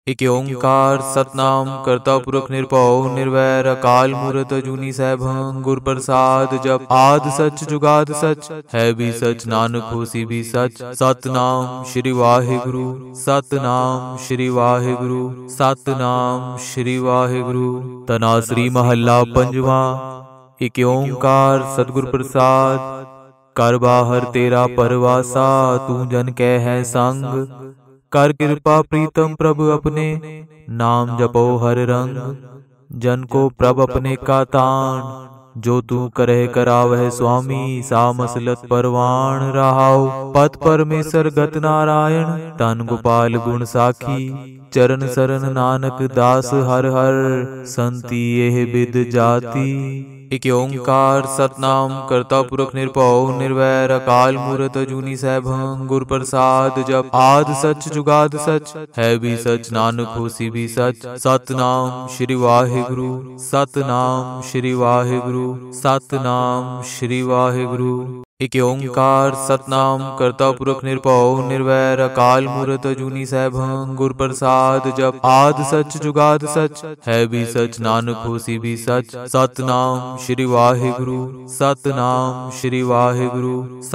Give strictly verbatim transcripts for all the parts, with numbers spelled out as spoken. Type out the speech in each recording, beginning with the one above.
इक ओंकार सतनाम करता पुरख निरभव निर्वैर अकाल मूरत अजूनी सैभं गुर प्रसाद जप आद सच जुगाद सच है भी सच नानक होसी भी सच। सतनाम श्री वाहिगुरु सतनाम श्री वाहिगुरु सतनाम श्री वाहिगुरु। तनासरी महला पंजवा। इक ओंकार सतगुर प्रसाद कर बाहर तेरा परवासा तू जन कह है संग। कर कृपा प्रीतम प्रभु अपने नाम जपो हर रंग। जन को प्रभ अपने का तान जो तू करे करावह स्वामी। सा मसलत परवान रहाओ पद परमेश्वर गत नारायण। तन गोपाल गुण साखी चरण सरन नानक दास हर हर। संति एह बिद जाति। इक ओंकार सतनाम करता पुरख निरभव निर्वैर अकाल मूरत अजूनी सैभं गुर प्रसाद जप आद सच जुगाद सच है भी सच नानक होसी भी सच। सतनाम श्री वाहिगुरु सतनाम श्री वाहिगुरु सतनाम श्री वाहिगुरु। इक ओंकार सतनाम करता पुरख निरभव निर्वैर अकाल मूरत अजूनी सैभं गुर प्रसाद जप आद सच जुगाद सच है भी सच नानक होसी भी सच। सतनाम श्री वाहिगुरु सतनाम श्री वाहिगुरु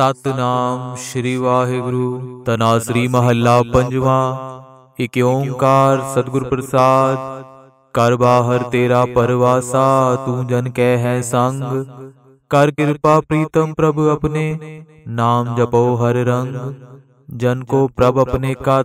सतनाम श्री वाहिगुरु। तनासरी महला पंजवा। इक ओंकार सतगुर प्रसाद कर बाहर तेरा परवासा तू जन कह है संग। कर कृपा प्रीतम प्रभु अपने नाम जपो हर रंग। जन को प्रभ अपने का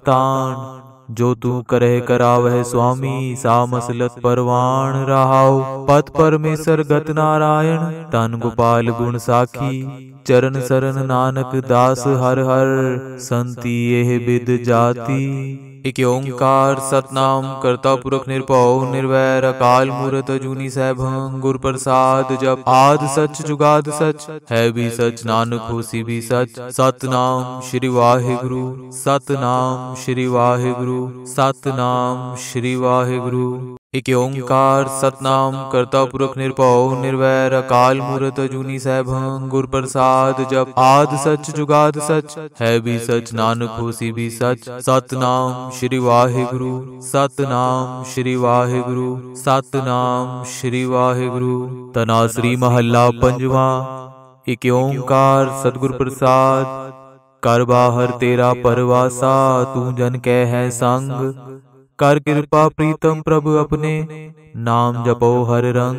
तान जो तू करे करावह स्वामी। सा मसलत परवान रहाओ पद परमेश्वर गत नारायण। तन गोपाल गुण साखी चरण सरन नानक दास हर हर। संति एह बिद जाति। इक ओंकार सतनाम करता पुरख निरभव निर्वैर अकाल मूरत अजूनी सैभं गुर प्रसाद जप आद सच जुगाद सच है भी सच नानक होसी भी सच। सतनाम श्री वाहिगुरु सतनाम श्री वाहिगुरु सतनाम श्री वाहिगुरु। इक ओंकार सतनाम करता पुरख निरभव निर्वैर अकाल मूरत अजूनी सैभं गुर प्रसाद जप आद सच जुगाद सच है भी सच नानक होसी भी सच। सतनाम श्री वाहिगुरु सतनाम श्री वाहिगुरु सतनाम श्री वाहिगुरु। तनासरी महला पंजवा। इक ओंकार सतगुर प्रसाद कर बाहर तेरा परवासा तू जन कह है संग। कर कृपा प्रीतम प्रभु अपने नाम जपो हर रंग।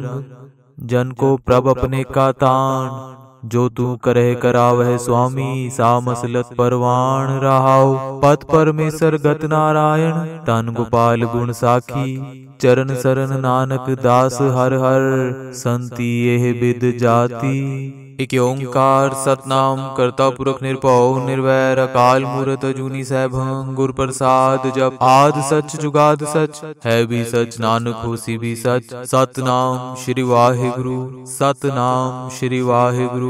जन को प्रभ अपने का तान जो तू करे करावह स्वामी। सा मसलत परवान रहाओ पद परमेश्वर गत नारायण। तन गोपाल गुण साखी चरण सरन नानक दास हर हर। संति एह बिद जाति। इक ओंकार सतनाम करता पुरख निरभव निर्वैर अकाल मूरत अजूनी सैभं गुर प्रसाद जप आद सच जुगाद सच है भी सच नानक होसी भी सच। सतनाम श्री वाहिगुरु सतनाम श्री वाहिगुरु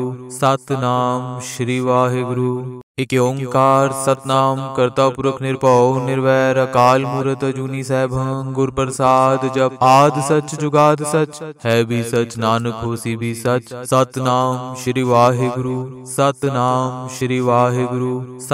सतनाम श्री वाहिगुरु। इक ओंकार सतनाम करता पुरख निरभव निर्वैर अकाल मूरत अजूनी सैभं गुर प्रसाद जप आद सच जुगाद सच है भी सच नानक होसी भी सच। सतनाम श्री वाहिगुरु सतनाम श्री वाहिगुरु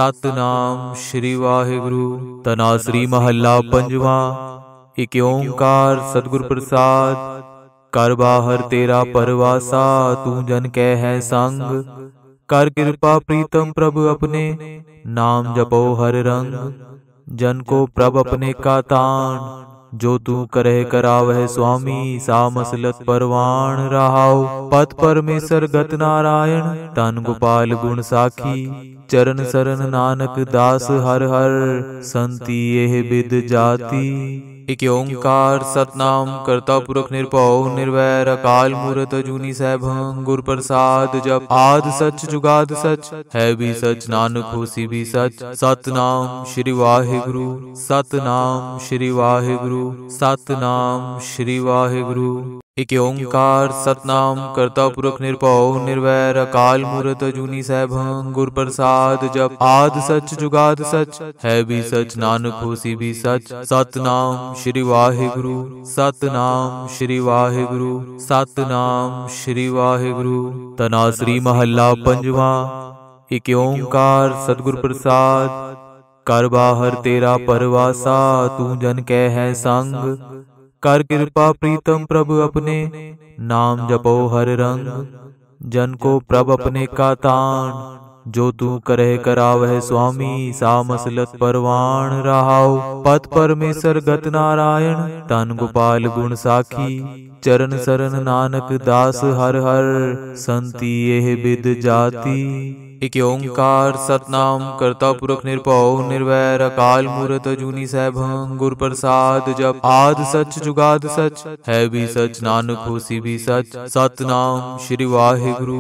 सतनाम श्री वाहिगुरु। तनासरी महला पंजवा। इक ओंकार सतगुर प्रसाद कर बाहर तेरा परवासा तू जन कह है संग। कर कृपा प्रीतम प्रभु अपने नाम जपो हर रंग। जन को प्रभ अपने का तान जो तू करे करावह स्वामी। सा मसलत परवान रहाओ पद परमेश्वर गत नारायण। तन गोपाल गुण साखी चरण सरन नानक दास हर हर। संति एह बिद जाति। इक ओंकार सतनाम करता पुरख निरभव निर्वैर अकाल मूरत अजूनी सैभं गुर प्रसाद जप आद सच जुगाद सच है भी सच नानक होसी भी सच। सतनाम श्री वाहिगुरु सतनाम श्री वाहिगुरु सतनाम श्री वाहिगुरु। इक ओंकार सतनाम करता पुरख निरभव निर्वैर अकाल मूरत अजूनी सैभं गुर प्रसाद जप आद सच जुगाद सच है भी सच नानक होसी भी सच। सतनाम श्री वाहिगुरु सतनाम श्री वाहिगुरु सतनाम श्री वाहिगुरु। तनासरी महला पंजवा। इक ओंकार सतगुर प्रसाद कर बाहर तेरा परवासा तू जन कह है संग। कर कृपा प्रीतम प्रभु अपने नाम जपो हर रंग। जन को प्रभ अपने का तान जो तू करे करावह स्वामी। सा मसलत परवान रहाओ पत परमेश्वर गत नारायण। तन गोपाल गुण साखी चरण सरन नानक दास हर हर। संति यह विद जाति। एक ओंकार सतनाम करता पुरख निरभव निर्वैर अकाल मूरत अजूनी सैभं गुर प्रसाद। जप आद सच जुगाद सच है भी सच नानक होसी भी सच। सतनाम श्री वाहिगुरु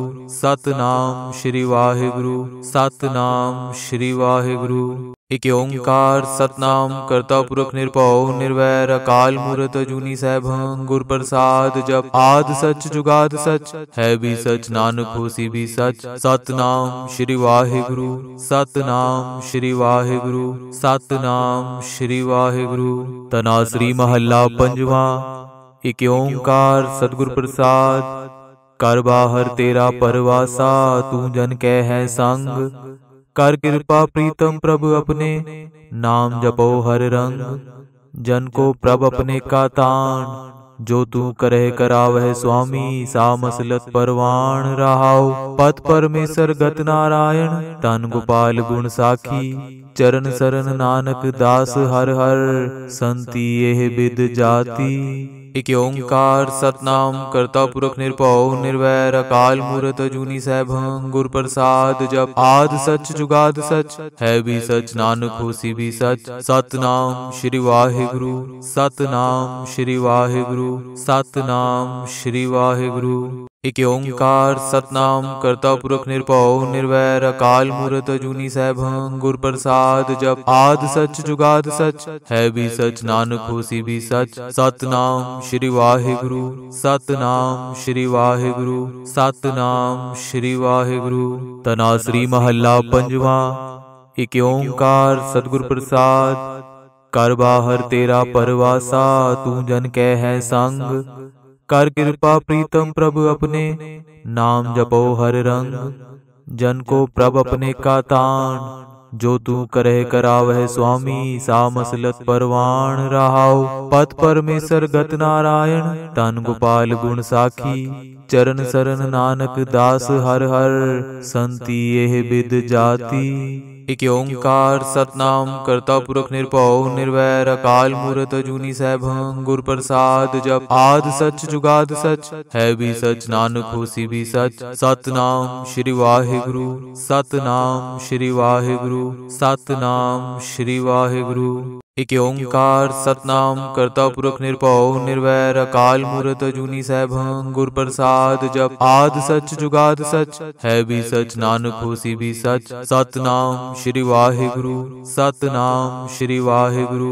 सतनाम श्री वाहिगुरु सतनाम श्री वाहिगुरु। एक ओंकार सतनाम करता पुरख निरभव निर्वैर अकाल मूरत अजूनी सैभं गुर प्रसाद। जप आद सच जुगाद सच है भी सच नानक होसी भी सच। सतनाम श्री वाहिगुरु सतनाम श्री वाहिगुरु सतनाम श्री वाहिगुरु। तनाश्री महला पंजवा। एक ओंकार सतगुर प्रसाद। कर बाहर तेरा परवासा तू जन कह है संग। कर कृपा प्रीतम प्रभु अपने नाम जपो हर रंग। जन को प्रभ अपने का तान जो तू करे करावह स्वामी। सा मसलत परवान रहाओ पत परमेश्वर गत नारायण। तन गोपाल गुण साखी चरण सरन नानक दास हर हर। संति यह विद जाति। एक ओंकार सतनाम करता पुरख निरभव निर्वैर अकाल मूरत अजूनी सैभं गुर प्रसाद। जप आद सच जुगाद सच है भी सच नानक होसी भी सच। सतनाम श्री वाहिगुरु सतनाम श्री वाहिगुरु सतनाम श्री वाहिगुरु। एक ओंकार सतनाम करता पुरख निरभव निर्वैर अकाल मूरत अजूनी सैभं गुर प्रसाद। जप आद सच जुगाद सच है भी सच नानक होसी भी सच। सतनाम श्री वाहिगुरु सतनाम श्री वाहिगुरु सतनाम श्री वाहिगुरु। तनाश्री महला पंजवा। एक ओंकार सतगुर प्रसाद। कर बाहर तेरा परवासा तू जन कह है संग। कर कृपा प्रीतम प्रभु अपने नाम जपो हर रंग। जन को प्रभ अपने का तान जो तू करे करावह स्वामी। सा मसलत परवान रहाओ पत परमेश्वर गत नारायण। तन गोपाल गुण साखी चरण सरन नानक दास हर हर। संति यह विद जाति। एक ओंकार सतनाम करता पुरख निरभव निर्वैर अकाल मूरत अजूनी सैभं गुर प्रसाद। जप आद सच जुगाद सच है भी सच नानक होसी भी सच। सतनाम श्री वाहिगुरु सतनाम श्री वाहिगुरु सतनाम श्री वाहिगुरु। एक ओंकार सतनाम करता पुरख निरभव निर्वैर अकाल मूरत अजूनी सैभं गुर प्रसाद। जप आद सच जुगाद सच है भी सच नानक होसी भी सच। सतनाम श्री वाहिगुरु सतनाम श्री वाहिगुरु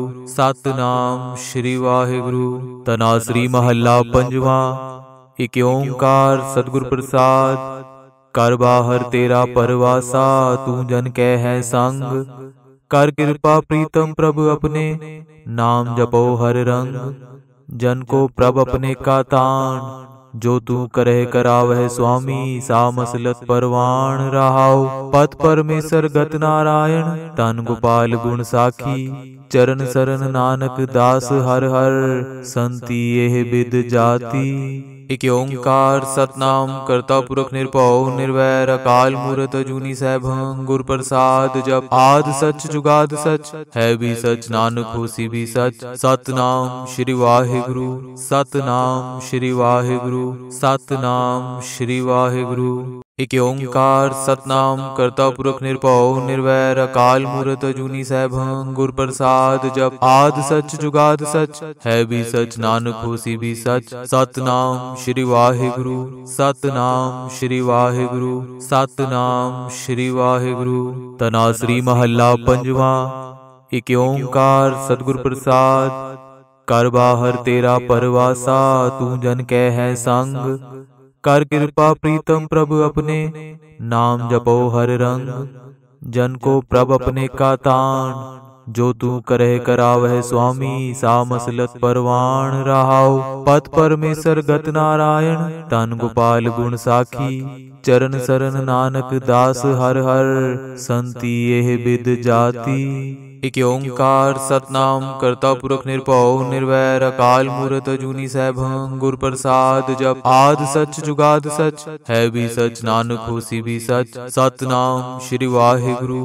सतनाम श्री वाहिगुरु। तनाश्री महला पंजवा। एक ओंकार सतगुर प्रसाद। कर बाहर तेरा परवासा तू जन कह है संग। कर कृपा प्रीतम प्रभु अपने नाम जपो हर रंग। जन को प्रभ अपने का तान जो तू करे करावह स्वामी। सा मसलत परवान रहाओ पत परमेश्वर गत नारायण। तन गोपाल गुण साखी चरण सरन नानक दास हर हर। संति यह विद जाति। एक ओंकार सतनाम करता पुरख निरभव निर्वैर अकाल मूरत अजूनी सैभं गुर प्रसाद। जप आद सच जुगाद सच है भी सच नानक होसी भी सच। सतनाम श्री वाहिगुरु सतनाम श्री वाहिगुरु सतनाम श्री वाहिगुरु। एक ओंकार सतनाम करता पुरख निरभव निर्वैर अकाल मूरत अजूनी सैभं गुर प्रसाद। जप आद सच जुगाद सच है भी सच नानक होसी भी सच। सतनाम श्री वाहिगुरु सतनाम श्री वाहिगुरु सतनाम श्री वाहिगुरु। तनाश्री महला पंजवा। एक ओंकार सतगुर प्रसाद। कर बाहर तेरा परवासा तू जन कह है संग। कर कृपा प्रीतम प्रभु अपने नाम जपो हर रंग। जन को प्रभ अपने का तान जो तू करह करावह स्वामी सा मसलत परवान रहाओ। पत परमेश्वर गत नारायण तन गोपाल गुण साखी। चरण सरन नानक दास हर हर संति एह बिद जाति। इक ओंकार सतनाम करता पुरख निरभउ निर्वैर अकाल मूरत अजूनी सैभं गुर प्रसाद जप आद सच जुगाद सच है भी सच नानक होसी भी सच। सतनाम श्री वाहिगुरु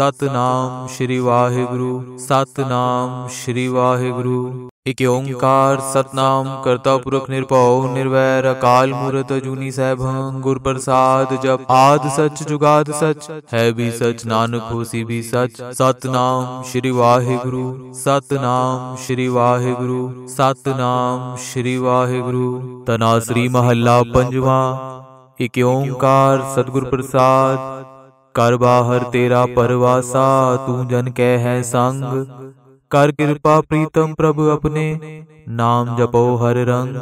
सतनाम श्री वाहिगुरु सतनाम श्री वाहिगुरु। इक ओंकार सतनाम करता पुरख निरभउ निर्वैर अकाल मूरत अजूनी सैभं गुर प्रसाद जप आद सच जुगाद सच है भी सच नानक होसी भी सच। सतनाम श्री वाहिगुरु सतनाम श्री वाहिगुरु सतनाम श्री वाहिगुरु। तनासरी महला पंजवा। इक ओंकार सतगुर प्रसाद कर बाहर तेरा परवासा तू जन कै है संग। कर कृपा प्रीतम प्रभु अपने नाम जपो हर रंग।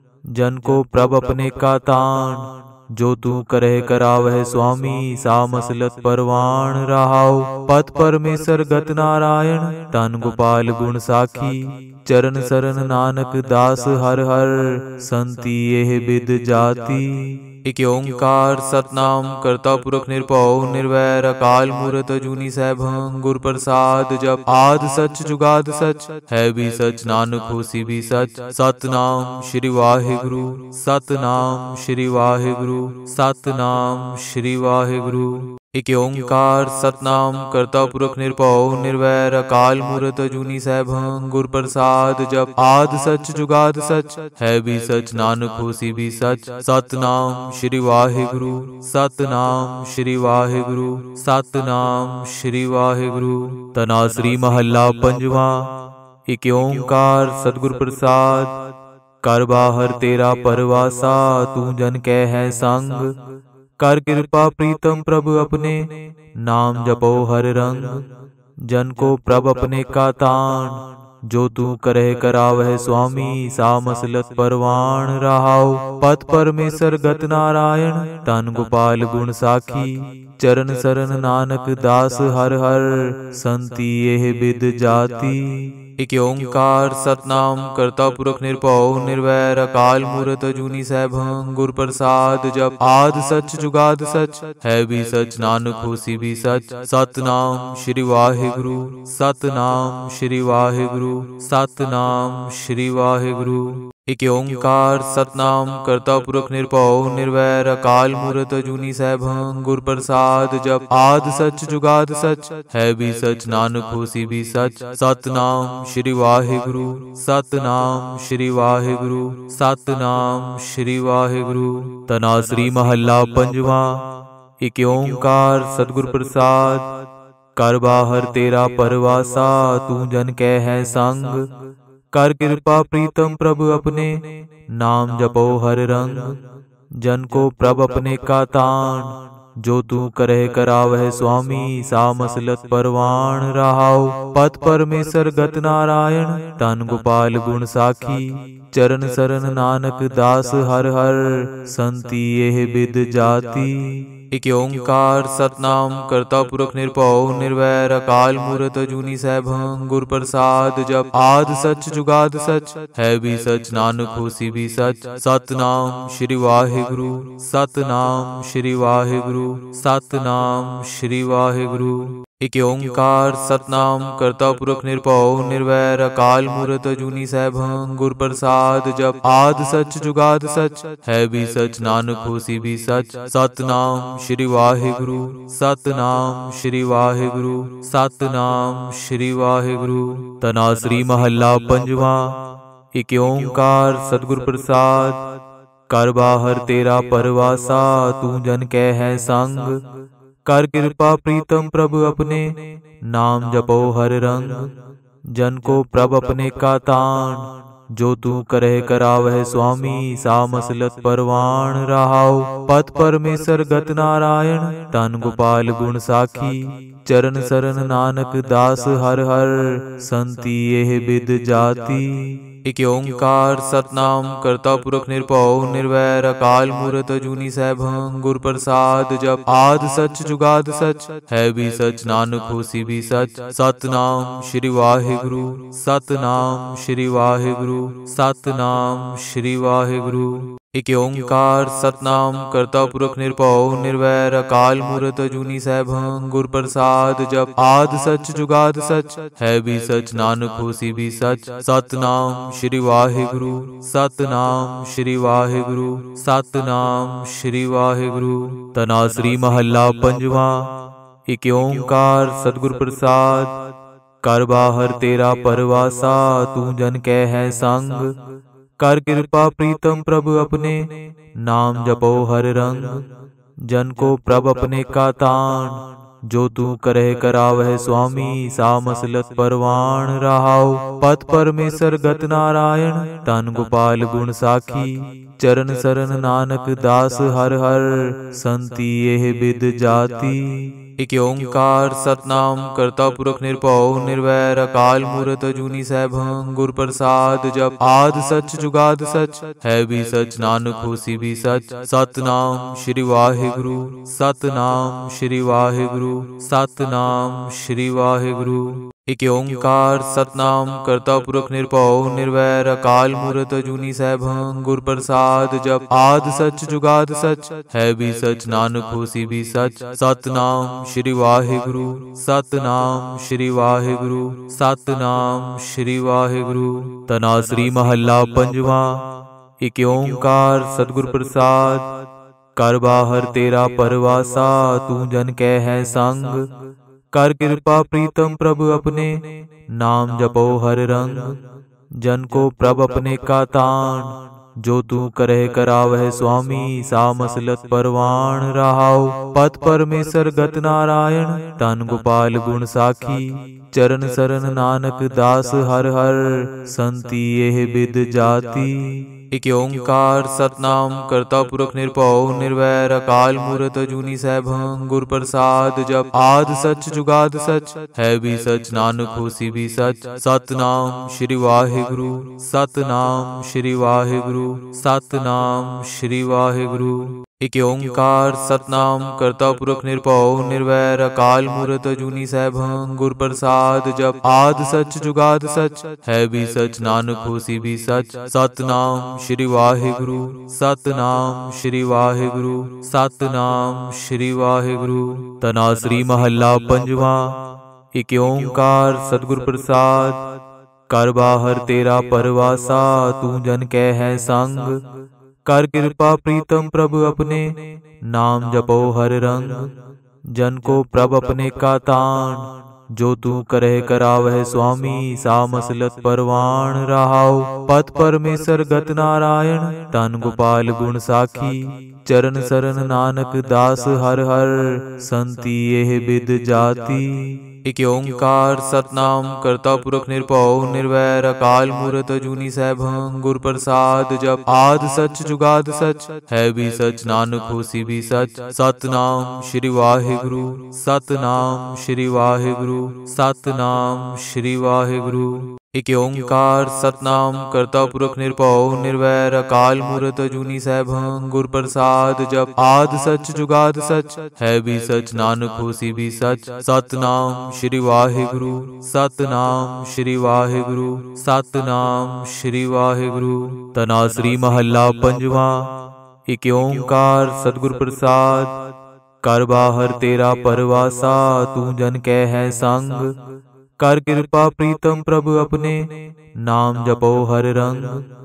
जन को प्रभ अपने का तान जो तू करह करावह स्वामी सा मसलत परवान रहाओ। पत परमेश्वर गत नारायण तन गोपाल गुण साखी। चरण सरन नानक दास हर हर संति एह बिद जाति। इक ओंकार सतनाम करता पुरख निरभउ निर्वैर अकाल मूरत अजूनी सैभं गुर प्रसाद जप आद सच जुगाद सच है भी सच नानक होसी भी सच। सतनाम श्री वाहिगुरु सतनाम श्री वाहिगुरु सतनाम श्री वाहिगुरु। इक ओंकार सतनाम करता पुरख निरभउ निर्वैर अकाल मूरत अजूनी सैभं गुर प्रसाद जप आद सच जुगाद सच है भी सच नानक होसी भी सच। सतनाम श्री वाहिगुरु सतनाम श्री वाहिगुरु सतनाम श्री वाहिगुरु। तनासरी महला पंजवा। इक ओंकार सतगुर प्रसाद कर बाहर तेरा परवासा तू जन कै है संग। कर कृपा प्रीतम प्रभु अपने नाम जपो हर रंग। जन को प्रभ अपने का तान जो तू करह करावह स्वामी सा मसलत परवान रहाओ। पत परमेश्वर गत नारायण तन गोपाल गुण साखी। चरण सरन नानक दास हर हर संति एह बिद जाति। इक ओंकार सतनाम करता पुरख निरभउ निर्वैर अकाल मूरत अजूनी सैभं गुर प्रसाद जप आद सच जुगाद सच है भी सच नानक होसी भी सच। सतनाम श्री वाहिगुरु सतनाम श्री वाहिगुरु सतनाम श्री वाहिगुरु। इक ओंकार सतनाम करता पुरख निरभउ निर्वैर अकाल मूरत अजूनी सैभं गुर प्रसाद जप आद सच जुगाद सच है भी सच नानक होसी भी सच। सतनाम श्री वाहिगुरु सतनाम श्री वाहिगुरु सतनाम श्री वाहिगुरु। तनासरी महला पंजवा। इक ओंकार सतगुर प्रसाद कर बाहर तेरा परवासा तू जन कै है संग। कर कृपा प्रीतम प्रभु अपने नाम जपो हर रंग। जन को प्रभ अपने का तान जो तू करह करावह स्वामी सा मसलत परवान रहाओ। पत परमेश्वर गत नारायण तन गोपाल गुण साखी। चरण सरन नानक दास हर हर संति एह बिद जाति। इक ओंकार सतनाम करता पुरख निरभउ निर्वैर अकाल मूरत अजूनी सैभं गुर प्रसाद जप आद सच जुगाद सच है भी सच नानक होसी भी सच। सतनाम श्री वाहिगुरु सतनाम श्री वाहिगुरु सतनाम श्री वाहिगुरु। इक ओंकार सतनाम करता पुरख निरभउ निर्वैर अकाल मूरत अजूनी सैभं गुर प्रसाद जप आद सच जुगाद सच है भी सच नानक होसी भी सच। सतनाम श्री वाहिगुरु सतनाम श्री वाहिगुरु सतनाम श्री वाहिगुरु। तनासरी महला पंजवा। इक ओंकार सतगुर प्रसाद कर बाहर तेरा परवासा तू जन कै है संग। कर कृपा प्रीतम प्रभु अपने नाम जपो हर रंग। जन को प्रभ अपने का तान जो तू करह करावह स्वामी सा मसलत परवान रहाओ। पत परमेश्वर गत नारायण तन गोपाल गुण साखी। चरण सरन नानक दास हर हर संति एह बिद जाति। ਇਕ ਓੰਕਾਰ ਸਤਨਾਮ ਕਰਤਾ ਪੁਰਖ ਨਿਰਭਉ ਨਿਰਵੈਰ ਅਕਾਲ ਮੂਰਤ ਅਜੂਨੀ ਸੈਭੰ ਗੁਰ ਪ੍ਰਸਾਦ ਜਪ ਆਦਿ ਸਚ ਜੁਗਾਦ ਸਚ ਹੈ ਵੀ ਸਚ ਨਾਨਕ ਹੋਸੀ ਵੀ ਸਚ। ਸਤਨਾਮ ਸ਼੍ਰੀ ਵਾਹਿਗੁਰੂ ਸਤਨਾਮ ਸ਼੍ਰੀ ਵਾਹਿਗੁਰੂ ਸਤਨਾਮ ਸ਼੍ਰੀ ਵਾਹਿਗੁਰੂ। ਇਕ ਓੰਕਾਰ ਸਤਨਾਮ ਕਰਤਾ ਪੁਰਖ ਨਿਰਭਉ ਨਿਰਵੈਰ ਅਕਾਲ ਮੂਰਤ ਅਜੂਨੀ ਸੈਭੰ ਗੁਰ ਪ੍ਰਸਾਦ ਜਪ ਆਦਿ ਸਚ ਜੁਗਾਦ ਸਚ ਹੈ ਵੀ ਸਚ ਨਾਨਕ ਹੋਸੀ ਵੀ ਸਚ। ਸਤਨਾਮ ਸ਼੍ਰੀ ਵਾਹਿਗੁਰੂ ਸਤਨਾਮ ਸ਼੍ਰੀ ਵਾਹਿਗੁਰੂ ਸਤਨਾਮ ਸ਼੍ਰੀ ਵਾਹਿਗੁਰੂ। ਤਨਾਸਰੀ ਮਹੱਲਾ ਪੰਜਵਾਂ। ਇਕ ਓੰਕਾਰ ਸਤਿਗੁਰ ਪ੍ਰਸਾਦ ਕਰ ਬਾਹਰ ਤੇਰਾ ਪਰਵਾਸਾ ਤੂੰ ਜਨ ਕੈ ਹੈ ਸੰਗ कर कृपा प्रीतम प्रभु अपने नाम जपो हर रंग जन को प्रभ अपने का तान जो तू करह करावह स्वामी सा मसलत परवान रहाओ पत परमेश्वर गत नारायण तन गोपाल गुण साखी चरण सरन नानक दास हर हर संति एह बिद जाति। इक ओंकार सतनाम करता पुरख निरभउ निर्वैर अकाल मूरत अजूनी सैभं गुर प्रसाद जप आदि सच जुगाद सच है भी सच नानक होसी भी सच। सतनाम श्री वाहिगुरु सतनाम श्री वाहिगुरु सतनाम श्री वाहिगुरु। इक ओंकार सतनाम करता पुरख निरभउ निर्वैर अकाल मूरत अजूनी सैभं गुर प्रसाद जप आदि सच जुगाद सच है भी सच नानक होसी भी सच। सतनाम श्री वाहिगुरु सतनाम श्री वाहिगुरु सतनाम श्री वाहिगुरु। तनासरी महला पंजवां। इक ओंकार सतगुर प्रसाद कर बाहर तेरा परवासा तू जन कै है संग कर कृपा प्रीतम प्रभु अपने नाम जपो हर रंग जन को प्रभ अपने का तान जो तू करह करावह स्वामी सा मसलत परवान रहाओ पत परमेश्वर गत नारायण तन गोपाल गुण साखी चरण सरन नानक दास हर हर संति एह बिद जाति। इक ओंकार सतनाम करता पुरख निरभउ निर्वैर अकाल मूरत अजूनी सैभं गुर प्रसाद जप आदि सच जुगाद सच है भी सच नानक होसी भी सच। सतनाम श्री वाहिगुरु सतनाम श्री वाहिगुरु सतनाम श्री वाहिगुरु। इक ओंकार सतनाम करता पुरख निरभउ निर्वैर अकाल मूरत अजूनी सैभं गुर प्रसाद जप आदि सच जुगाद सच है भी सच नानक होसी भी सच। सतनाम श्री वाहिगुरु सतनाम श्री वाहिगुरु सतनाम श्री वाहिगुरु। तनासरी महला पंजवां। इक ओंकार सतगुर प्रसाद कर बाहर तेरा परवासा तू जन कै है संग कर कृपा प्रीतम प्रभु अपने नाम जपो हर रंग जन को प्रभ अपने का तान जो तू करह करावह स्वामी सा मसलत परवान रहाओ पत परमेश्वर गत नारायण तन गोपाल गुण साखी चरण सरन नानक दास हर हर संति एह बिद जाति। इक ओंकार सतनाम करता पुरख निरभउ निर्वैर अकाल मूरत अजूनी सैभं गुर प्रसाद जप आदि सच जुगाद सच है भी सच नानक होसी भी सच। सतनाम श्री वाहिगुरु सतनाम श्री वाहिगुरु सतनाम श्री वाहिगुरु। इक ओंकार सतनाम करता पुरख निरभउ निर्वैर अकाल मूरत अजूनी सैभं गुर प्रसाद जप आदि सच जुगाद सच है भी सच नानक होसी भी सच। सतनाम श्री वाहिगुरु सतनाम श्री वाहिगुरु सतनाम श्री वाहिगुरु। तनासरी महला पंजवां। इक ओंकार सतगुर प्रसाद कर बाहर तेरा परवासा तू जन कै है संग कर कृपा प्रीतम प्रभु अपने नाम जपो हर रंग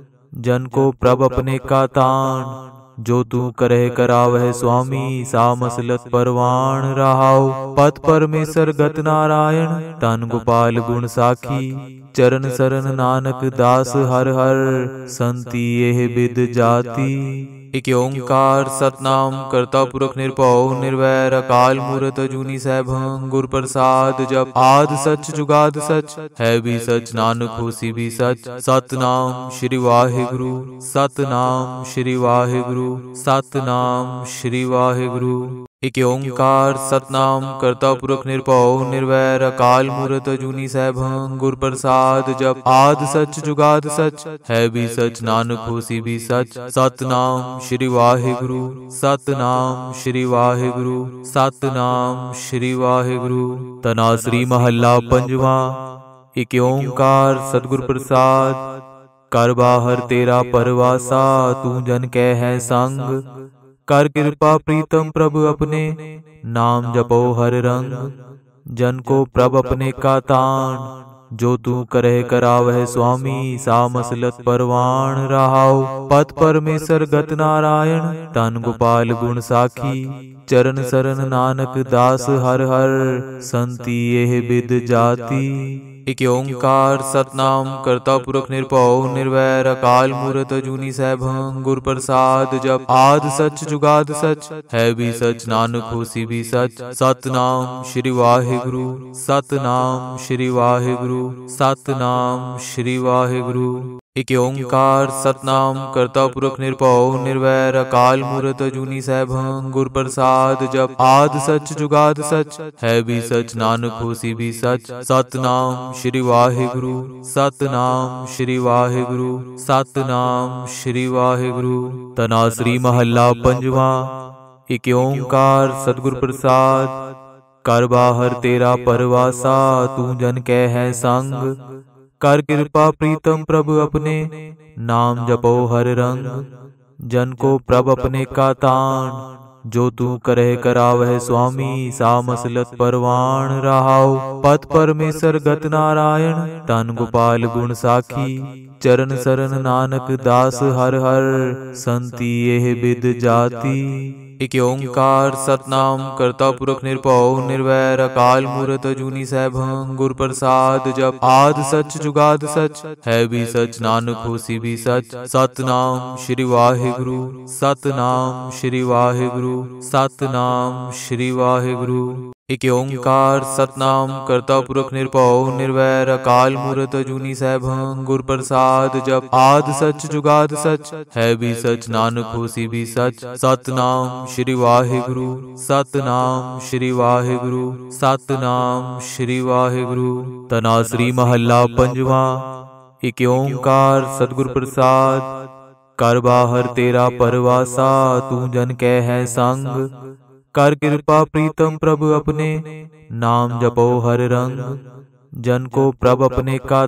जन को प्रभ अपने का तान जो तू करह करावह स्वामी सा मसलत परवान रहाओ पत परमेश्वर गत नारायण तन गोपाल गुण साखी चरण सरन नानक दास हर हर संति एह बिद जाति। इक ओंकार सतनाम करता पुरख निरभउ निर्वैर अकाल मूरत अजूनी सैभं गुर प्रसाद जप आदि सच जुगाद सच है भी सच नानक होसी भी सच। सतनाम श्री वाहिगुरु सतनाम श्री वाहिगुरु सतनाम श्री वाहिगुरु। इक ओंकार सतनाम करता पुरख निरभउ निर्वैर अकाल मूरत अजूनी सैभं गुर प्रसाद जप आद सच जुगाद सच है भी सच नानक होसी भी सच। सतनाम श्री वाहिगुरु सतनाम श्री वाहिगुरु सतनाम श्री वाहिगुरु। तनासरी महला पंजवा। इक ओंकार सतगुर प्रसाद कर बाहर तेरा परवासा तू जन कह है संग कर कृपा प्रीतम प्रभु अपने नाम जपो हर रंग। जन को प्रभ अपने का तान जो तू करे करावह स्वामी सा मसलत परवान रहाओ। पत परमेश्वर गत नारायण तन गोपाल गुण साखी चरण सरन नानक दास हर हर संति एह बिद जाति। इक ओंकार सतनाम करता पुरख निरभउ निर्वैर अकाल मूरत अजूनी सैभं गुर प्रसाद जप आद सच जुगाद सच है भी सच नानक होसी भी सच। सतनाम श्री वाहिगुरु सतनाम श्री वाहिगुरु सतनाम श्री वाहिगुरु। इक ओंकार सतनाम करता पुरख निरभउ निर्वैर अकाल मूरत अजूनी सैभं गुर प्रसाद जप आद सच जुगाद सच है भी सच नानक होसी भी सच। सतनाम श्री वाहिगुरु सतनाम श्री वाहिगुरु सतनाम श्री वाहिगुरु। तनासरी महला पंजवा। इक ओंकार सतगुर प्रसाद कर बाहर तेरा परवासा तू जन कह है संग कर कृपा प्रीतम प्रभु अपने नाम जपो हर रंग। जन को प्रभ अपने का तान जो तू करे करावह स्वामी सा मसलत परवान रहाओ। पत परमेश्वर गत नारायण तन गोपाल गुण साखी चरण सरन नानक दास हर हर संति एह बिद जाति। इक ओंकार सतनाम करता पुरख निरभउ निर्वैर अकाल मूरत अजूनी सैभं गुर प्रसाद जप आद सच जुगाद सच है भी सच नानक होसी भी सच। सतनाम श्री वाहिगुरु सतनाम श्री वाहिगुरु सतनाम श्री वाहिगुरु। इक ओंकार सतनाम करता पुरख निरभउ निर्वैर अकाल मूरत अजूनी सैभं गुर प्रसाद जप आद सच जुगाद सच है भी सच नानक होसी भी सच। सतनाम श्री वाहिगुरु सतनाम श्री वाहिगुरु सतनाम श्री वाहिगुरु। तनासरी महला पंजवा। इक ओंकार सतगुर प्रसाद कर बाहर तेरा परवासा तू जन कह है संग कर कृपा प्रीतम प्रभु अपने नाम जपो हर रंग। जन को प्रभ अपने का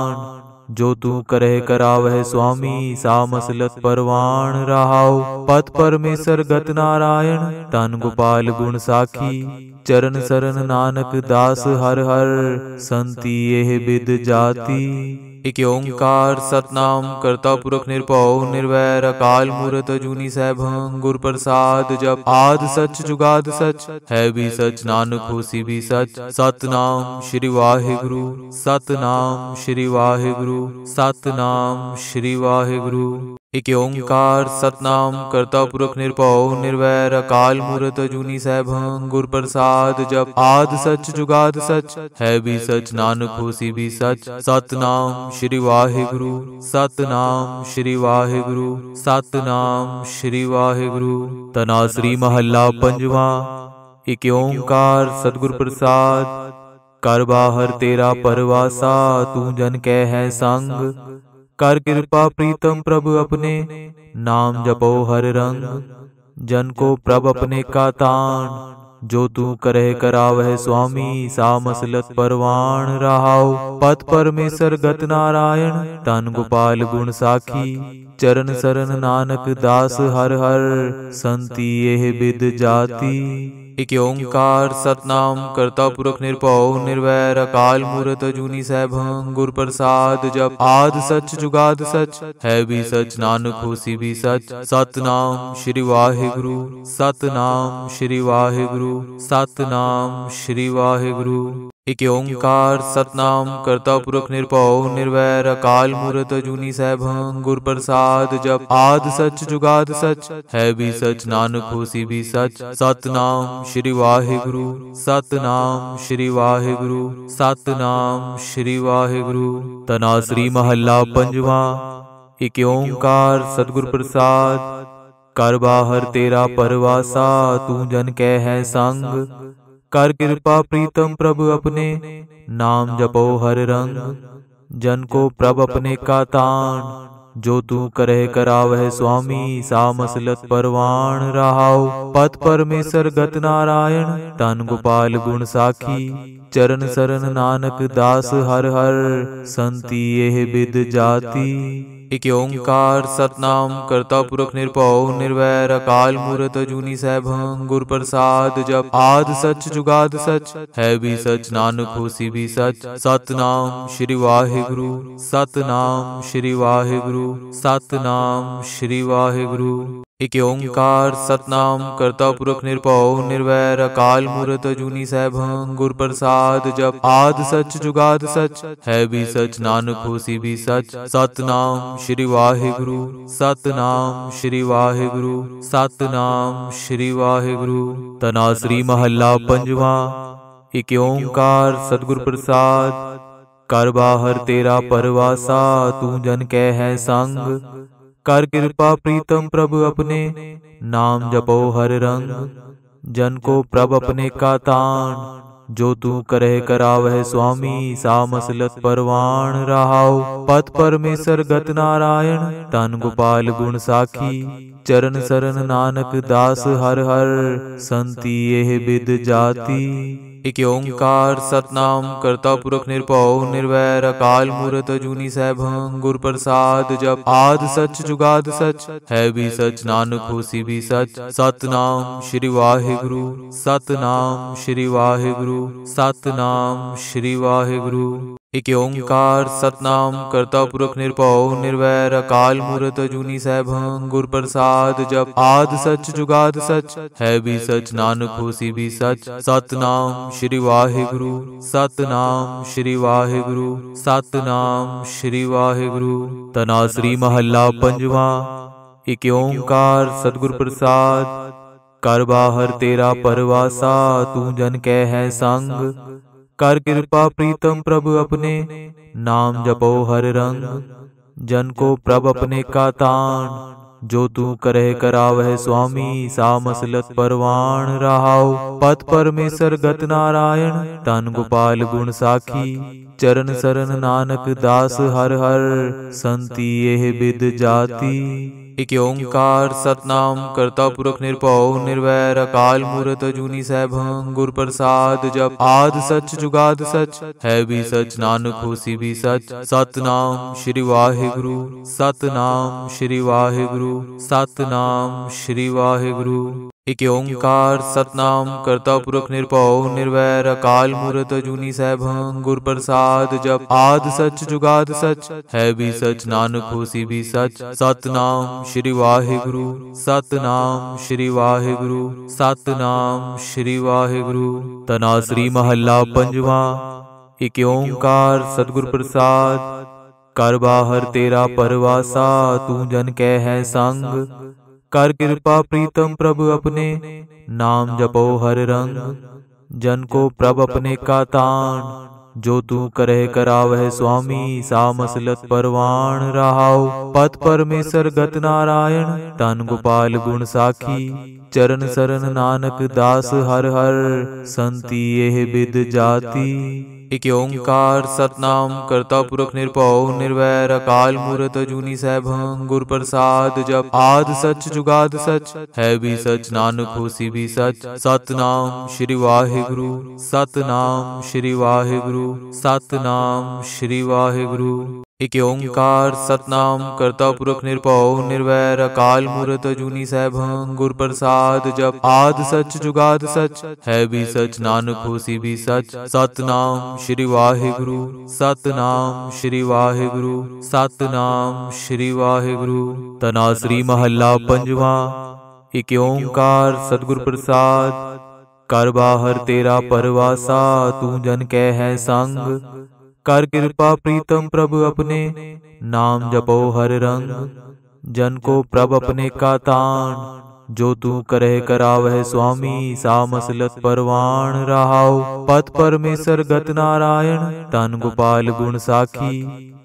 तान जो तू करे करावह स्वामी सा मसलत परवान रहाओ। पत परमेश्वर गत नारायण तन गोपाल गुण साखी चरण सरन नानक दास हर हर संति एह बिद जाति। इक ओंकार सतनाम करता पुरख निरभउ निर्वैर अकाल मूरत अजूनी सैभं गुर प्रसाद जप आद सच जुगाद सच है भी सच नानक होसी भी सच। सतनाम श्री वाहिगुरु सतनाम श्री वाहिगुरु सतनाम श्री वाहिगुरु। इक ओंकार सतनाम करता पुरख निरभउ निर्वैर अकाल मूरत अजूनी सैभं गुर प्रसाद जप आद सच जुगाद सच है भी सच नानक होसी भी सच। सतनाम श्री वाहिगुरु सतनाम श्री वाहिगुरु सतनाम श्री वाहिगुरु। तनासरी महला पंजवा। इक ओंकार सतगुर प्रसाद कर बाहर तेरा परवासा तू जन कह है संग कर कृपा प्रीतम प्रभु अपने नाम जपो हर रंग। जन को प्रभ अपने का तान जो तू करे करावह स्वामी सा मसलत परवान रहाओ। पत परमेश्वर गत नारायण तन गोपाल गुण साखी चरण सरन नानक दास हर हर संति एह बिद जाति। इक ओंकार सतनाम करता पुरख निरभउ निर्वैर अकाल मूरत अजूनी सैभं गुर प्रसाद जप आद सच जुगाद सच है भी सच नानक होसी भी सच। सतनाम श्री वाहिगुरु सतनाम श्री वाहिगुरु सतनाम श्री वाहिगुरु। इक ओंकार सतनाम करता पुरख निरभउ निर्वैर अकाल मूरत अजूनी सैभं गुर प्रसाद जप आद सच जुगाद सच है भी सच नानक होसी भी सच। सतनाम श्री वाहिगुरु सतनाम श्री वाहिगुरु सतनाम श्री वाहिगुरु। तनासरी महला पंजवा। इक ओंकार सतगुर प्रसाद कर बाहर तेरा परवासा तू जन कह है संग। कर कृपा प्रीतम प्रभु अपने नाम जपो हर रंग। जन को प्रभ अपने का तान जो तू करे करावह स्वामी। सा मसलत परवान रहाओ पद परमेश्वर गत नारायण। तन गोपाल गुण साखी चरण सरन नानक दास हर हर। संति यह विद जाति। एक ओंकार सतनाम करता पुरख निरभउ निर्वैर अकाल मूरत अजूनी सैभं गुर प्रसाद। जप आद सच जुगाद सच है भी सच नानक होसी भी सच। सतनाम श्री वाहिगुरु सतनाम श्री वाहिगुरु सतनाम श्री वाहिगुरु। एक ओंकार सतनाम करता पुरख निरभउ निर्वैर अकाल मूरत अजूनी सैभं गुर प्रसाद। जप आद सच जुगाद सच है भी सच नानक होसी भी सच। सतनाम श्री वाहिगुरु सतनाम श्री वाहिगुरु सतनाम श्री वाहिगुरु। तनाश्री महला पंजवा। एक ओंकार सतगुर प्रसाद। कर बाहर तेरा परवासा तू जन कह है संग। कर कृपा प्रीतम प्रभु अपने नाम जपो हर रंग। जन को प्रभ अपने का तान जो तू करे करावह स्वामी। सा मसलत परवान रहाओ पद परमेश्वर गत नारायण। तन गोपाल गुण साखी चरण सरन नानक दास हर हर। संति यह विद जाति। एक ओंकार सतनाम करता पुरख निरभउ निर्वैर अकाल मूरत अजूनी सैभं गुर प्रसाद। जप आद सच जुगाद सच है भी सच नानक होसी भी सच। सतनाम श्री वाहिगुरु सतनाम श्री वाहिगुरु सतनाम श्री वाहिगुरु। एक ओंकार सतनाम करता पुरख निरभउ निर्वैर अकाल मूरत अजूनी सैभं गुर प्रसाद। जप आद सच जुगाद सच है भी सच नानक होसी भी सच। सतनाम श्री वाहिगुरु सतनाम श्री वाहिगुरु सतनाम श्री वाहिगुरु। तनाश्री महला पंजवा। एक ओंकार सतगुर प्रसाद। कर बाहर तेरा परवासा तू जन कह है संग। कर कृपा प्रीतम प्रभु अपने नाम जपो हर रंग। जन को प्रभ अपने का तान जो तू करे करावह स्वामी। सा मसलत परवान रहाओ पद परमेश्वर गत नारायण। तन गोपाल गुण साखी चरण सरन नानक दास हर हर। संति यह विद जाति। एक ओंकार सतनाम करता पुरख निरभउ निर्वैर अकाल मूरत अजूनी सैभं गुर प्रसाद। जप आद सच जुगाद सच है भी सच नानक होसी भी सच। सतनाम श्री वाहिगुरु सतनाम श्री वाहिगुरु सतनाम श्री वाहिगुरु। एक ओंकार सतनाम करता पुरख निरभउ निर्वैर अकाल मूरत अजूनी सैभं गुर प्रसाद। जप आद सच जुगाद सच है भी सच नानक होसी भी सच। सतनाम श्री वाहिगुरु सतनाम श्री वाहिगुरु सतनाम श्री वाहिगुरु। तनाश्री महला पंजवा। एक ओंकार सतगुर प्रसाद। कर बाहर तेरा परवासा तू जन कह है संग। कर कृपा प्रीतम प्रभु अपने नाम जपो हर रंग। जन को प्रभ अपने का तान जो तू करे करावह स्वामी। सा मसलत परवान रहाओ पद परमेश्वर गत नारायण। तन गोपाल गुण साखी चरण सरन नानक दास हर हर। संति यह विद जाति। एक ओंकार सतनाम करता पुरख निरभउ निर्वैर अकाल मूरत अजूनी सैभं गुर प्रसाद। जप आद सच जुगाद सच है भी सच नानक होसी भी सच। सतनाम श्री वाहिगुरु सतनाम श्री वाहिगुरु सतनाम श्री वाहिगुरु। एक ओंकार सतनाम करता पुरख निरभउ निर्वैर अकाल मूरत अजूनी सैभं गुर प्रसाद। जप आद सच जुगाद सच है भी सच नानक होसी भी सच। सतनाम श्री वाहिगुरु सतनाम श्री वाहिगुरु सतनाम श्री वाहिगुरु। तनाश्री महला पंजवा। एक ओंकार सतगुर प्रसाद। कर बाहर तेरा परवासा तू जन कह है संग। कर कृपा प्रीतम प्रभु अपने नाम जपो हर रंग। जन को प्रभ अपने का तान जो तू करे करावह स्वामी। सा मसलत परवान रहाओ पद परमेश्वर गत नारायण। तन गोपाल गुण साखी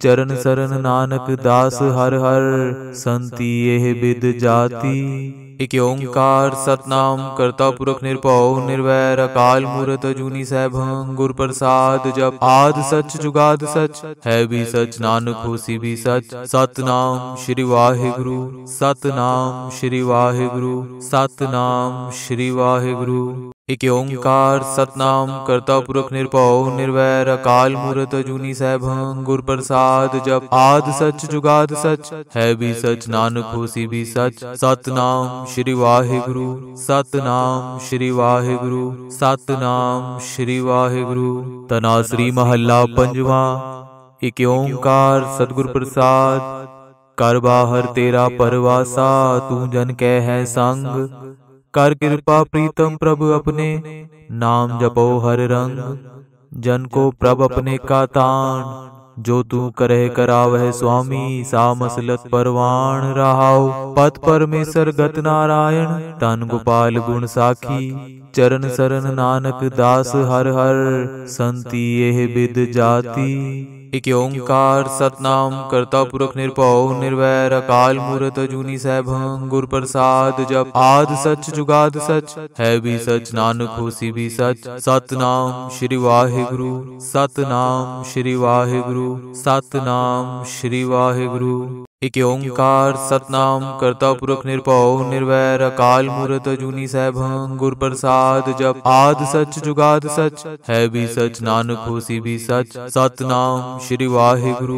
चरण सरन नानक दास हर हर, संति एह बिद जाति। इक ओंकार सतनाम करता पुरख निरभउ निर्वैर, अकाल मूरत अजूनी सैभं गुर प्रसाद। जप आद सच जुगाद सच, है भी सच नानक होसी भी सच। सतनाम श्री वाहिगुरु, सतनाम श्री वाहिगुरु, सतनाम श्री वाहिगुरु। इक ओंकार सतनाम करता पुरख निरभउ निर्वैर, अकाल मूरत अजूनी सैभं गुर प्रसाद। जप आद सच जुगाद सच, है भी सच नानक होसी भी सच। सतनाम श्री वाहिगुरु, सतनाम श्री वाहिगुरु, सतनाम श्री वाहिगुरु। तनासरी महला पंजवा। इक ओंकार सतगुर प्रसाद, कर बाहर तेरा परवासा, तू जन कै है संग। कर कृपा प्रीतम प्रभु अपने, नाम जपो हर रंग। जन को प्रभ अपने का तान, जो तू करह करावह स्वामी। सा मसलत परवान रहाओ, पत परमेश्वर गत नारायण। तन गोपाल गुण साखी, चरण सरन नानक दास हर हर। संति एह बिद जाति। इक ओंकार सतनाम करता पुरख निरभउ निर्वैर, अकाल मूरत अजूनी सैभं गुर प्रसाद। जप आद सच जुगाद सच, है भी सच नानक होसी भी सच। सतनाम श्री वाहिगुरु, सतनाम श्री वाहिगुरु, सतनाम श्री वाहिगुरु। इक ओंकार सतनाम करता पुरख निरभउ निर्वैर, अकाल मूरत अजूनी सैभं गुर प्रसाद। जप आद सच जुगाद सच, है भी सच नानक होसी भी सच। सतनाम श्री वाहिगुरु,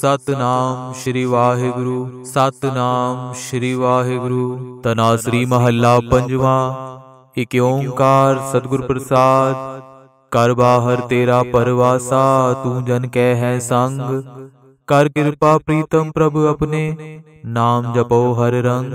सतनाम श्री वाहिगुरु, सतनाम श्री वाहिगुरु। तनासरी महला पंजवा। इक ओंकार सतगुर प्रसाद, कर बाहर तेरा परवासा, तू जन कै है संग। कर कृपा प्रीतम प्रभु अपने, नाम जपो हर रंग।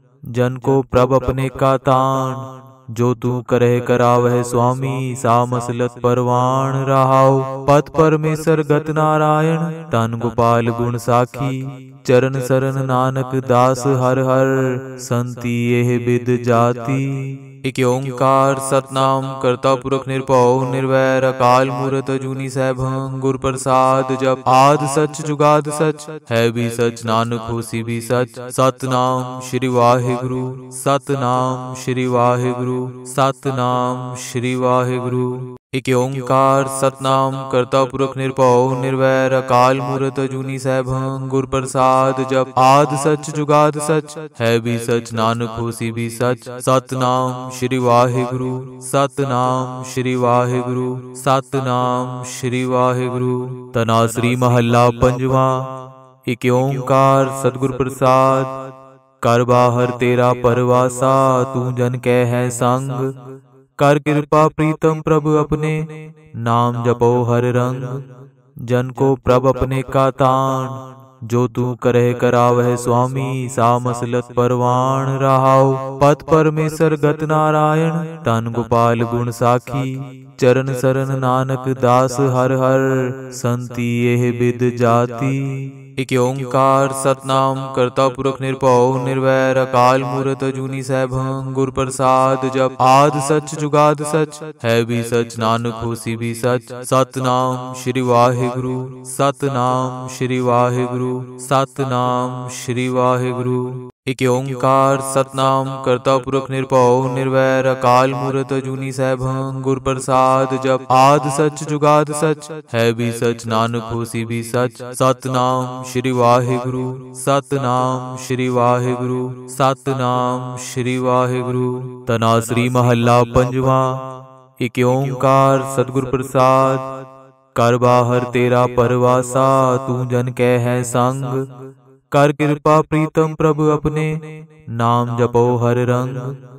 जन को प्रभ अपने का तान, जो तू करह करावह स्वामी। सा मसलत परवान रहाओ, पत परमेश्वर गत नारायण। तन गोपाल गुण साखी, चरण सरन नानक दास हर हर। संति एह बिद जाति। इक ओंकार सतनाम करता पुरख निरभउ निर्वैर, अकाल मूरत अजूनी सैभं गुर प्रसाद। जप आद सच जुगाद सच, है भी सच नानक होसी भी सच। सतनाम श्री वाहिगुरु, सतनाम श्री वाहिगुरु, सतनाम श्री वाहिगुरु। इक ओंकार सतनाम करता पुरख निरभउ निर्वैर, अकाल मूरत अजूनी सैभं गुर प्रसाद। जप आद सच जुगाद सच, है भी सच नानक होसी भी सच। सतनाम श्री वाहिगुरु, सतनाम श्री वाहिगुरु, सतनाम श्री वाहिगुरु। तनासरी महला पंजवा। इक ओंकार सतगुर प्रसाद, कर बाहर तेरा परवासा, तू जन कै है संग। कर कृपा प्रीतम प्रभु अपने, नाम जपो हर रंग। जन को प्रभ अपने का तान, जो तू करह करावह स्वामी। सा मसलत परवान रहाओ, पत परमेश्वर गत नारायण। तन गोपाल गुण साखी, चरण सरन नानक दास हर हर। संति एह बिद जाति। इक ओंकार सतनाम करता पुरख निरभउ निर्वैर, अकाल मूरत अजूनी सैभं गुर प्रसाद। जप आद सच जुगाद सच, है भी सच नानक होसी भी सच। सतनाम श्री वाहिगुरु, सतनाम श्री वाहिगुरु, सतनाम श्री वाहिगुरु। इक ओंकार सतनाम करता पुरख निरभउ निर्वैर, अकाल मूरत अजूनी सैभं गुर प्रसाद। जप आद सच जुगाद सच, है भी सच नानक होसी भी सच। सतनाम श्री वाहिगुरु, सतनाम श्री वाहिगुरु, सतनाम श्री वाहिगुरु। तनासरी महला पंजवा। इक ओंकार सतगुर प्रसाद, कर बाहर तेरा परवासा, तू जन कै है संग। कर कृपा प्रीतम प्रभु अपने, नाम जपो हर रंग।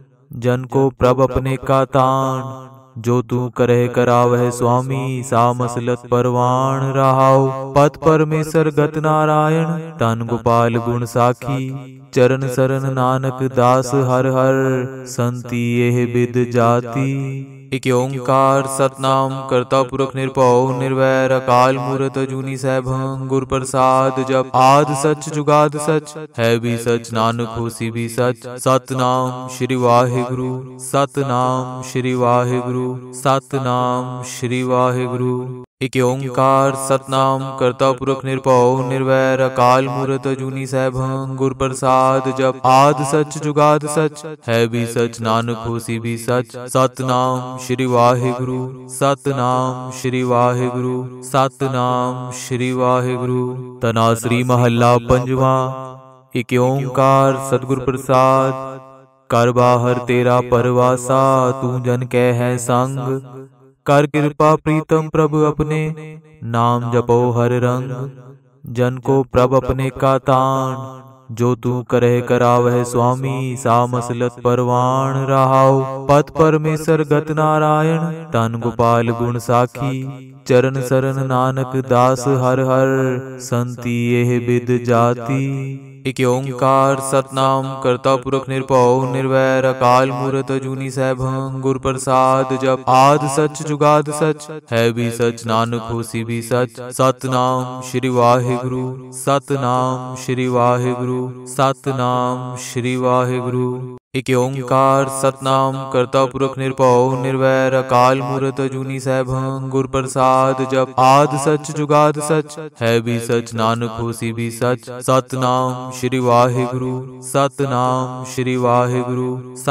जन को प्रभ अपने का तान, जो तू करह करावह स्वामी। सा मसलत परवान रहाओ, पत परमेश्वर गत नारायण। तन गोपाल गुण साखी, चरण सरन नानक दास हर हर। संति एह बिद जाति। इक ओंकार सतनाम करता पुरख निरभउ निर्वैर, अकाल मूरत अजूनी सैभं गुर प्रसाद। जप आद सच जुगाद सच, है भी सच नानक होसी भी सच। सतनाम श्री वाहिगुरु, सतनाम श्री वाहिगुरु, सतनाम श्री वाहिगुरु। इक ओंकार सतनाम करता पुरख निरभउ निर्वैर अकाल मूरत अजूनी सैभं गुर प्रसाद जप आद सच जुगाद सच है भी सच नानक होसी भी सच। सतनाम श्री वाहिगुरु सतनाम श्री वाहिगुरु सतनाम श्री वाहिगुरु। तनासरी महला पंजवा। इक ओंकार सतगुर प्रसाद कर बाहर तेरा परवासा तू जन कह है संग कर कृपा प्रीतम प्रभु अपने नाम जपो हर रंग। जन को प्रभ अपने का तान जो तू करे करावह स्वामी सा मसलत परवान रहाओ। पत परमेश्वर गत नारायण तन गोपाल गुण साखी चरण सरन नानक दास हर हर संति एह बिद जाति। इक ओंकार सतनाम करता पुरख निरभउ निर्वैर अकाल मूरत अजूनी सैभं गुर प्रसाद जप आद सच जुगाद सच है भी सच नानक होसी भी सच। सतनाम श्री वाहिगुरु सतनाम श्री वाहिगुरु सतनाम श्री वाहिगुरु। इक ओंकार सतनाम करता पुरख निरभउ निर्वैर अकाल मूरत अजूनी सैभं गुर प्रसाद जप आद सच जुगाद सच है भी सच नानक होसी भी सच। सतनाम श्री वाहिगुरु सतनाम श्री वाहिगुरु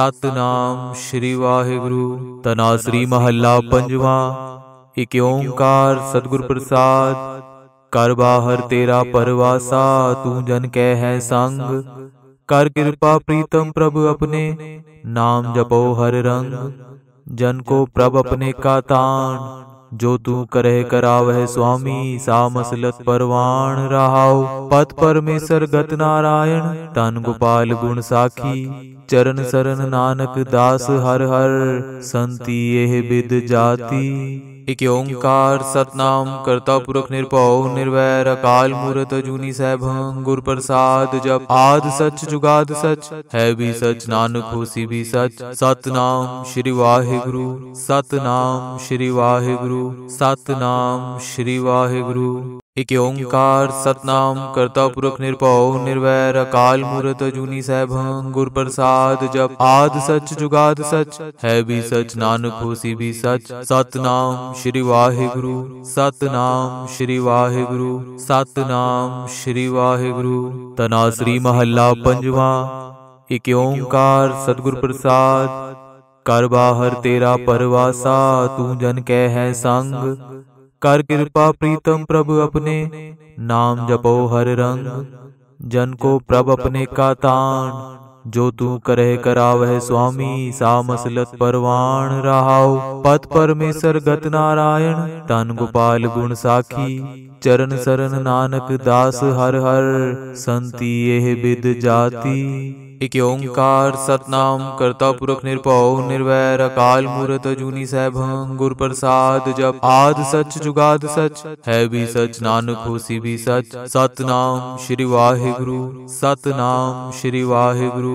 सतनाम श्री वाहिगुरु। तनासरी महला पंजवा। इक ओंकार सतगुर प्रसाद कर बाहर तेरा परवासा तू जन कह है संग कर कृपा प्रीतम प्रभु अपने नाम जपो हर रंग। जन को प्रभ अपने का तान जो तू करे करावह स्वामी सा मसलत परवान रहाओ। पत परमेश्वर गत नारायण तन गोपाल गुण साखी चरण सरन नानक दास हर हर संति एह बिद जाति। इक ओंकार सतनाम करता पुरख निरभउ निर्वैर अकाल मूरत अजूनी सैभं गुर प्रसाद जप आद सच जुगाद सच है भी सच नानक होसी भी सच। सतनाम श्री वाहिगुरु सतनाम श्री वाहिगुरु सतनाम श्री वाहिगुरु। इक ओंकार सतनाम करता पुरख निरभउ निर्वैर अकाल मूरत अजूनी सैभं गुर प्रसाद जप आद सच जुगाद सच है भी सच नानक होसी भी सच। सतनाम श्री वाहिगुरु सतनाम श्री वाहिगुरु सतनाम श्री वाहिगुरु। तनासरी महला पंजवा। इक ओंकार सतगुर प्रसाद कर बाहर तेरा परवासा तू जन कह है संग कर कृपा प्रीतम प्रभु अपने नाम जपो हर रंग। जन को प्रभ अपने का तान जो तू करे करावह स्वामी सा मसलत परवान रहाओ। पत परमेश्वर गत नारायण तन गोपाल गुण साखी चरण सरन नानक दास हर हर संति एह बिद जाति। इक ओंकार सतनाम करता पुरख निरभउ निर्वैर अकाल मूरत अजूनी सैभं गुर प्रसाद जप आद सच जुगाद सच है भी सच नानक होसी भी सच। सतनाम श्री वाहिगुरु सतनाम श्री वाहिगुरु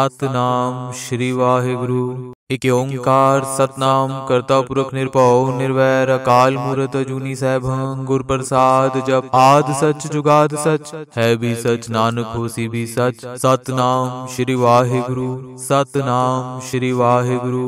सतनाम श्री वाहिगुरु। इक ओंकार सतनाम करता पुरख निरभउ निर्वैर अकाल मूरत अजूनी सैभं गुर प्रसाद जप आद सच जुगाद सच है भी सच नानक होसी भी सच। सतनाम श्री वाहिगुरु सतनाम श्री वाहिगुरु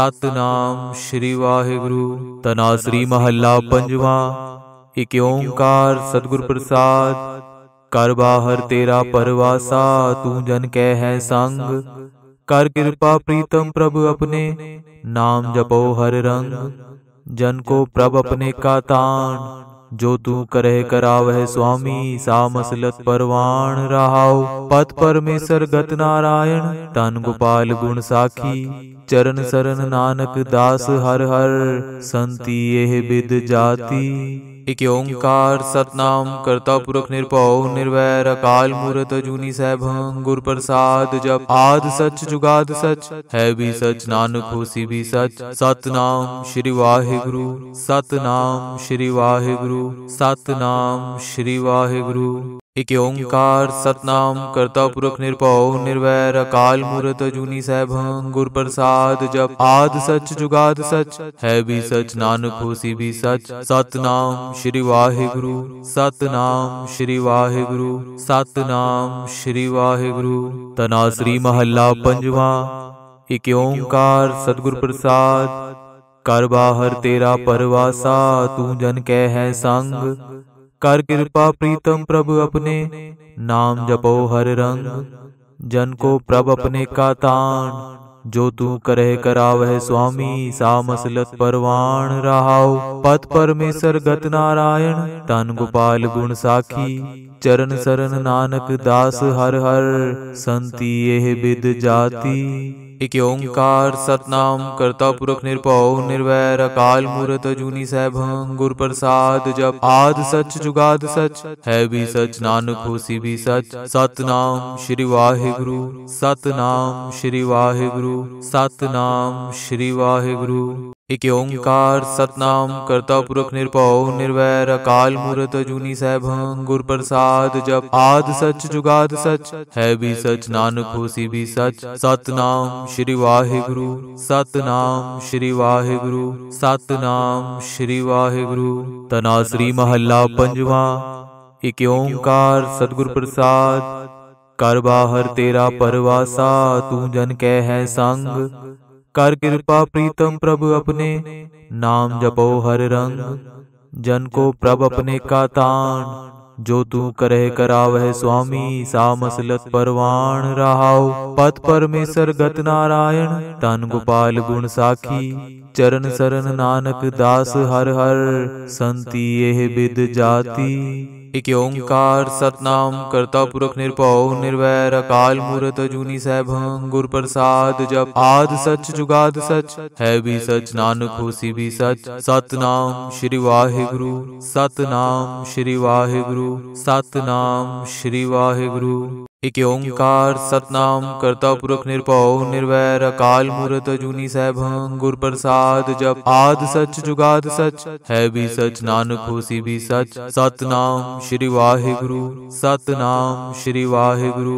सतनाम श्री वाहिगुरु। तनासरी महला पंजवा। इक ओंकार सतगुर प्रसाद कर बाहर तेरा परवासा तू जन कह है संग कर कृपा प्रीतम प्रभु अपने नाम जपो हर रंग। जन को प्रभ अपने का तान जो तू करे करावह स्वामी सा मसलत परवान रहाओ। पत परमेश्वर गत नारायण तन गोपाल गुण साखी चरण सरन नानक दास हर हर संति एह बिद जाति। इक ओंकार सतनाम करता पुरख निरभउ निर्वैर अकाल मूरत अजूनी सैभं गुर प्रसाद जप आद सच जुगाद सच है भी सच नानक होसी भी सच। सतनाम श्री वाहिगुरु सतनाम श्री वाहिगुरु सतनाम श्री वाहिगुरु। इक ओंकार सतनाम करता पुरख निरभउ निर्वैर अकाल मूरत अजूनी सैभं गुर प्रसाद जप आद सच जुगाद सच है भी सच नानक होसी भी सच। सतनाम श्री वाहिगुरु सतनाम श्री वाहिगुरु सतनाम श्री वाहिगुरु। तनासरी महला पंजवा। इक ओंकार सतगुर प्रसाद कर बाहर तेरा परवासा तू जन कह है संग। कर कृपा प्रीतम प्रभु अपने नाम जपो हर रंग। जन को प्रभ अपने का तान जो तू करह करावह स्वामी। सा मसलत परवान रहाओ पत परमेश्वर गत नारायण। तन गोपाल गुण साखी चरण सरन नानक दास हर हर। संति एह बिद जाति। एक ओंकार सतनाम करता पुरख निरभव निर्वैर अकाल मूरत अजूनी सैभं गुर प्रसाद। जप आद सच जुगाद सच है भी सच नानक होसी भी सच। सतनाम श्री वाहिगुरु सतनाम श्री वाहिगुरु सतनाम श्री वाहिगुरु। एक ओंकार सतनाम करता पुरख निरभव निर्वैर अकाल मूरत अजूनी सैभं गुर प्रसाद। जप आद सच जुगाद सच है भी सच नानक होसी भी सच। सतनाम श्री वाहिगुरु सतनाम श्री वाहिगुरु सतनाम श्री वाहिगुरु। तनाश्री महला पंजवा। एक ओंकार सतगुर प्रसाद। कर बाहर तेरा परवासा तू जन कह है संग। कर कृपा प्रीतम प्रभु अपने नाम जपो हर रंग। जन को प्रभ अपने का तान जो तू करह करावह स्वामी। सा मसलत परवान रहाओ पत परमेश्वर गत नारायण। तन गोपाल गुण साखी चरण सरन नानक दास हर हर। संति एह बिद जाति। एक ओंकार सतनाम करता पुरख निरभव निर्वैर अकाल मूरत अजूनी सैभं गुर प्रसाद। जप आद सच जुगाद सच है भी सच नानक होसी भी सच। सतनाम श्री वाहिगुरु सतनाम श्री वाहिगुरु सतनाम श्री वाहिगुरु। एक ओंकार सतनाम करता पुरख निरभव निर्वैर अकाल मूरत अजूनी सैभं गुर प्रसाद। जप आद सच जुगाद सच है भी सच नानक होसी भी सच। सतनाम श्री वाहिगुरु सतनाम श्री वाहिगुरु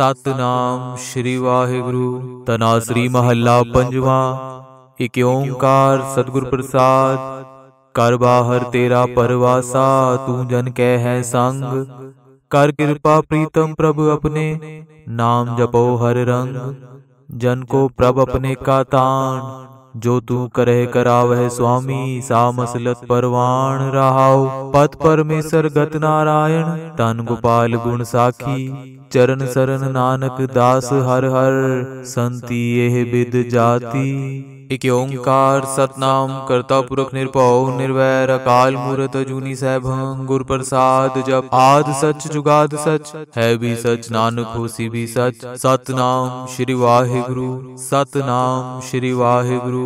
सतनाम श्री वाहिगुरु। तनाश्री महला पंजवा। एक ओंकार सतगुर प्रसाद। कर बाहर तेरा परवासा तू जन कह है संग। कर कृपा प्रीतम प्रभु अपने नाम जपो हर रंग। जन को प्रभ अपने का तान जो तू करह करावह स्वामी। सा मसलत परवान रहाओ पत परमेश्वर गत नारायण। तन गोपाल गुण साखी चरण सरन नानक दास हर हर। संति एह बिद जाति। एक ओंकार सतनाम करता पुरख निरभव निर्वैर अकाल मूरत अजूनी सैभं गुर प्रसाद। जप आद सच जुगाद सच है भी सच नानक होसी भी सच। सतनाम श्री वाहिगुरु सतनाम श्री वाहिगुरु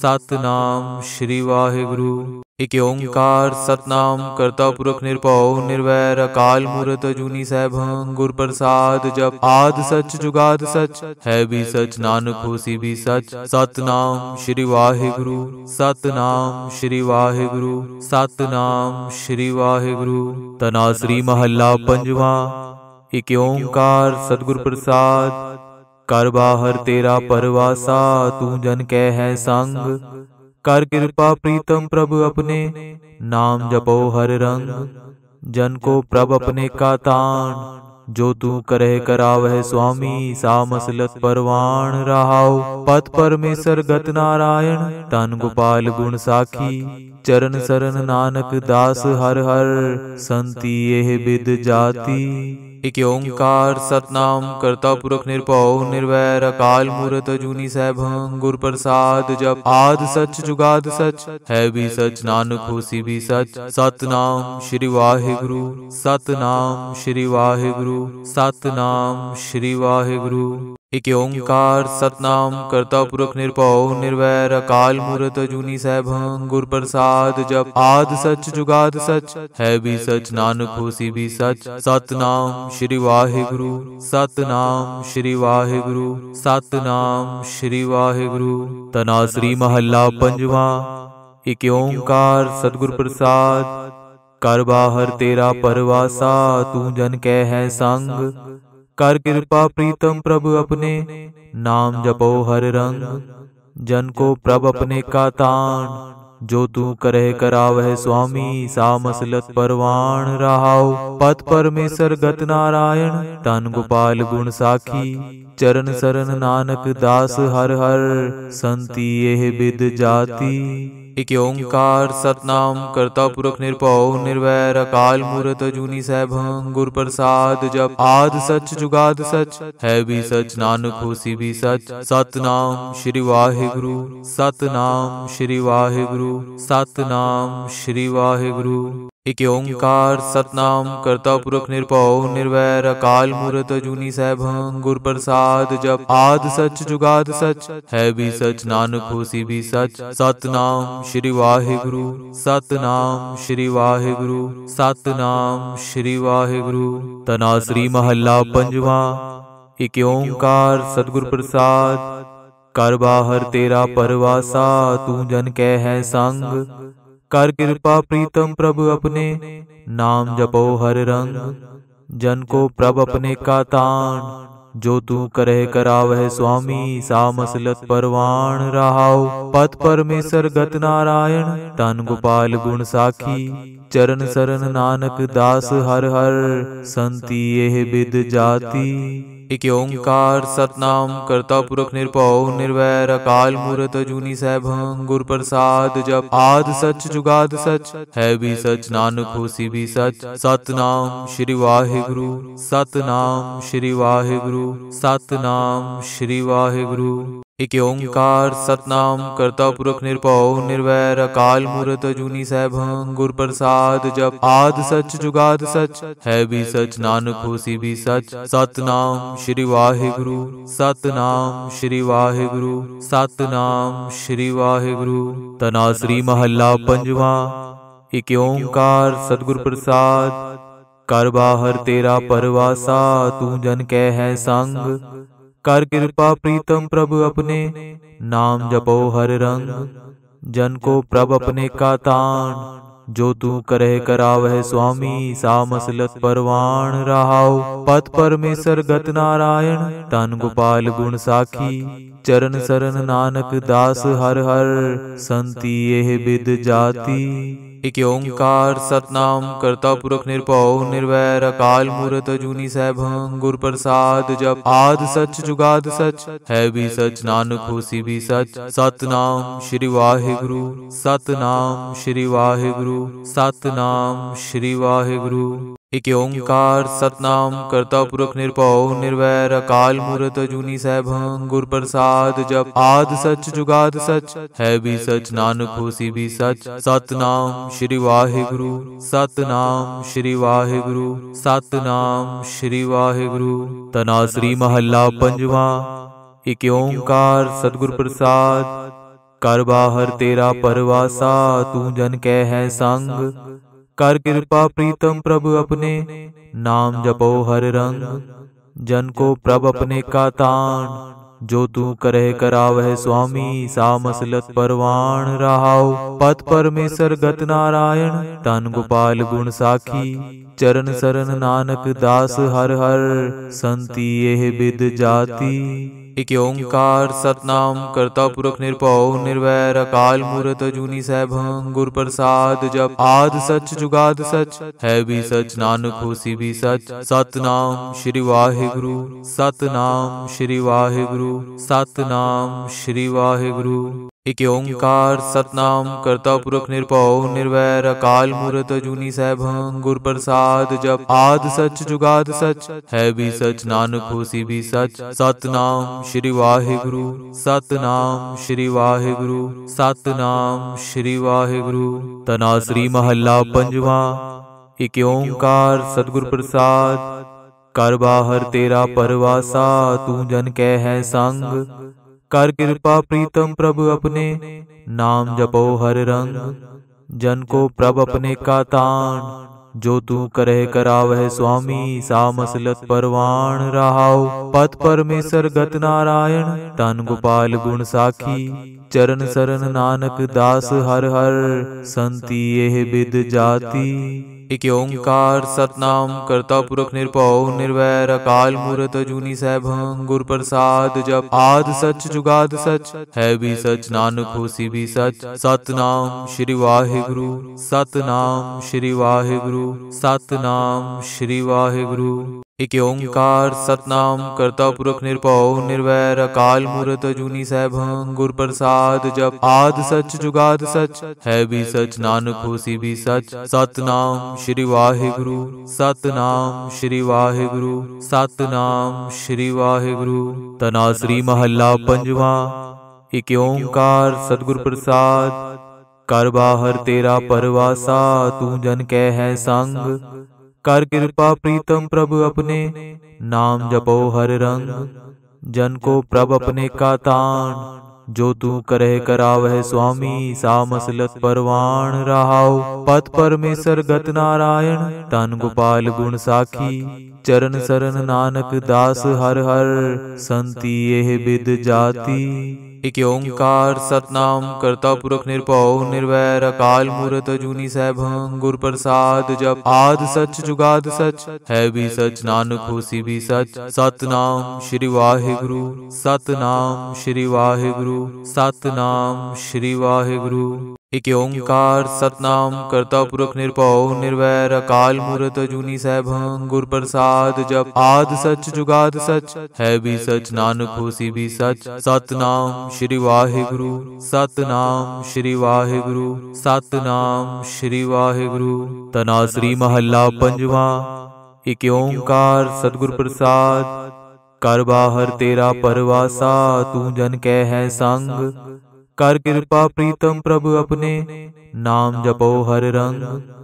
सतनाम श्री वाहिगुरु। एक ओंकार सतनाम करता पुरख निरभव निर्वैर अकाल मूरत अजूनी सैभं गुर प्रसाद। जप आद सच जुगाद सच है भी सच नानक होसी भी सच। सतनाम श्री वाहिगुरु सतनाम श्री वाहिगुरु सतनाम श्री वाहिगुरु। तनाश्री महला पंजवा। एक ओंकार सतगुर प्रसाद। कर बाहर तेरा परवासा तू जन कह है संग। कर कृपा प्रीतम प्रभु अपने नाम जपो हर रंग। जन को प्रभ अपने का तान जो तू करह करावह स्वामी। सा मसलत परवान रहाओ पत परमेश्वर गत नारायण। तन गोपाल गुण साखी चरण सरन नानक दास हर हर। संति एह बिद जाति। एक ओंकार सतनाम करता पुरख निरभव निर्वैर अकाल मूरत अजूनी सैभं गुर प्रसाद। जप आद सच जुगाद सच है भी सच नानक होसी भी सच। सतनाम श्री वाहिगुरु सतनाम श्री वाहिगुरु सतनाम श्री वाहिगुरु। एक ओंकार सतनाम करता पुरख निरभव निर्वैर अकाल मूरत अजूनी सैभं गुर प्रसाद। जप आद सच जुगाद सच है भी सच नानक होसी भी सच। सतनाम श्री वाहिगुरु सतनाम श्री वाहिगुरु सतनाम श्री वाहिगुरु। तनाश्री महला पंजवा। एक ओंकार सतगुर प्रसाद। कर बाहर तेरा परवासा तू जन कह है संग। कर कृपा प्रीतम प्रभु अपने नाम जपो हर रंग। जन को प्रभ अपने का तान जो तू करह करावह स्वामी सा मसलत परवान रहाओ। पत परमेश्वर गत नारायण तन गोपाल गुण साखी। चरण सरन नानक दास हर हर संति एह बिद जाति। इक ओंकार सतनाम करता पुरख निरभउ निर्वैर अकाल मूरत अजूनी सैभं गुर प्रसाद जप आद सच जुगाद सच है भी सच नानक होसी भी सच। सतनाम श्री वाहिगुरु सतनाम श्री वाहिगुरु सतनाम श्री वाहिगुरु। इक ओंकार सतनाम करता पुरख निरभउ निर्वैर अकाल मूरत अजूनी सैभं गुर प्रसाद जप आद सच जुगाद सच है भी सच नानक होसी भी सच। सतनाम श्री वाहिगुरु सतनाम श्री वाहिगुरु सतनाम श्री वाहिगुरु। तनासरी महला पंजवा। इक ओंकार सतगुर प्रसाद कर बाहर तेरा परवासा तू जन कै है संग। कर कृपा प्रीतम प्रभु अपने नाम जपो हर रंग। जन को प्रभ अपने का तान जो तू करह करावह स्वामी सा मसलत परवान रहाओ। पत परमेश्वर गत नारायण तन गोपाल गुण साखी। चरण सरन नानक दास हर हर संति एह बिद जाति। इक ओंकार सतनाम करता पुरख निरभउ निर्वैर अकाल मूरत अजूनी सैभं गुर प्रसाद जप आद सच जुगाद सच है भी सच नानक होसी भी सच। सतनाम श्री वाहिगुरु सतनाम श्री वाहिगुरु सतनाम श्री वाहिगुरु। इक ओंकार सतनाम करता पुरख निरभउ निर्वैर अकाल मूरत अजूनी सैभं गुर प्रसाद जप आद सच जुगाद सच है भी सच नानक होसी भी सच। सतनाम श्री वाहिगुरु सतनाम श्री वाहिगुरु सतनाम श्री वाहिगुरु। तनासरी महला पंजवा। इक ओंकार सतगुर प्रसाद कर बाहर तेरा परवासा तू जन कै है संग। कर कृपा प्रीतम प्रभु अपने नाम जपो हर रंग। जन को प्रभ अपने का तान जो तू करह करावह स्वामी सा मसलत परवान रहाओ। पत परमेश्वर गत नारायण तन गोपाल गुण साखी। चरण सरन नानक दास हर हर संति एह बिद जाति। इक ओंकार सतनाम करता पुरख निरभउ निर्वैर अकाल मूरत अजूनी सैभं गुर प्रसाद जप आद सच जुगाद सच है भी सच नानक होसी भी सच। सतनाम श्री वाहिगुरु सतनाम श्री वाहिगुरु सतनाम श्री वाहिगुरु। इक ओंकार सतनाम करता पुरख निरभउ निर्वैर अकाल मूरत अजूनी सैभं गुर प्रसाद जप आद सच जुगाद सच है भी सच नानक होसी भी सच। सतनाम श्री वाहिगुरु सतनाम श्री वाहिगुरु सतनाम श्री वाहिगुरु। तनासरी महला पंजवा। इक ओंकार सतगुर प्रसाद कर बाहर तेरा परवासा तू जन कै है संग। कर कृपा प्रीतम प्रभु अपने नाम जपो हर रंग। जन को प्रभ अपने का तान जो तू करह करावह स्वामी सा मसलत परवान रहाओ। पत परमेश्वर गत नारायण तन गोपाल गुण साखी। चरण सरन नानक दास हर हर संति एह बिद जाति। इक ओंकार सतनाम करता पुरख निरभउ निर्वैर अकाल मूरत अजूनी सैभं गुर प्रसाद जप आद सच जुगाद सच है भी सच नानक होसी भी सच। सतनाम श्री वाहिगुरु सतनाम श्री वाहिगुरु सतनाम श्री वाहिगुरु। इक ओंकार सतनाम करता पुरख निरभउ निर्वैर अकाल मूरत अजूनी सैभं गुर प्रसाद जप आद सच जुगाद सच है भी सच नानक होसी भी सच। सतनाम श्री वाहिगुरु सतनाम श्री वाहिगुरु सतनाम श्री वाहिगुरु। तनासरी महला पंजवा। इक ओंकार सतगुर प्रसाद कर बाहर तेरा परवासा तू जन कै है संग। कर कृपा प्रीतम प्रभु अपने नाम जपो हर रंग। जन को प्रभ अपने का तान जो तू करह करावह स्वामी सा मसलत परवान रहाओ। पत परमेश्वर गत नारायण तन गोपाल गुण साखी। चरण सरन नानक दास हर हर संति एह बिद जाति। ਇਕ ਓੰਕਾਰ ਸਤਨਾਮ ਕਰਤਾ ਪੁਰਖ ਨਿਰਭਉ ਨਿਰਵੈਰ ਅਕਾਲ ਮੂਰਤ ਅਜੂਨੀ ਸੈਭੰ ਗੁਰ ਪ੍ਰਸਾਦ ਜਪ ਆਦ ਸਚ ਜੁਗਾਦ ਸਚ ਹੈ ਵੀ ਸਚ ਨਾਨਕ ਹੋਸੀ ਵੀ ਸਚ। ਸਤਨਾਮ ਸ਼੍ਰੀ ਵਾਹਿਗੁਰੂ ਸਤਨਾਮ ਸ਼੍ਰੀ ਵਾਹਿਗੁਰੂ ਸਤਨਾਮ ਸ਼੍ਰੀ ਵਾਹਿਗੁਰੂ। ਇਕ ਓੰਕਾਰ ਸਤਨਾਮ ਕਰਤਾ ਪੁਰਖ ਨਿਰਭਉ ਨਿਰਵੈਰ ਅਕਾਲ ਮੂਰਤ ਅਜੂਨੀ ਸੈਭੰ ਗੁਰ ਪ੍ਰਸਾਦ ਜਪ ਆਦ ਸਚ ਜੁਗਾਦ ਸਚ ਹੈ ਵੀ ਸਚ ਨਾਨਕ ਹੋਸੀ ਵੀ ਸਚ। ਸਤਨਾਮ ਸ਼੍ਰੀ ਵਾਹਿਗੁਰੂ ਸਤਨਾਮ ਸ਼੍ਰੀ ਵਾਹਿਗੁਰੂ ਸਤਨਾਮ ਸ਼੍ਰੀ ਵਾਹਿਗੁਰੂ। ਤਨਾਸਰੀ ਮਹੱਲਾ ਪੰਜਵਾਂ। ਇਕ ਓੰਕਾਰ ਸਤਿਗੁਰ ਪ੍ਰਸਾਦ ਕਰ ਬਾਹਰ ਤੇਰਾ ਪਰਵਾਸਾ ਤੂੰ ਜਨ ਕੈ ਹੈ ਸੰਗ कर कृपा प्रीतम प्रभु अपने नाम जपो हर रंग जन को प्रभ अपने का तान जो तू करह करावह स्वामी सा मसलत परवान रहाओ पत परमेश्वर गत नारायण तन गोपाल गुण साखी चरण सरन नानक दास हर हर संति एह बिद जाति। इक ओंकार सतनाम करता पुरख निरभउ निर्वैर अकाल मूरत अजूनी सैभं गुर प्रसाद जप आद सच जुगाद सच है भी सच नानक होसी भी सच। सतनाम श्री वाहिगुरु सतनाम श्री वाहिगुरु सतनाम श्री वाहिगुरु। इक ओंकार सतनाम करता पुरख निरभउ निर्वैर अकाल मूरत अजूनी सैभं गुर प्रसाद जप आद सच जुगाद सच है भी सच नानक होसी भी सच। सतनाम श्री वाहिगुरु सतनाम श्री वाहिगुरु सतनाम श्री वाहिगुरु। तनासरी महला पंजवां। इक ओंकार सतगुर प्रसाद कर बाहर तेरा परवासा तू जन कै है संग कर कृपा प्रीतम प्रभु अपने नाम जपो हर रंग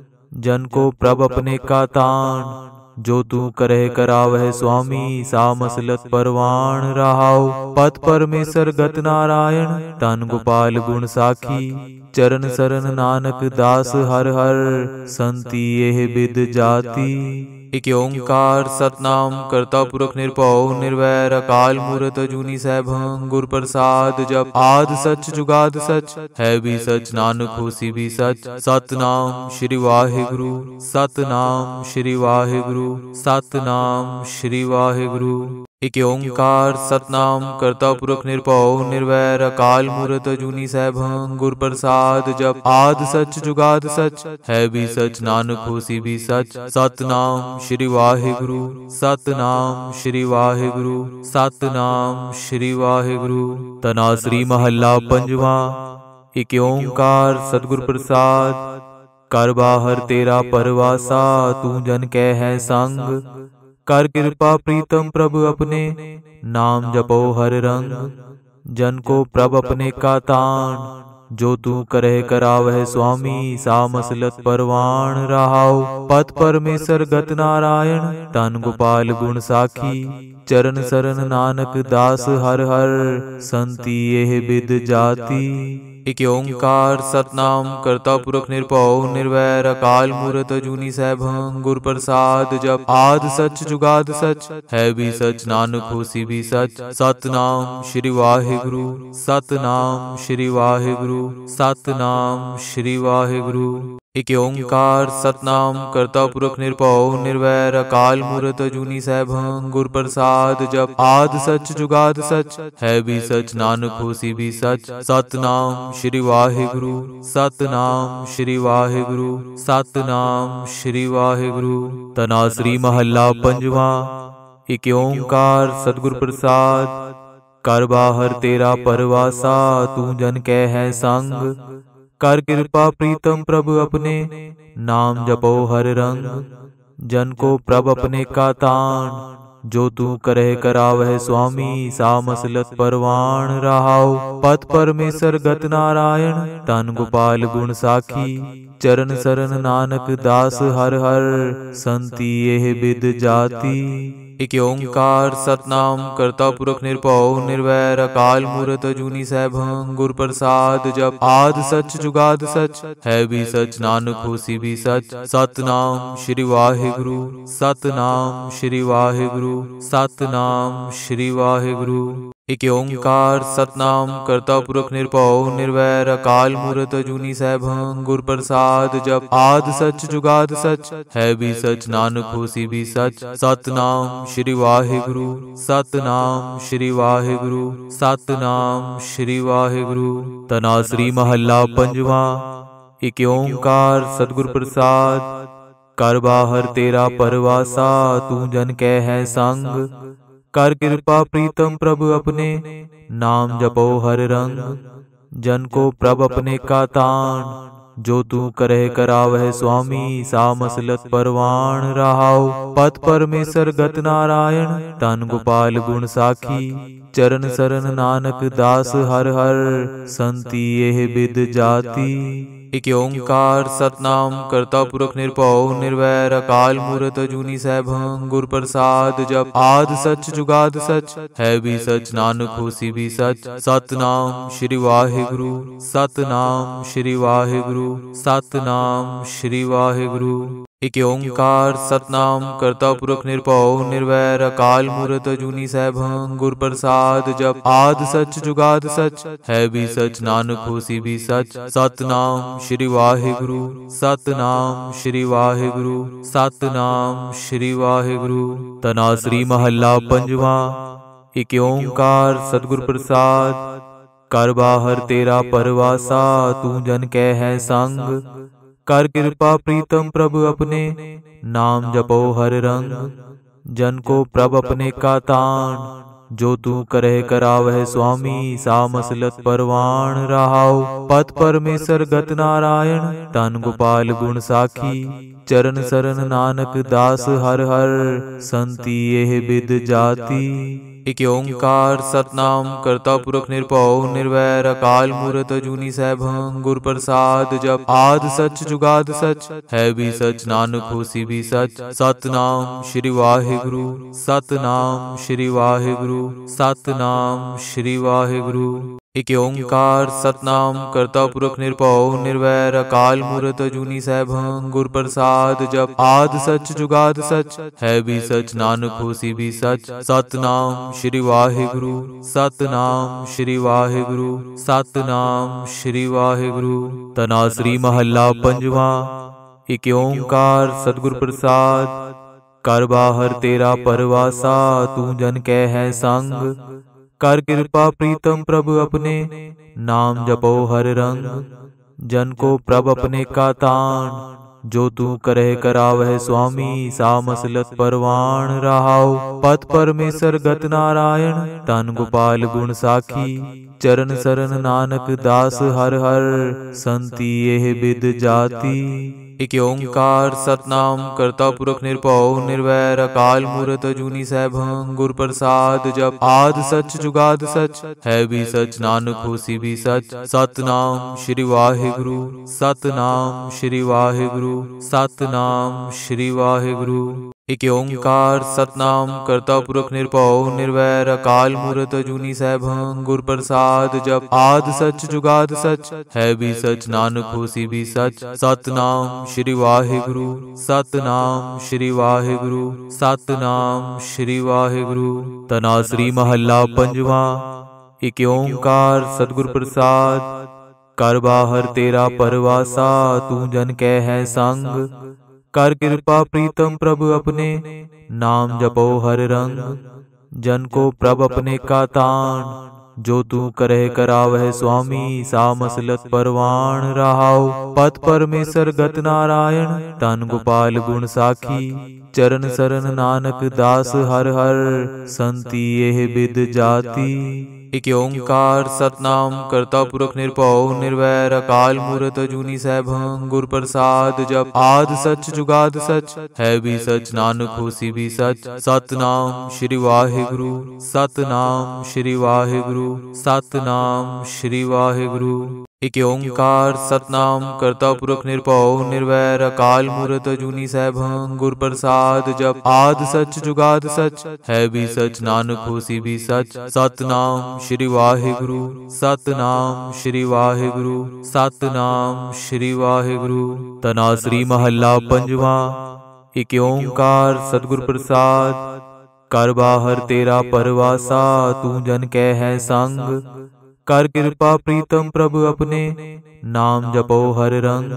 जन को प्रभ अपने का तान जो तू करह करावह स्वामी सा मसलत परवान रहाओ पत परमेश्वर गत नारायण तन गोपाल गुण साखी चरण सरन नानक दास हर हर संति एह बिद जाति। इक ओंकार सतनाम करता पुरख निरभउ निर्वैर अकाल मूरत अजूनी सैभं गुर प्रसाद जप आद सच जुगाद सच है भी सच नानक होसी भी सच। सतनाम श्री वाहिगुरु सतनाम श्री वाहिगुरु सतनाम श्री वाहिगुरु। इक ओंकार सतनाम करता पुरख निरभउ निर्वैर अकाल मूरत अजूनी सैभं गुर प्रसाद जप आद सच जुगाद सच है भी सच नानक होसी भी सच। सतनाम श्री वाहिगुरु सतनाम श्री वाहिगुरु सतनाम श्री वाहिगुरु। तनासरी महला पंजवां। इक ओंकार सतगुर प्रसाद कर बाहर तेरा परवासा तू जन कै है संग कर कृपा प्रीतम प्रभु अपने नाम जपो हर रंग जन को प्रभ अपने का तान जो तू करह करावह स्वामी सा मसलत परवान रहाओ पत परमेश्वर गत नारायण तन गोपाल गुण साखी चरण सरन नानक दास हर हर संति एह बिद जाति। इक ओंकार सतनाम करता पुरख निरभउ निर्वैर अकाल मूरत अजूनी सैभं गुर प्रसाद जप आद सच जुगाद सच है भी सच नानक होसी भी सच। सतनाम श्री वाहिगुरु सतनाम श्री वाहिगुरु सतनाम श्री वाहिगुरु। इक ओंकार सतनाम करता पुरख निरभउ निर्वैर अकाल मूरत अजूनी सैभं गुर प्रसाद जप आद सच जुगाद सच है भी सच नानक होसी भी सच। सतनाम श्री वाहिगुरु सतनाम श्री वाहिगुरु सतनाम श्री वाहिगुरु। तनासरी महला पंजवां। इक ओंकार सतगुर प्रसाद कर बाहर तेरा परवासा तू जन कै है संग कर कृपा प्रीतम प्रभु अपने नाम जपो हर रंग जन को प्रभ अपने का तान जो तू करह करावह स्वामी सा मसलत परवान रहाओ पत परमेश्वर गत नारायण तन गोपाल गुण साखी चरण सरन नानक दास हर हर संति एह बिद जाति। इक ओंकार सतनाम करता पुरख निरभउ निर्वैर अकाल मूरत अजूनी सैभं गुर प्रसाद जप आद सच जुगाद सच है भी सच नानक होसी भी सच। सतनाम श्री वाहिगुरु सतनाम श्री वाहिगुरु सतनाम श्री वाहिगुरु। इक ओंकार सतनाम करता पुरख निरभउ निर्वैर अकाल मूरत अजूनी सैभं गुर प्रसाद जप आद सच जुगाद सच है भी सच नानक होसी भी सच। सतनाम श्री वाहिगुरु सतनाम श्री वाहिगुरु सतनाम श्री वाहिगुरु। तनासरी महला पंजवा। इक ओंकार सतगुर प्रसाद कर बाहर तेरा परवासा तू जन कह है संग कर कृपा प्रीतम प्रभु अपने नाम जपो हर रंग। जन को प्रभ अपने का तान जो तू करे करावह स्वामी सा मसलत परवान रहाओ। पत परमेश्वर गत नारायण तन गोपाल गुण साखी चरण सरन नानक दास हर हर संति एह बिद जाति। इक ओंकार सतनाम करता पुरख निरभउ निर्वैर अकाल मूरत अजूनी सैभं गुर प्रसाद जप आद सच जुगाद सच है भी सच नानक होसी भी सच। सतनाम श्री वाहिगुरु सतनाम श्री वाहिगुरु सतनाम श्री वाहिगुरु। इक ओंकार सतनाम करता पुरख निरभउ निर्वैर अकाल मूरत अजूनी सैभं गुर प्रसाद जप आद सच जुगाद सच है भी सच नानक होसी भी सच। सतनाम श्री वाहिगुरु सतनाम श्री वाहिगुरु सतनाम श्री वाहिगुरु। तनासरी महला पंजवा। इक ओंकार सतगुर प्रसाद कर बाहर तेरा परवासा तू जन कह है संग कर कृपा प्रीतम प्रभु अपने नाम जपो हर रंग। जन को प्रभ अपने का तान जो तू करे करावह स्वामी सा मसलत परवान रहाओ। पत परमेश्वर गत नारायण तन गोपाल गुण साखी चरण सरन नानक दास हर हर संति एह बिद जाति। इक ओंकार सतनाम करता पुरख निरभउ निर्वैर अकाल मूरत अजूनी सैभं गुर प्रसाद जप आद सच जुगाद सच है भी सच नानक होसी भी सच। सतनाम श्री वाहिगुरु सतनाम श्री वाहिगुरु सतनाम श्री वाहिगुरु। इक ओंकार सतनाम करता पुरख निरभउ निर्वैर अकाल मूरत अजूनी सैभं गुर प्रसाद जप आद सच जुगाद सच है भी सच नानक होसी भी सच। सतनाम श्री वाहिगुरु सतनाम श्री वाहिगुरु सतनाम श्री वाहिगुरु। तनासरी महला पंजवा। इक ओंकार सतगुर प्रसाद कर बाहर तेरा परवासा तू जन कह है संग कर कृपा प्रीतम प्रभु अपने नाम जपो हर रंग। जन को प्रभ अपने का तान जो तू करे करावह स्वामी सा मसलत परवान रहाओ। पत परमेश्वर गत नारायण तन गोपाल गुण साखी चरण सरन नानक दास हर हर संति एह बिद जाति। इक ओंकार सतनाम करता पुरख निरभउ निर्वैर अकाल मूरत अजूनी सैभं गुर प्रसाद जप आद सच जुगाद सच है भी सच नानक होसी भी सच। सतनाम श्री वाहिगुरु सतनाम श्री वाहिगुरु सतनाम श्री वाहिगुरु। इक ओंकार सतनाम करता पुरख निरभउ निर्वैर अकाल मूरत अजूनी सैभं गुर प्रसाद जप आद सच जुगाद सच है भी सच नानक होसी भी सच। सतनाम श्री वाहिगुरु सतनाम श्री वाहिगुरु सतनाम श्री वाहिगुरु। तनासरी महला पंजवा। इक ओंकार सतगुर प्रसाद कर बाहर तेरा परवासा तू जन कह है संग कर कृपा प्रीतम प्रभु अपने नाम जपो हर रंग। जन को प्रभ अपने का तान जो तू करे करावह स्वामी सा मसलत परवान रहाओ। पत परमेश्वर गत नारायण तन गोपाल गुण साखी चरण सरन नानक दास हर हर संति एह बिद जाति। इक ओंकार सतनाम करता पुरख निरभउ निर्वैर अकाल मूरत अजूनी सैभं गुर प्रसाद जप आद सच जुगाद सच है भी सच नानक होसी भी सच। सतनाम श्री वाहिगुरु सतनाम श्री वाहिगुरु सतनाम श्री वाहिगुरु। इक ओंकार सतनाम करता पुरख निरभउ निर्वैर अकाल मूरत अजूनी सैभं गुर प्रसाद जप आद सच जुगाद सच है भी सच नानक होसी भी सच। सतनाम श्री वाहिगुरु सतनाम श्री वाहिगुरु सतनाम श्री वाहिगुरु। तनासरी महला पंजवा। इक ओंकार सतगुर प्रसाद कर बाहर तेरा परवासा तू जन कह है संग। कर कृपा प्रीतम प्रभु अपने नाम जपो हर रंग।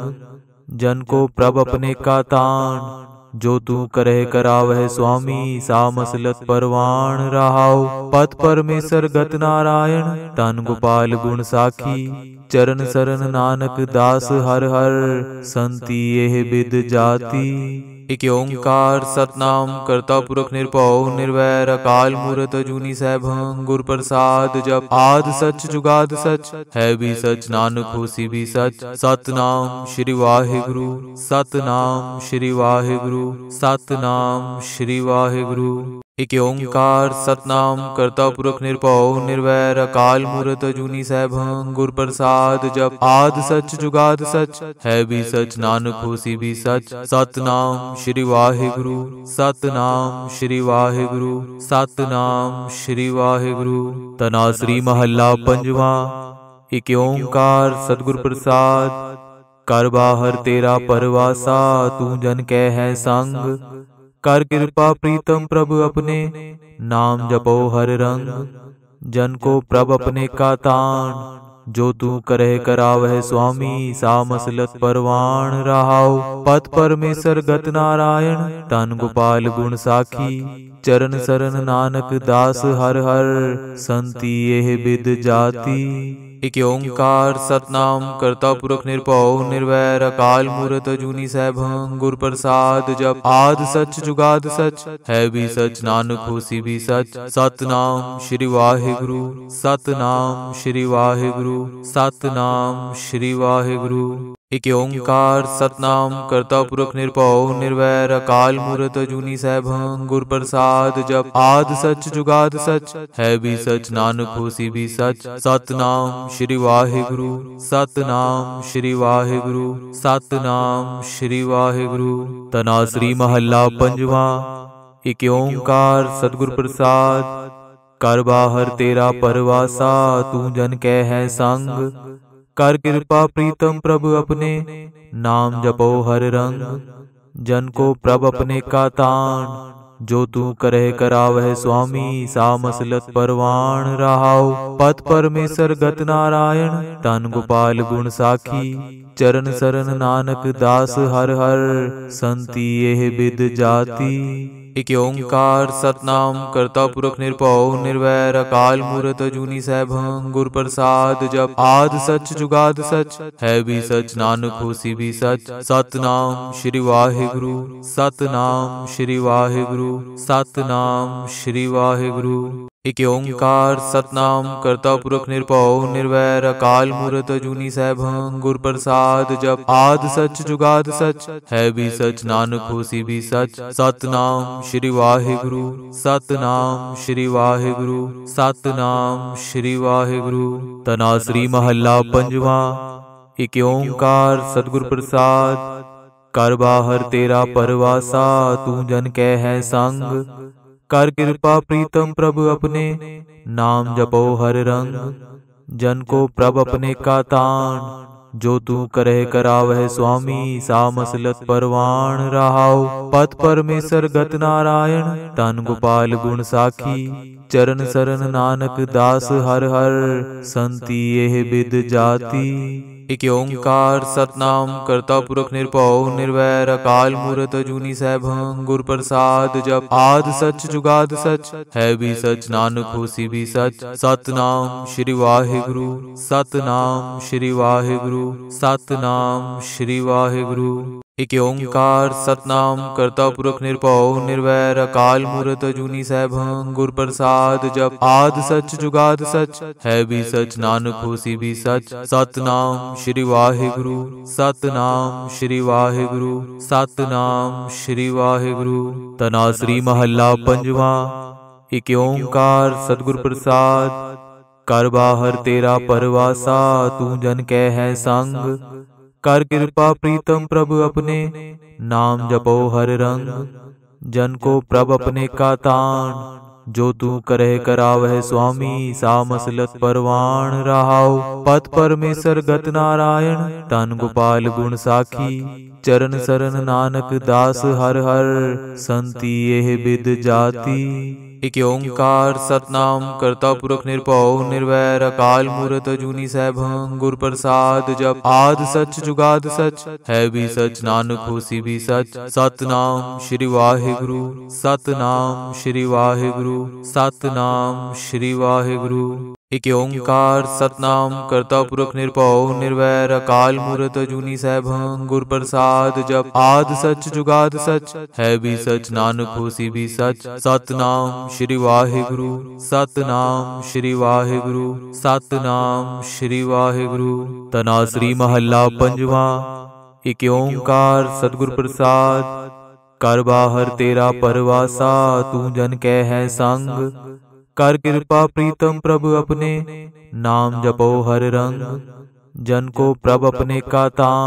जन को प्रभ अपने का तान जो तू करह करावह स्वामी। सा मसलत परवान रहाओ पद परमेश्वर गत नारायण। तन गोपाल गुण साखी चरण सरन नानक दास हर हर। संति यह विद जाति। एक ओंकार सतनाम करता पुरख निरभउ निर्वैर अकाल मूरत अजूनी सैभं गुर प्रसाद। जप आद सच जुगाद सच है भी सच नानक होसी भी सच। सतनाम श्री वाहिगुरु सतनाम श्री वाहिगुरु सतनाम श्री वाहिगुरु। एक ओंकार सतनाम करता पुरख निरभउ निर्वैर अकाल मूरत अजूनी सैभं गुर प्रसाद। जप आद सच जुगाद सच है भी सच नानक होसी भी सच। सतनाम श्री वाहिगुरु सतनाम श्री वाहिगुरु सतनाम श्री वाहिगुरु। तनाश्री महला पंजवा। एक ओंकार सतगुर प्रसाद। कर बाहर तेरा परवासा तू जन कह है संग। कर कृपा प्रीतम प्रभु अपने नाम जपो हर रंग। जन को प्रभ अपने का तान जो तू करह करावह स्वामी। सा मसलत परवान रहाओ पद परमेश्वर गत नारायण। तन गोपाल गुण साखी चरण सरन नानक दास हर हर। संति यह विद जाति। एक ओंकार सतनाम करता पुरख निरभउ निर्वैर अकाल मूरत अजूनी सैभं गुर प्रसाद। जप आद सच जुगाद सच है भी सच नानक होसी भी सच। सतनाम श्री वाहिगुरु सतनाम श्री वाहिगुरु सतनाम श्री वाहिगुरु। एक ओंकार सतनाम करता पुरख निरभउ निर्वैर अकाल मूरत अजूनी सैभं गुर प्रसाद। जप आद सच जुगाद सच है भी सच नानक होसी भी सच। सतनाम श्री वाहिगुरु सतनाम श्री वाहिगुरु सतनाम श्री वाहिगुरु। तनाश्री महला पंजवा। एक ओंकार सतगुर प्रसाद। कर बाहर तेरा परवासा तू जन कह है संग। कर कृपा प्रीतम प्रभु अपने नाम जपो हर रंग। जन को प्रभ अपने का तान जो तू करह करावह स्वामी। सा मसलत परवान रहाओ पद परमेश्वर गत नारायण। तन गोपाल गुण साखी चरण सरन नानक दास हर हर। संति यह विद जाति। एक ओंकार सतनाम करता पुरख निरभउ निर्वैर अकाल मूरत अजूनी सैभं गुर प्रसाद। जप आद सच जुगाद सच है भी सच नानक होसी भी सच। सतनाम श्री वाहिगुरु सतनाम श्री वाहिगुरु सतनाम श्री वाहिगुरु। एक ओंकार सतनाम करता पुरख निरभउ निर्वैर अकाल मूरत अजूनी सैभं गुर प्रसाद। जप आद सच जुगाद सच है भी सच नानक होसी भी सच। सतनाम श्री वाहिगुरु सतनाम श्री वाहिगुरु सतनाम श्री वाहिगुरु। तनाश्री महला पंजवा। एक ओंकार सतगुर प्रसाद। कर बाहर तेरा परवासा तू जन कह है संग। कर कृपा प्रीतम प्रभु अपने नाम जपो हर रंग। जन को प्रभ अपने का तान जो तू करह करावह स्वामी। सा मसलत परवान रहाओ पद परमेश्वर गत नारायण। तन गोपाल गुण साखी चरण सरन नानक दास हर हर। संति यह विद जाति। एक ओंकार सतनाम करता पुरख निरभउ निर्वैर अकाल मूरत अजूनी सैभं गुर प्रसाद। जप आद सच जुगाद सच है भी सच नानक होसी भी सच। सतनाम श्री वाहिगुरु सतनाम श्री वाहिगुरु सतनाम श्री वाहिगुरु। एक ओंकार सतनाम करता पुरख निरभउ निर्वैर अकाल मूरत अजूनी सैभं गुर प्रसाद। जप आद सच जुगाद सच है भी सच नानक होसी भी सच। सतनाम श्री वाहिगुरु सतनाम श्री वाहिगुरु सतनाम श्री वाहिगुरु। तनाश्री महला पंजवा। एक ओंकार सतगुर प्रसाद। कर बाहर तेरा परवासा तू जन कह है संग। कर कृपा प्रीतम प्रभु अपने नाम जपो हर रंग। जन को प्रभ अपने का तान जो तू करह करावह स्वामी। सा मसलत परवान रहाओ पद परमेश्वर गत नारायण। तन गोपाल गुण साखी चरण सरन नानक दास हर हर। संति यह विद जाति। इक ओंकार सतनाम करता पुरख निरभउ निर्वैर अकाल मूरत अजूनी सैभं गुर प्रसाद जप आद सच जुगाद सच है भी सच नानक होसी भी सच। सतनाम श्री वाहिगुरु सतनाम श्री वाहिगुरु सतनाम श्री वाहिगुरु। इक ओंकार सतनाम करता पुरख निरभउ निर्वैर अकाल मूरत अजूनी सैभं गुर प्रसाद जप आद सच जुगाद सच है भी सच नानक होसी भी सच। सतनाम श्री वाहिगुरु सतनाम श्री वाहिगुरु सतनाम श्री वाहिगुरु। तनासरी महला पंजवा। इक ओंकार सतगुर प्रसाद कर बाहर तेरा परवासा तू जन कै है संग कर कृपा प्रीतम प्रभु अपने नाम जपो हर रंग। जन को प्रभ अपने का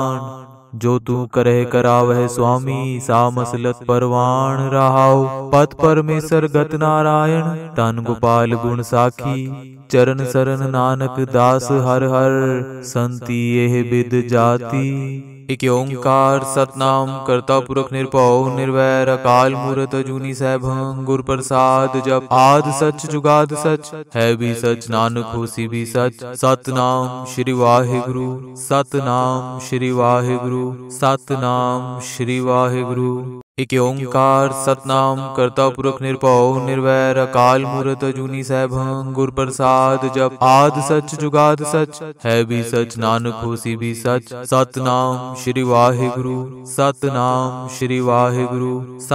तान जो तू करह करावह स्वामी सा मसलत परवान रहाओ। पथ परमेश्वर गत नारायण तन गोपाल गुण साखी चरण सरन नानक दास हर हर संति एह बिद जाति। इक ओंकार सतनाम करता पुरख निरभउ निर्वैर अकाल मूरत अजूनी सैभं गुर प्रसाद जप आद सच जुगाद सच है भी सच नानक होसी भी सच। सतनाम श्री वाहिगुरु सतनाम श्री वाहिगुरु सतनाम श्री वाहिगुरु। इक ओंकार सतनाम करता पुरख निरभउ निर्वैर अकाल मूरत अजूनी सैभं गुर प्रसाद जप आद सच जुगाद सच है भी सच नानक होसी भी सच। सतनाम श्री वाहिगुरु सतनाम श्री वाहिगुरु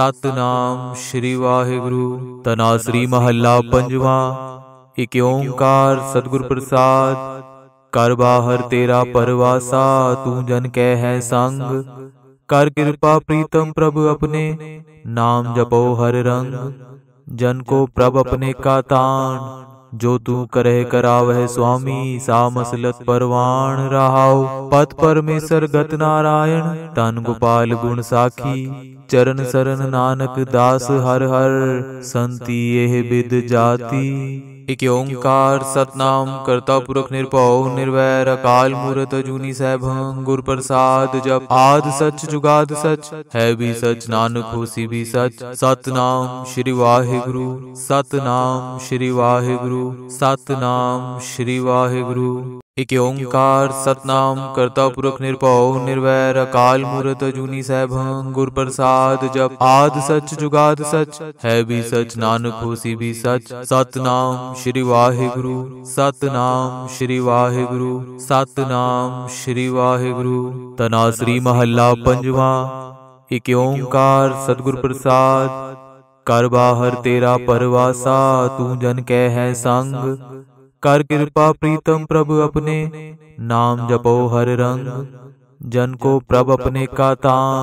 सतनाम श्री वाहिगुरु। तनासरी महला पंजवा। इक ओंकार सतगुर प्रसाद कर बाहर तेरा परवासा तू जन कै है संग कर कृपा प्रीतम प्रभु अपने नाम जपो हर रंग। जन को प्रभ अपने का तान जो तू करह करावह स्वामी सा मसलत परवान रहाओ। पथ परमेश्वर गत नारायण तन गोपाल गुण साखी चरण सरन नानक दास हर हर संति एह बिद जाति। इक ओंकार सतनाम करता पुरख निरभउ निर्वैर अकाल मूरत अजूनी सैभं गुर प्रसाद जप आद सच जुगाद सच है भी सच नानक होसी भी सच। सतनाम श्री वाहिगुरु सतनाम श्री वाहिगुरु सतनाम श्री वाहिगुरु। इक ओंकार सतनाम करता पुरख निरभउ निर्वैर अकाल मूरत अजूनी सैभं गुर प्रसाद जप आद सच जुगाद सच है भी सच नानक होसी भी सच। सतनाम श्री वाहिगुरु सतनाम श्री वाहिगुरु सतनाम श्री वाहिगुरु। तनासरी महला पंजवा। इक ओंकार सतगुर प्रसाद कर बाहर तेरा परवासा तू जन कै है संग कर कृपा प्रीतम प्रभु अपने नाम जपो हर रंग। जन को प्रभ अपने का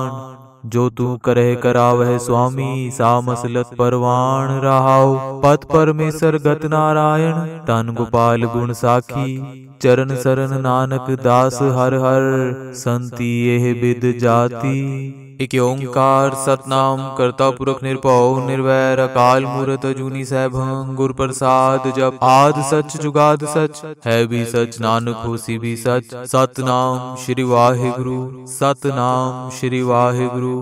तान जो तू करह करावह स्वामी सा मसलत परवान रहाओ। पथ परमेश्वर गत नारायण तन गोपाल गुण साखी चरण सरन नानक दास हर हर संति एह बिद जाति। इक ओंकार सतनाम करता पुरख निरभउ निर्वैर अकाल मूरत अजूनी सैभं गुर प्रसाद जप आद सच जुगाद सच है भी सच नानक होसी भी सच। सतनाम श्री वाहिगुरु सतनाम श्री वाहिगुरु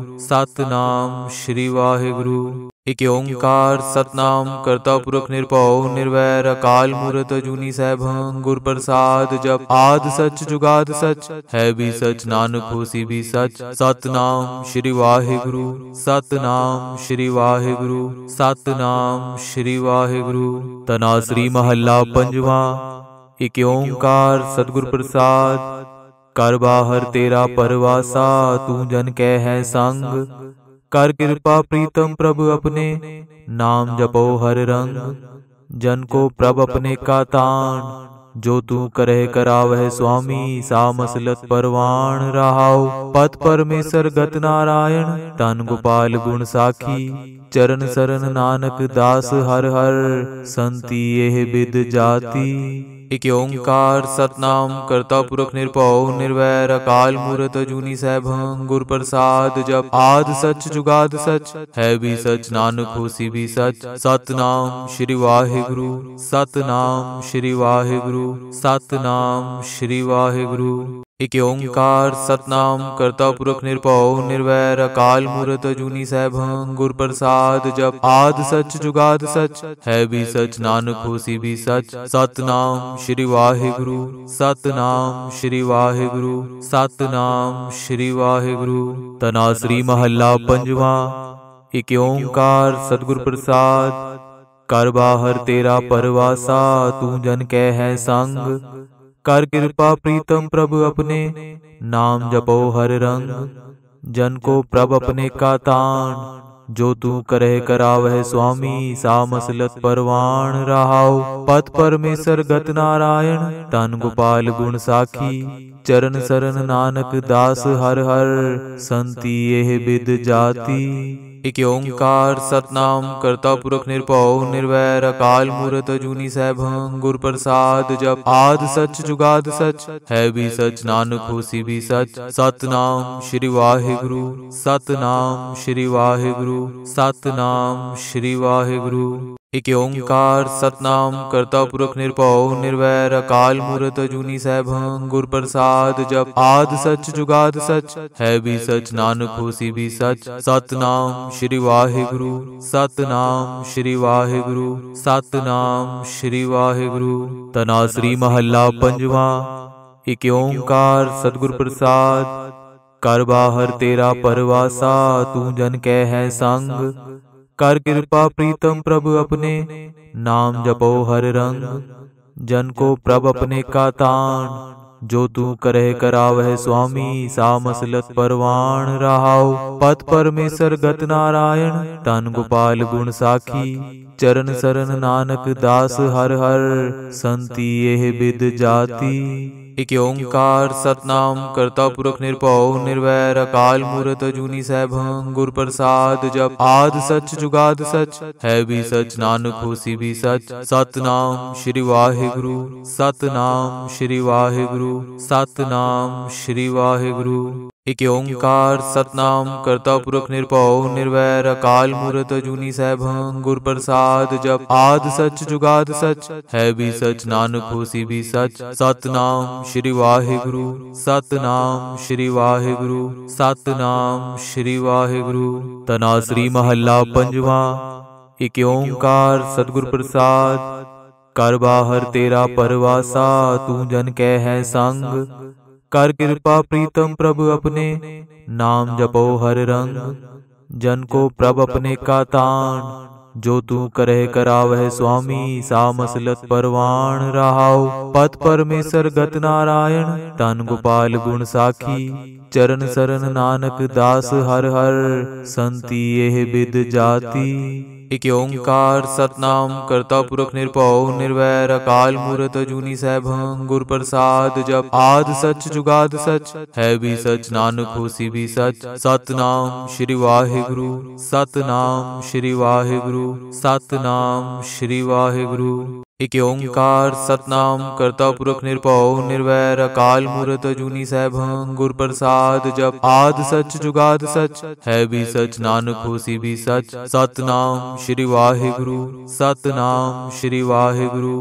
सतनाम श्री वाहिगुरु। इक ओंकार सतनाम करता पुरख निरभउ निर्वैर अकाल मूरत अजूनी सैभं गुर प्रसाद जप आद सच जुगाद सच है भी सच नानक होसी भी सच। सतनाम श्री वाहिगुरु सतनाम श्री वाहिगुरु सतनाम श्री वाहिगुरु। तनासरी महला पंजवा। इक ओंकार सतगुर प्रसाद कर बाहर तेरा परवासा तू जन कै है संग कर कृपा प्रीतम प्रभु अपने नाम जपो हर रंग। जन को प्रभ अपने का तान जो तू करह करावह स्वामी सा मसलत परवान रहाओ। पथ परमेश्वर गत नारायण तन गोपाल गुण साखी चरण सरन नानक दास हर हर संति एह बिद जाति। इक ओंकार सतनाम करता पुरख निरभउ निर्वैर अकाल मूरत अजूनी सैभं गुर प्रसाद जप आद सच जुगाद सच है भी सच नानक होसी भी सच। सतनाम श्री वाहिगुरु सतनाम श्री वाहिगुरु सतनाम श्री वाहिगुरु। इक ओंकार सतनाम करता पुरख निरभउ निर्वैर अकाल मूरत अजूनी सैभं गुर प्रसाद जप आद सच जुगाद सच है भी सच नानक होसी भी सच। सतनाम श्री वाहिगुरु सतनाम श्री वाहिगुरु सतनाम श्री वाहिगुरु। तनासरी महला पंजवा। इक ओंकार सतगुर प्रसाद कर बाहर तेरा परवासा तू जन कह है संग कर कृपा प्रीतम प्रभु अपने नाम जपो हर रंग। जन को प्रभ अपने का तान जो तू करे करावह स्वामी सा मसलत परवान रहाओ। पत परमेश्वर गत नारायण तन गोपाल गुण साखी चरण सरन नानक दास हर हर संति एह बिद जाति। इक ओंकार सतनाम करता पुरख निरभउ निर्वैर अकाल मूरत अजूनी सैभं गुर प्रसाद जप आद सच जुगाद सच है भी सच नानक होसी भी सच। सतनाम श्री वाहिगुरु सतनाम श्री वाहिगुरु सतनाम श्री वाहिगुरु। इक ओंकार सतनाम करता पुरख निरभउ निर्वैर अकाल मूरत अजूनी सैभं गुर प्रसाद जप आद सच जुगाद सच है भी सच नानक होसी भी सच। सतनाम श्री वाहिगुरु सतनाम श्री वाहिगुरु सतनाम श्री वाहिगुरु। तनासरी महला पंजवा। इक ओंकार सतगुर प्रसाद कर बाहर तेरा परवासा तू जन कह है संग कर कृपा प्रीतम प्रभु अपने नाम जपो हर रंग। जन को प्रभ अपने का तान जो तू करे करावह स्वामी सा मसलत परवान रहाओ। पत परमेश्वर गत नारायण तन गोपाल गुण साखी चरण सरन नानक दास हर हर संति एह बिद जाति। इक ओंकार सतनाम करता पुरख निरभउ निर्वैर अकाल मूरत अजूनी सैभं गुर प्रसाद जप आद सच जुगाद सच है भी सच नानक होसी भी सच। सतनाम श्री वाहिगुरु सतनाम श्री वाहिगुरु सतनाम श्री वाहिगुरु। इक ओंकार सतनाम करता पुरख निरभउ निर्वैर अकाल मूरत अजूनी सैभं गुर प्रसाद जप आद सच जुगाद सच है भी सच नानक होसी भी सच। सतनाम श्री वाहिगुरु सतनाम श्री वाहिगुरु सतनाम श्री वाहिगुरु। तनासरी महला पंजवा। इक ओंकार सतगुर प्रसाद कर बाहर तेरा परवासा तू जन कह है संग कर कृपा प्रीतम प्रभु अपने नाम जपो हर रंग। जन को प्रभ अपने का तान जो तू करे करावह स्वामी सा मसलत परवान रहाओ। पत परमेश्वर गत नारायण तन गोपाल गुण साखी चरण सरन नानक दास हर हर संति एह बिद जाति। इक ओंकार सतनाम करता पुरख निरभउ निर्वैर अकाल मूरत अजूनी सैभं गुर प्रसाद जप आद सच जुगाद सच है भी सच नानक होसी भी सच। सतनाम श्री वाहिगुरु सतनाम श्री वाहिगुरु सतनाम श्री वाहिगुरु। इक ओंकार सतनाम करता पुरख निरभउ निर्वैर अकाल मूरत अजूनी सैभं गुर प्रसाद जप आद सच जुगाद सच है भी सच नानक होसी भी सच। सतनाम श्री वाहिगुरु सतनाम श्री वाहिगुरु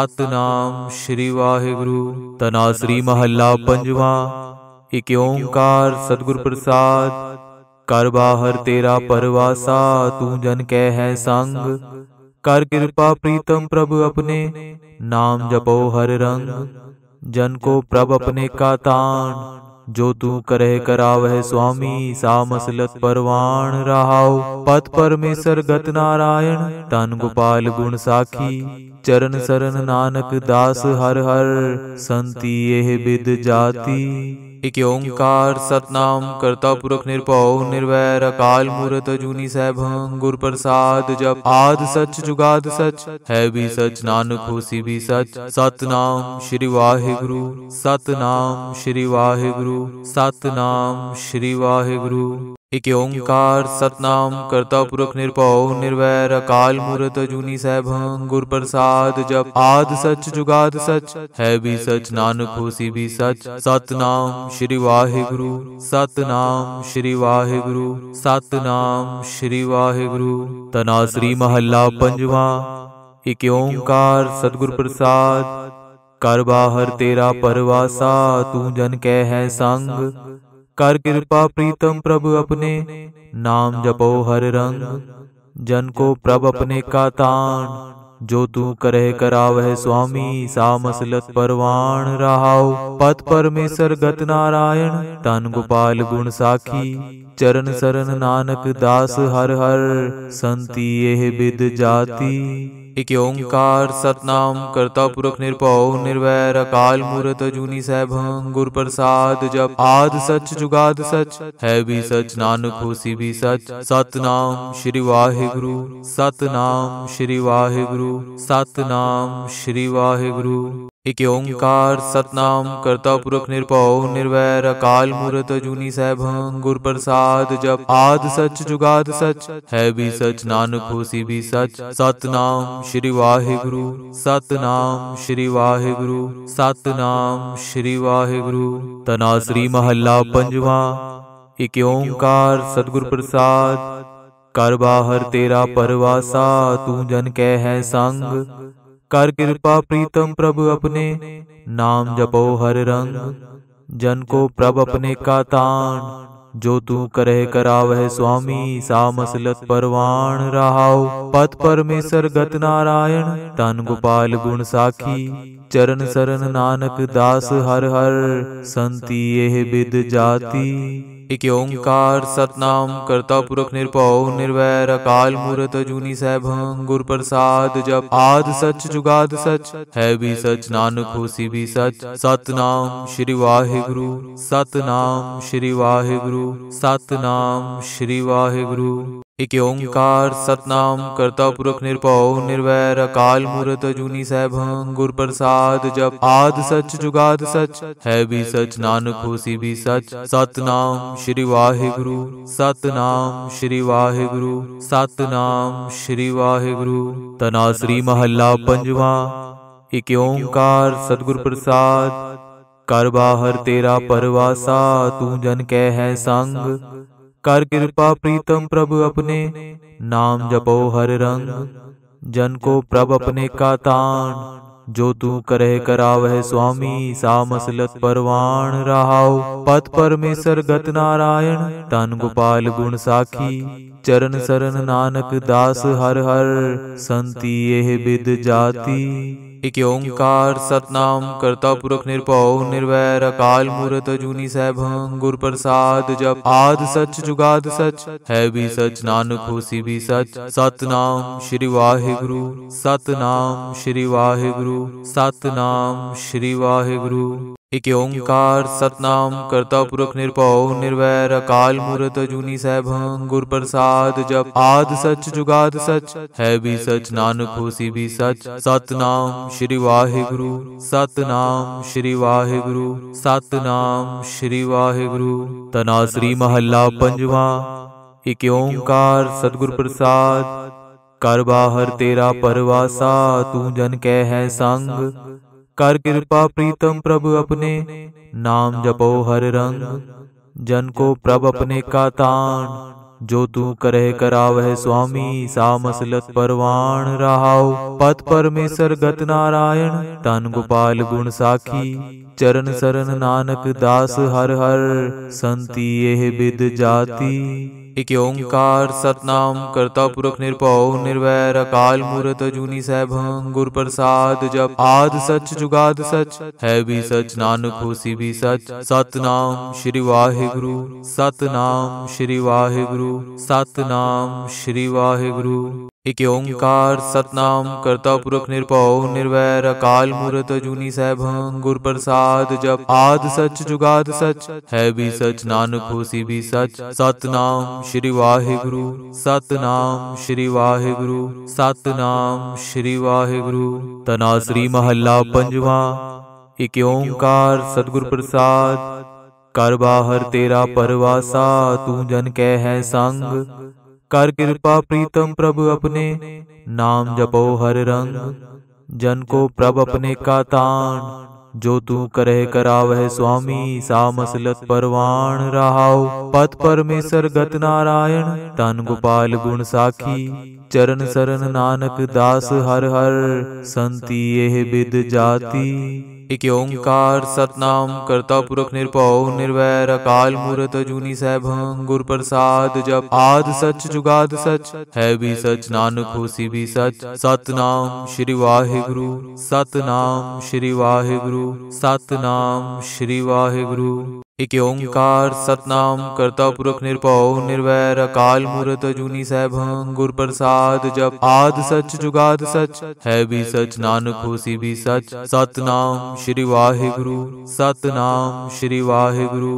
सतनाम श्री वाहिगुरु। तनासरी महला पंजवा। इक ओंकार सतगुर प्रसाद कर बाहर तेरा परवासा तू जन कह है संग कर कृपा प्रीतम प्रभु अपने नाम जपो हर रंग। जन को प्रभ अपने का तान जो तू करे करावह स्वामी सा मसलत परवान रहाओ। पत परमेश्वर गत नारायण तन गोपाल गुण साखी चरण सरन नानक दास हर हर संति एह बिद जाति। इक ओंकार सतनाम करता पुरख निरभउ निर्वैर अकाल मूरत अजूनी सैभं गुर प्रसाद जप आद सच जुगाद सच है भी सच नानक होसी भी सच। सतनाम श्री वाहिगुरु सतनाम श्री वाहिगुरु सतनाम श्री वाहिगुरु। इक ओंकार सतनाम करता पुरख निरभउ निर्वैर अकाल मूरत अजूनी सैभं गुर प्रसाद जप आद सच जुगाद सच है भी सच नानक होसी भी सच। सतनाम श्री वाहिगुरु सतनाम श्री वाहिगुरु सतनाम श्री वाहिगुरु। तनासरी महला पंजवा। इक ओंकार सतगुर प्रसाद कर बाहर तेरा परवासा तू जन कह है संग। कर कृपा प्रीतम प्रभु अपने नाम जपो हर रंग। जन को प्रभ अपने का तान जो तू करह करावह स्वामी। सा मसलत परवान रहाओ पत परमेश्वर गत नारायण। तन गोपाल गुण साखी चरण सरन नानक दास हर हर। संति एह बिद जाति। एक ओंकार सतनाम करता पुरख निरभउ निर्वैर अकाल मूरत अजूनी सैभं गुर प्रसाद। जप आद सच जुगाद सच है भी सच नानक होसी भी सच। सतनाम श्री वाहिगुरु सतनाम श्री वाहिगुरु सतनाम श्री वाहिगुरु। एक ओंकार सतनाम करता पुरख निरभउ निर्वैर अकाल मूरत अजूनी सैभं गुर प्रसाद। जप आद सच जुगाद सच है भी सच नानक होसी भी सच। सतनाम श्री वाहिगुरु सतनाम श्री वाहिगुरु सतनाम श्री वाहिगुरु। तनाश्री महला पंजवा। एक ओंकार सतगुर प्रसाद। कर बाहर तेरा परवासा तू जन कह है संग। कर कृपा प्रीतम प्रभु अपने नाम जपो हर रंग। जन को प्रभ अपने का तान जो तू करह करावह स्वामी। सा मसलत परवान रहाओ पत परमेश्वर गत नारायण। तन गोपाल गुण साखी चरण सरन नानक दास हर हर। संति एह बिद जाति। एक ओंकार सतनाम करता पुरख निरभउ निर्वैर अकाल मूरत अजूनी सैभं गुर प्रसाद। जप आद सच जुगाद सच है भी सच नानक होसी भी सच। सतनाम श्री वाहिगुरु सतनाम श्री वाहिगुरु सतनाम श्री वाहिगुरु। एक ओंकार सतनाम करता पुरख निरभउ निर्वैर अकाल मूरत अजूनी सैभं गुर प्रसाद। जप आद सच जुगाद सच है भी सच नानक होसी भी सच। सतनाम श्री वाहिगुरु सतनाम श्री वाहिगुरु सतनाम श्री वाहिगुरु। तनाश्री महला पंजवा। एक ओंकार सतगुर प्रसाद। कर बाहर तेरा परवासा तू जन कह है संग। कर कृपा प्रीतम प्रभु अपने नाम जपो हर रंग। जन को प्रभ अपने का तान जो तू करह करावह स्वामी। सा मसलत परवान रहाओ पत परमेश्वर गत नारायण। तन गोपाल गुण साखी चरण सरन नानक दास हर हर। संति एह बिद जाति। एक ओंकार सतनाम करता पुरख निरभउ निर्वैर अकाल मूरत अजूनी सैभं गुर प्रसाद। जप आद सच जुगाद सच है भी सच नानक होसी भी सच। सतनाम श्री वाहिगुरु सतनाम श्री वाहिगुरु सतनाम श्री वाहिगुरु। एक ओंकार सतनाम करता पुरख निरभउ निर्वैर अकाल मूरत अजूनी सैभं गुर प्रसाद। जप आद सच जुगाद सच है भी सच नानक होसी भी सच। सतनाम श्री वाहिगुरु सतनाम श्री वाहिगुरु सतनाम श्री वाहिगुरु। तनाश्री महला पंजवा। एक ओंकार सतगुर प्रसाद। कर बाहर तेरा परवासा तू जन कह है संग। कर कृपा प्रीतम प्रभु अपने नाम जपो हर रंग। जन को प्रभ अपने का तान जो तू करह करावह स्वामी। सा मसलत परवान रहाओ पत परमेश्वर गत नारायण। तन गोपाल गुण साखी चरण सरन नानक दास हर हर। संति एह बिद जाति। एक ओंकार सतनाम करता पुरख निरभउ निर्वैर अकाल मूरत अजूनी सैभं गुर प्रसाद। जप आद सच जुगाद सच है भी सच नानक होसी भी सच। सतनाम श्री वाहिगुरु सतनाम श्री वाहिगुरु सतनाम श्री वाहिगुरु। एक ओंकार सतनाम करता पुरख निरभउ निर्वैर अकाल मूरत अजूनी सैभं गुर प्रसाद। जप आद सच जुगाद सच है भी सच नानक होसी भी सच। सतनाम श्री वाहिगुरु सतनाम श्री वाहिगुरु सतनाम श्री वाहिगुरु। तनाश्री महला पंजवा। एक ओंकार सतगुर प्रसाद। कर बाहर तेरा परवासा तू जन कह है संग। कर कृपा प्रीतम प्रभु अपने नाम जपो हर रंग। जन को प्रभ अपने का तान जो तू करह करावह स्वामी सा मसलत परवान रहाओ। पत परमेश्वर गत नारायण तन गोपाल गुण साखी। चरण सरन नानक दास हर हर संति एह बिद जाति। इक ओंकार सतनाम करता पुरख निरभउ निर्वैर अकाल मूरत अजूनी सैभं गुर प्रसाद जप आद सच जुगाद सच है भी सच नानक होसी भी सच। सतनाम श्री वाहिगुरु सतनाम श्री वाहिगुरु सतनाम श्री वाहिगुरु। इक ओंकार सतनाम करता पुरख निरभउ निर्वैर अकाल मूरत अजूनी सैभं गुर प्रसाद जप आद सच जुगाद सच है भी सच नानक होसी भी सच। सतनाम श्री वाहिगुरु सतनाम श्री वाहिगुरु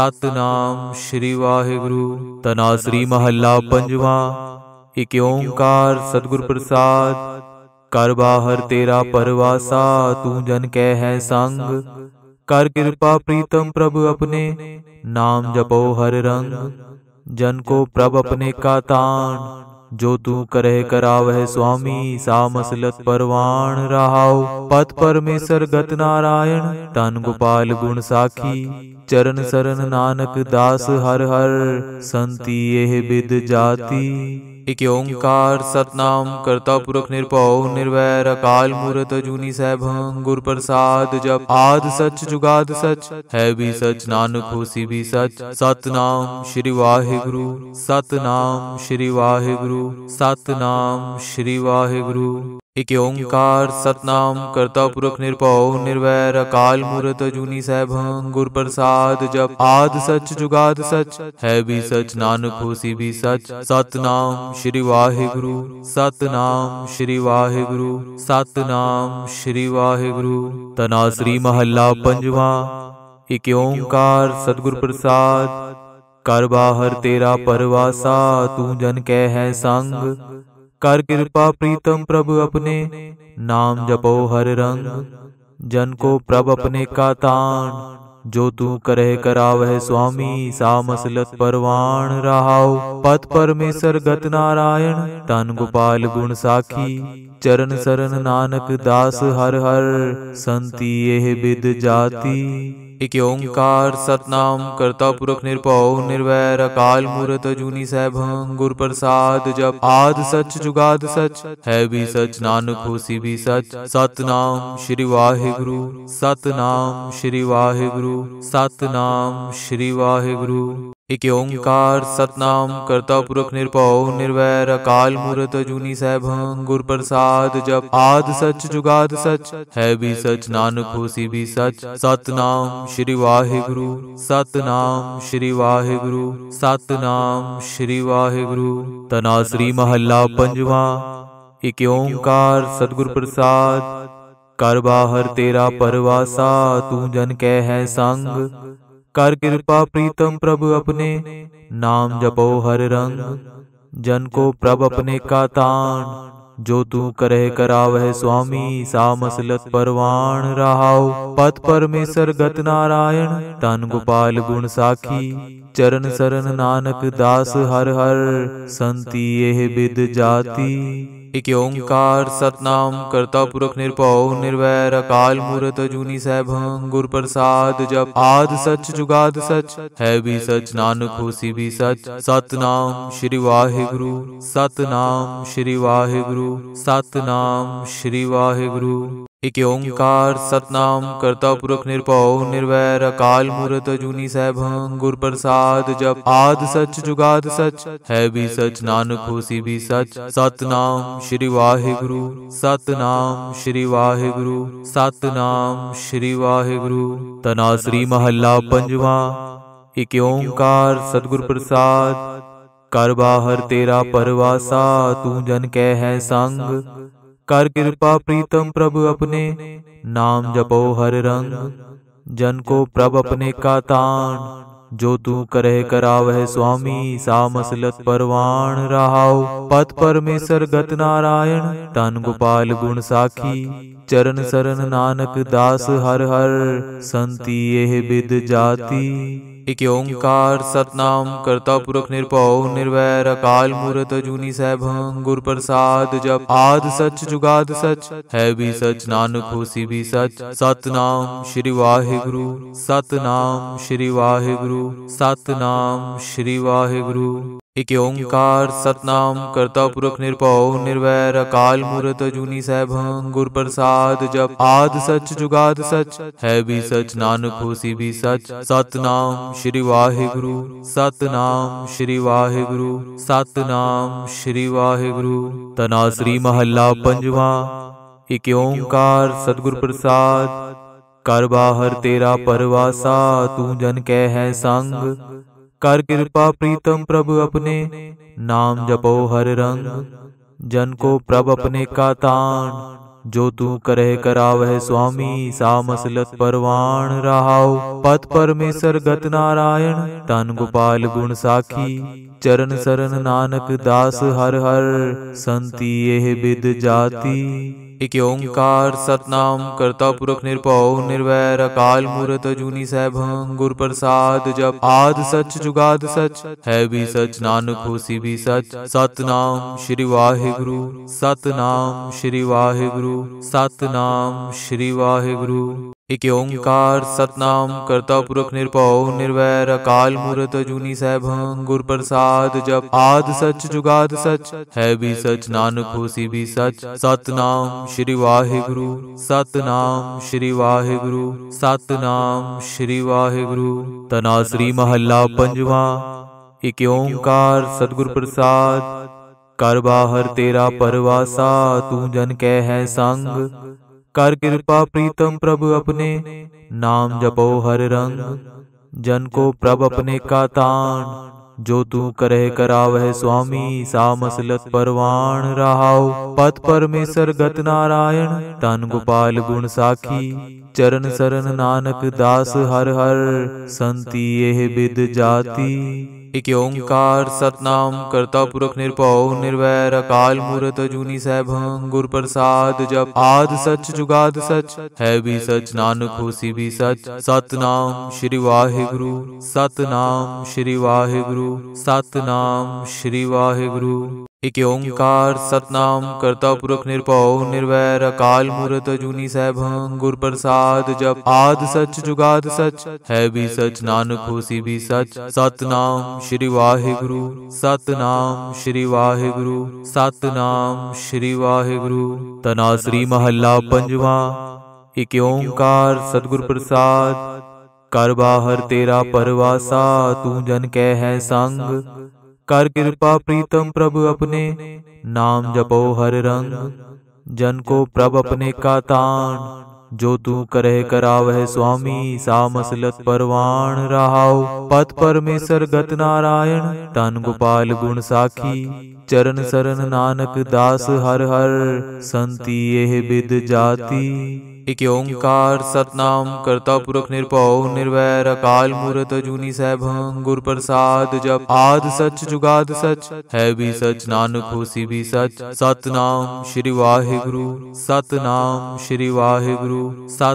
सतनाम श्री वाहिगुरु। तनासरी महला पंजवा। इक ओंकार सतगुर प्रसाद कर बाहर तेरा परवासा तू जन कै है संग। कर कृपा प्रीतम प्रभु अपने नाम जपो हर रंग। जन को प्रभ अपने का तान जो तू करह करावह स्वामी सा मसलत परवान रहाओ। पत परमेश्वर गत नारायण तन गोपाल गुण साखी। चरण सरन नानक दास हर हर संति एह बिद जाति। इक ओंकार सतनाम करता पुरख निरभउ निर्वैर अकाल मूरत अजूनी सैभं गुर प्रसाद जप आद सच जुगाद सच है भी सच नानक होसी भी सच। सतनाम श्री वाहिगुरु सतनाम श्री वाहिगुरु सतनाम श्री वाहिगुरु। इक ओंकार सतनाम करता पुरख निरभउ निर्वैर अकाल मूरत अजूनी सैभं गुर प्रसाद जप आद सच जुगाद सच है भी सच नानक होसी भी सच। सतनाम श्री वाहिगुरु सतनाम श्री वाहिगुरु सतनाम श्री वाहिगुरु। तनासरी महला पंजवा। इक ओंकार सतगुर प्रसाद कर बाहर तेरा परवासा तू जन कै है संग। कर कृपा प्रीतम प्रभु अपने नाम जपो हर रंग। जन को प्रभ अपने का तान जो तू करह करावह स्वामी सा मसलत परवान रहाओ। पत परमेश्वर गत नारायण तन गोपाल गुण साखी। चरण सरन नानक दास हर हर संति एह बिद जाति। इक ओंकार सतनाम करता पुरख निरभउ निर्वैर अकाल मूरत अजूनी सैभं गुर प्रसाद जप आद सच जुगाद सच है भी सच नानक होसी भी सच। सतनाम श्री वाहिगुरु सतनाम श्री वाहिगुरु सतनाम श्री वाहिगुरु। इक ओंकार सतनाम करता पुरख निरभउ निर्वैर अकाल मूरत अजूनी सैभं गुर प्रसाद जप आद सच जुगाद सच है भी सच नानक होसी भी सच। सतनाम श्री वाहिगुरु सतनाम श्री वाहिगुरु सतनाम श्री वाहिगुरु। तनासरी महला पंजवा। इक ओंकार सतगुर प्रसाद कर बाहर तेरा परवासा तू जन कै है संग। कर कृपा प्रीतम प्रभु अपने नाम जपो हर रंग। जन को प्रभ अपने का तान जो तू करह करावह स्वामी सा मसलत परवान रहाओ। पत परमेश्वर गत नारायण तन गोपाल गुण साखी। चरण सरन नानक दास हर हर संति एह बिद जाति। इक ओंकार सतनाम करता पुरख निरभउ निर्वैर अकाल मूरत अजूनी सैभं गुर प्रसाद जप आद सच जुगाद सच है भी सच नानक होसी भी सच। सतनाम श्री वाहिगुरु सतनाम श्री वाहिगुरु सतनाम श्री वाहिगुरु। इक ओंकार सतनाम करता पुरख निरभउ निर्वैर अकाल मूरत अजूनी सैभं गुर प्रसाद जप आद सच जुगाद सच है भी सच नानक होसी भी सच। सतनाम श्री वाहिगुरु सतनाम श्री वाहिगुरु सतनाम श्री वाहिगुरु। तनासरी महला पंजवा। इक ओंकार सतगुर प्रसाद कर बाहर तेरा परवासा तू जन कै है संग। कर कृपा प्रीतम प्रभु अपने नाम जपो हर रंग। जन को प्रभ अपने का तान जो तू करह करावह स्वामी सा मसलत परवान रहाओ। पत परमेश्वर गत नारायण तन गोपाल गुण साखी। चरण सरन नानक दास हर हर संति एह बिद जाति। ਇਕ ਓੰਕਾਰ ਸਤਨਾਮ ਕਰਤਾ ਪੁਰਖ ਨਿਰਭਉ ਨਿਰਵੈਰ ਅਕਾਲ ਮੂਰਤ ਅਜੂਨੀ ਸੈਭੰ ਗੁਰ ਪ੍ਰਸਾਦ ਜਪ ਆਦ ਸਚ ਜੁਗਾਦ ਸਚ ਹੈ ਵੀ ਸਚ ਨਾਨਕ ਹੋਸੀ ਵੀ ਸਚ। ਸਤਨਾਮ ਸ਼੍ਰੀ ਵਾਹਿਗੁਰੂ ਸਤਨਾਮ ਸ਼੍ਰੀ ਵਾਹਿਗੁਰੂ ਸਤਨਾਮ ਸ਼੍ਰੀ ਵਾਹਿਗੁਰੂ। ਇਕ ਓੰਕਾਰ ਸਤਨਾਮ ਕਰਤਾ ਪੁਰਖ ਨਿਰਭਉ ਨਿਰਵੈਰ ਅਕਾਲ ਮੂਰਤ ਅਜੂਨੀ ਸੈਭੰ ਗੁਰ ਪ੍ਰਸਾਦ ਜਪ ਆਦ ਸਚ ਜੁਗਾਦ ਸਚ ਹੈ ਵੀ ਸਚ ਨਾਨਕ ਹੋਸੀ ਵੀ ਸਚ। ਸਤਨਾਮ ਸ਼੍ਰੀ ਵਾਹਿਗੁਰੂ ਸਤਨਾਮ ਸ਼੍ਰੀ ਵਾਹਿਗੁਰੂ ਸਤਨਾਮ ਸ਼੍ਰੀ ਵਾਹਿਗੁਰੂ। ਤਨਾਸਰੀ ਮਹੱਲਾ ਪੰਜਵਾਂ। ਇਕ ਓੰਕਾਰ ਸਤਿਗੁਰ ਪ੍ਰਸਾਦ ਕਰ ਬਾਹਰ ਤੇਰਾ ਪਰਵਾਸਾ ਤੂੰ ਜਨ ਕੈ ਹੈ ਸੰਗ कर कृपा प्रीतम प्रभु अपने नाम जपो हर रंग जन को प्रभ अपने का तान जो तू करह करावह स्वामी सा मसलत परवान रहाओ पत परमेश्वर गत नारायण तन गोपाल गुण साखी चरण सरन नानक दास हर हर संति एह बिद जाति। इक ओंकार सतनाम करता पुरख निरभउ निर्वैर अकाल मूरत अजूनी सैभं गुर प्रसाद जप आद सच जुगाद सच है भी सच नानक होसी भी सच। सतनाम श्री वाहिगुरु सतनाम श्री वाहिगुरु सतनाम श्री वाहिगुरु। इक ओंकार सतनाम करता पुरख निरभउ निर्वैर अकाल मूरत अजूनी सैभं गुर प्रसाद जप आद सच जुगाद सच है भी सच नानक होसी भी सच। सतनाम श्री वाहिगुरु सतनाम श्री वाहिगुरु सतनाम श्री वाहिगुरु। तनासरी महला पंजवां। इक ओंकार सतगुर प्रसाद कर बाहर तेरा परवासा तू जन कै है संग कर कृपा प्रीतम प्रभु अपने नाम जपो हर रंग जन को प्रभ अपने का तान जो तू करह करावह स्वामी सा मसलत परवान रहाओ पत परमेश्वर गत नारायण तन गोपाल गुण साखी चरण सरन नानक दास हर हर संति एह बिद जाति। इक ओंकार सतनाम करता पुरख निरभउ निर्वैर अकाल मूरत अजूनी सैभं गुर प्रसाद जप आद सच जुगाद सच है भी सच नानक होसी भी सच। सतनाम श्री वाहिगुरु सतनाम श्री वाहिगुरु सतनाम श्री वाहिगुरु। इक ओंकार सतनाम करता पुरख निरभउ निर्वैर अकाल मूरत अजूनी सैभं गुर प्रसाद जप आद सच जुगाद सच है भी सच नानक होसी भी सच। सतनाम श्री वाहिगुरु सतनाम श्री वाहिगुरु सतनाम श्री वाहिगुरु। तनासरी महला पंजवां। इक ओंकार सतगुर प्रसाद कर बाहर तेरा परवासा तू जन कै है संग कर कृपा प्रीतम प्रभु अपने नाम जपो हर रंग जन को प्रभ अपने का तान जो तू करह करावह स्वामी सा मसलत परवान रहाओ पत परमेश्वर गत नारायण तन गोपाल गुण साखी चरण सरन नानक दास हर हर संति एह बिद जाति। इक ओंकार सतनाम करता पुरख निरभउ निर्वैर अकाल मूरत अजूनी सैभं गुर प्रसाद जप आद सच जुगाद सच है भी सच नानक होसी भी सच। सतनाम श्री वाहिगुरु सतनाम श्री वाहिगुरु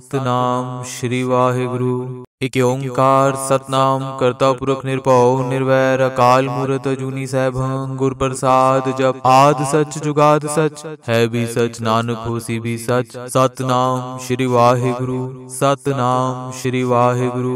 सतनाम श्री वाहिगुरु। इक ओंकार सतनाम करता पुरख निरभउ निर्वैर अकाल मूरत अजूनी सैभं गुर प्रसाद जप आद सच जुगाद सच है भी सच नानक होसी भी सच। सतनाम श्री वाहिगुरु सतनाम श्री वाहिगुरु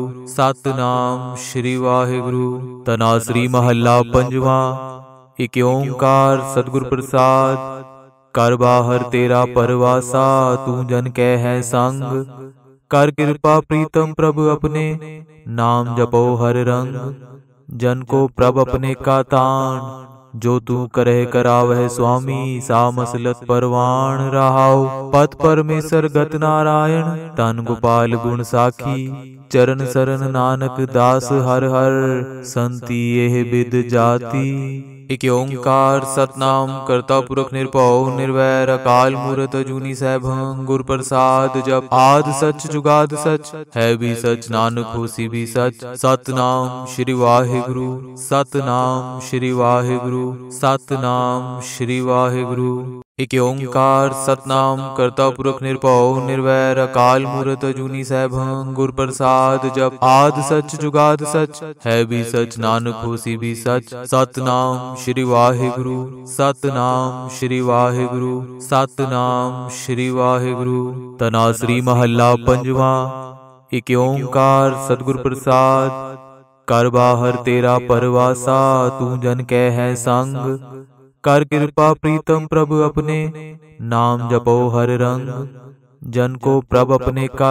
सतनाम श्री वाहिगुरु। तनासरी महला पंजवां। इक ओंकार सतगुर प्रसाद कर बाहर तेरा परवासा तू जन कै है संग कर कृपा प्रीतम प्रभु अपने नाम जपो हर रंग जन को प्रभ अपने का तान जो तू करह करावह स्वामी सा मसलत परवान रहाओ पत परमेश्वर गत नारायण तन गोपाल गुण साखी चरण सरन नानक दास हर हर संति एह बिद जाति। इक ओंकार सतनाम करता पुरख निरभउ निर्वैर अकाल मूरत अजूनी सैभं गुर प्रसाद जप आद सच जुगाद सच है भी सच नानक होसी भी सच। सतनाम श्री वाहिगुरु सतनाम श्री वाहिगुरु सतनाम श्री वाहिगुरु। इक ओंकार सतनाम करता पुरख निरभउ निर्वैर अकाल मूरत अजूनी सैभं गुर प्रसाद जप आद सच जुगाद सच है भी सच नानक होसी भी सच। सतनाम श्री वाहिगुरु सतनाम श्री वाहिगुरु सतनाम श्री वाहिगुरु। तनासरी महला पंजवा। इक ओंकार सतगुर प्रसाद कर बाहर तेरा परवासा तू जन कह है संग कर कृपा प्रीतम प्रभु अपने नाम जपो हर रंग। जन को प्रभ अपने का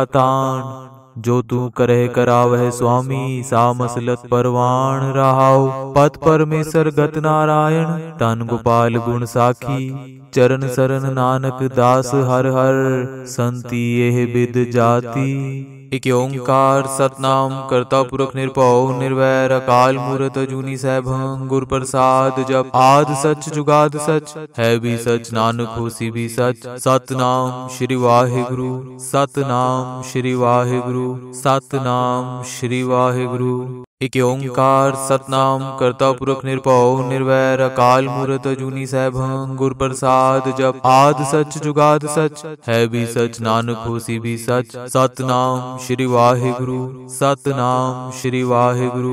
तान जो तू करे करावह स्वामी सा मसलत परवान रहाओ। पथ परमेश्वर गत नारायण तन गोपाल गुण साखी चरण सरन नानक दास हर हर संति एह बिद जाति। इक ओंकार सतनाम करता पुरख निरभउ निर्वैर अकाल मूरत अजूनी सैभं गुर प्रसाद जप आद सच जुगाद सच है भी सच नानक होसी भी सच। सतनाम श्री वाहिगुरु सतनाम श्री वाहिगुरु सतनाम श्री वाहिगुरु। इक ओंकार सतनाम करता पुरख निरभउ निर्वैर अकाल मूरत अजूनी सैभं गुर प्रसाद जप आद सच जुगाद सच है भी सच नानक होसी भी सच। सतनाम श्री वाहिगुरु सतनाम श्री वाहिगुरु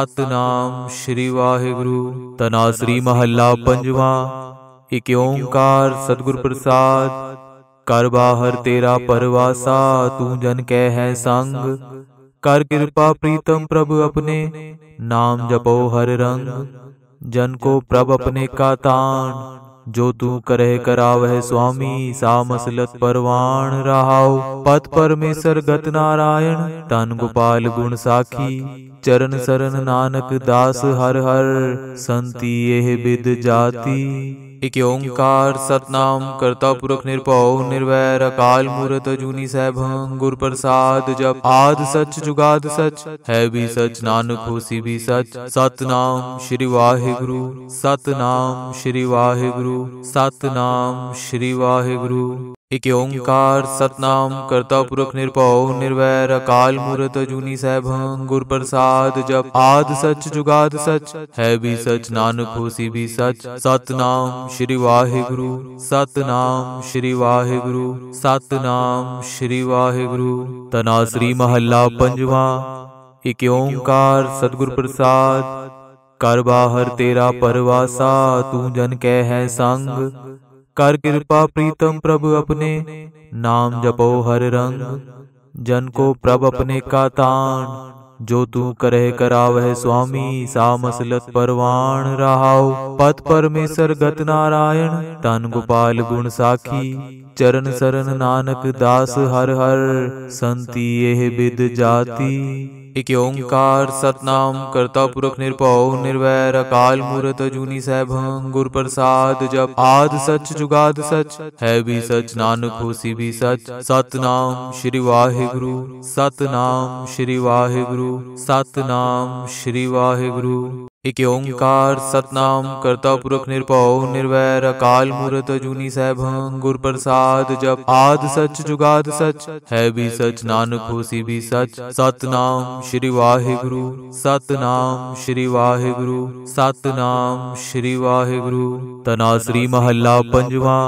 सतनाम श्री वाहिगुरु। तनासरी महला पंजवा। इक ओंकार सतगुर प्रसाद कर बाहर तेरा परवासा तू जन कह है संग कर कृपा प्रीतम प्रभु अपने नाम जपो हर रंग। जन को प्रभ अपने का तान जो तू करे करावह स्वामी सा मसलत परवान रहाओ। पथ परमेश्वर गत नारायण तन गोपाल गुण साखी चरण सरन नानक दास हर हर संति एह बिद जाति। इक ओंकार सतनाम करता पुरख निरभउ निर्वैर अकाल मूरत अजूनी सैभं गुर प्रसाद जप आद सच जुगाद सच है भी सच नानक होसी भी सच। सतनाम श्री वाहिगुरु सतनाम श्री वाहिगुरु सतनाम श्री वाहिगुरु। इक ओंकार सतनाम करता पुरख निरभउ निर्वैर अकाल मूरत अजूनी सैभं गुर प्रसाद जप आद सच जुगाद सच है भी सच नानक होसी भी सच। सतनाम श्री वाहिगुरु सतनाम श्री वाहिगुरु सतनाम श्री वाहिगुरु। तनासरी महला पंजवा। इक ओंकार सतगुर प्रसाद कर बाहर तेरा परवासा तू जन कह है संग कर कृपा प्रीतम प्रभु अपने नाम जपो हर रंग। जन को प्रभ अपने का तान जो तू करे करावह स्वामी सा मसलत परवान रहाओ। पथ परमेश्वर गत नारायण तन गोपाल गुण साखी चरण सरन नानक दास हर हर संति एह बिद जाति। इक ओंकार सतनाम करता पुरख निरभउ निर्वैर अकाल मूरत अजूनी सैभं गुर प्रसाद जप आद सच जुगाद सच है भी सच नानक होसी भी सच। सतनाम श्री वाहिगुरु सतनाम श्री वाहिगुरु सतनाम श्री वाहिगुरु। इक ओंकार सतनाम करता पुरख निरभउ निर्वैर अकाल मूरत अजूनी सैभं गुर प्रसाद जप आद सच जुगाद सच है भी सच नानक होसी भी सच। सतनाम श्री वाहिगुरु सतनाम श्री वाहिगुरु सतनाम श्री वाहिगुरु। तनासरी महला पंजवा।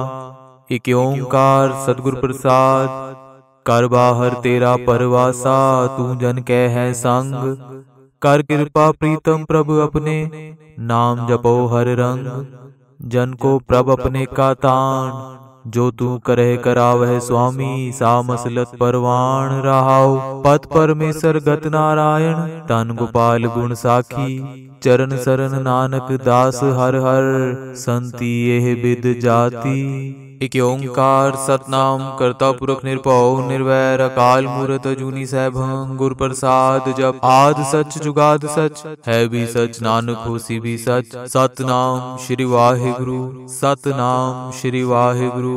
इक ओंकार सतगुर प्रसाद कर बाहर तेरा परवासा तू जन कह है संग कर कृपा प्रीतम प्रभु अपने नाम जपो हर रंग। जन को प्रभ अपने का तान जो तू करे करावह स्वामी सा मसलत परवान रहाओ। पथ परमेश्वर गत नारायण तन गोपाल गुण साखी चरण सरन नानक दास हर हर संति एह बिद जाति। इक ओंकार सतनाम करता पुरख निरभउ निर्वैर अकाल मूरत अजूनी सैभं गुर प्रसाद जप आद सच जुगाद सच है भी सच नानक होसी भी सच। सतनाम श्री वाहिगुरु सतनाम श्री वाहिगुरु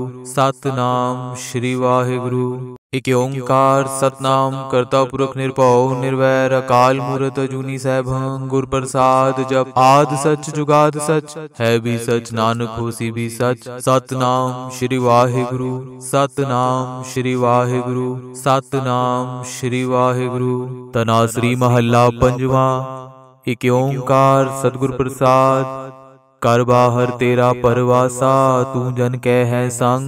सतनाम श्री वाहिगुरु। इक ओंकार सतनाम करता पुरख निरभउ निर्वैर अकाल मूरत अजूनी सैभं गुर प्रसाद जप आद सच जुगाद सच है भी सच नानक होसी भी सच। सतनाम श्री वाहिगुरु सतनाम श्री वाहिगुरु सतनाम श्री वाहिगुरु। तनासरी महला पंजवा। इक ओंकार सतगुर प्रसाद कर बाहर तेरा परवासा तू जन कह है संग।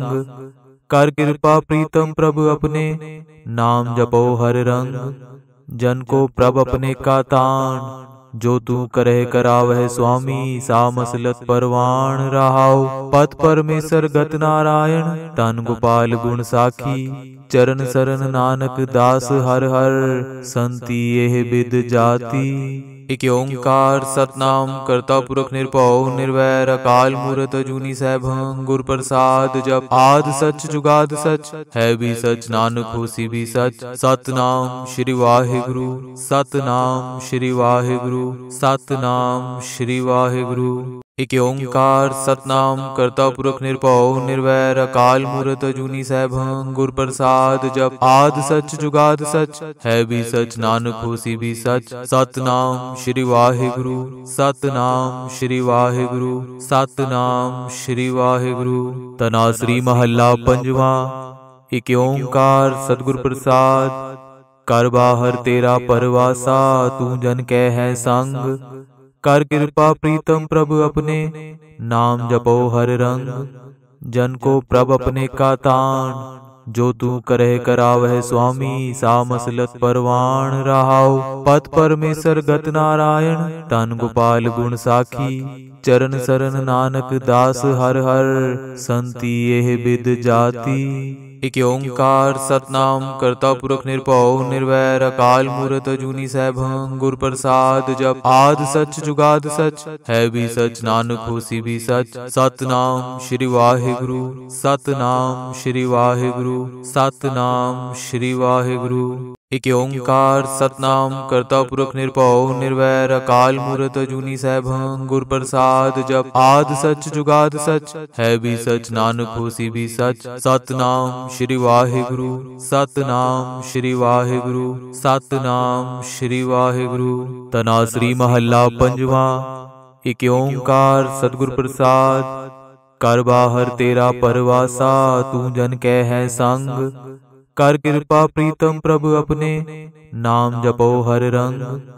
कर कृपा प्रीतम प्रभु अपने नाम जपो हर रंग। जन को प्रभ अपने का तान जो तू करे करावह स्वामी। सा मसलत परवान रहाओ पद परमेश्वर गत नारायण। तन गोपाल गुण साखी चरण सरन नानक दास हर हर। संति यह विद जाति। एक ओंकार सतनाम करता पुरख निरभउ निर्वैर अकाल मूरत अजूनी सैभं गुर प्रसाद। जप आद सच जुगाद सच है भी सच नानक होसी भी सच। सतनाम श्री वाहिगुरु सतनाम श्री वाहिगुरु सतनाम श्री वाहिगुरु। एक ओंकार सतनाम करता पुरख निरभउ निर्वैर अकाल मूरत अजूनी सैभं गुर प्रसाद। जप आद सच जुगाद सच है भी सच नानक होसी भी सच। सतनाम श्री वाहिगुरु सतनाम श्री वाहिगुरु सतनाम श्री वाहिगुरु। तनाश्री महला पंजवा। एक ओंकार सतगुर प्रसाद। कर बाहर तेरा परवासा तू जन कह है संग। कर कृपा प्रीतम प्रभु अपने नाम जपो हर रंग। जन को प्रभ अपने का तान जो तू करे करावह स्वामी। सा मसलत परवान रहाओ पद परमेश्वर गत नारायण। तन गोपाल गुण साखी चरण सरन नानक दास हर हर। संति यह विद जाति। एक ओंकार सतनाम करता पुरख निरभउ निर्वैर अकाल मूरत अजूनी सैभं गुर प्रसाद। जप आद सच जुगाद सच है भी सच नानक होसी भी सच। सतनाम श्री वाहिगुरु सतनाम श्री वाहिगुरु सतनाम श्री वाहिगुरु। एक ओंकार सतनाम करता पुरख निरभउ निर्वैर अकाल मूरत अजूनी सैभं गुर प्रसाद। जप आद सच जुगाद सच है भी सच नानक होसी भी सच। सतनाम श्री वाहिगुरु सतनाम श्री वाहिगुरु सतनाम श्री वाहिगुरु। तनाश्री महला पंजवा। एक ओंकार सतगुर प्रसाद। कर बाहर तेरा परवासा तू जन कह है संग। कर कृपा प्रीतम प्रभु अपने नाम जपो हर रंग।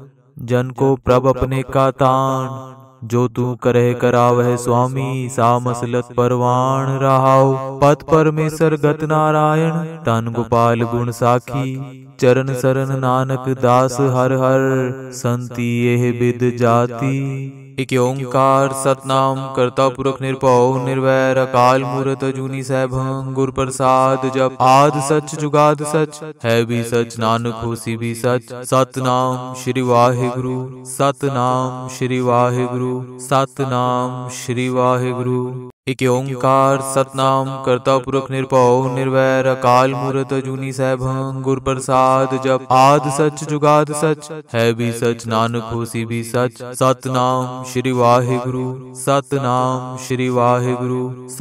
जन को प्रभ अपने का तान जो तू करे करावह स्वामी। सा मसलत परवान रहाओ पद परमेश्वर गत नारायण। तन गोपाल गुण साखी चरण सरन नानक दास हर हर। संति यह विद जाति। एक ओंकार सतनाम करता पुरख निरभउ निर्वैर अकाल मूरत अजूनी सैभं गुर प्रसाद। जप आद सच जुगाद सच है भी सच नानक होसी भी सच। सतनाम श्री वाहिगुरु सतनाम श्री वाहिगुरु सतनाम श्री वाहिगुरु। एक ओंकार सतनाम करता पुरख निरभउ निर्वैर अकाल मूरत अजूनी सैभं गुर प्रसाद। जप आद सच जुगाद सच है भी सच नानक होसी भी सच। सतनाम श्री वाहिगुरु सतनाम श्री वाहिगुरु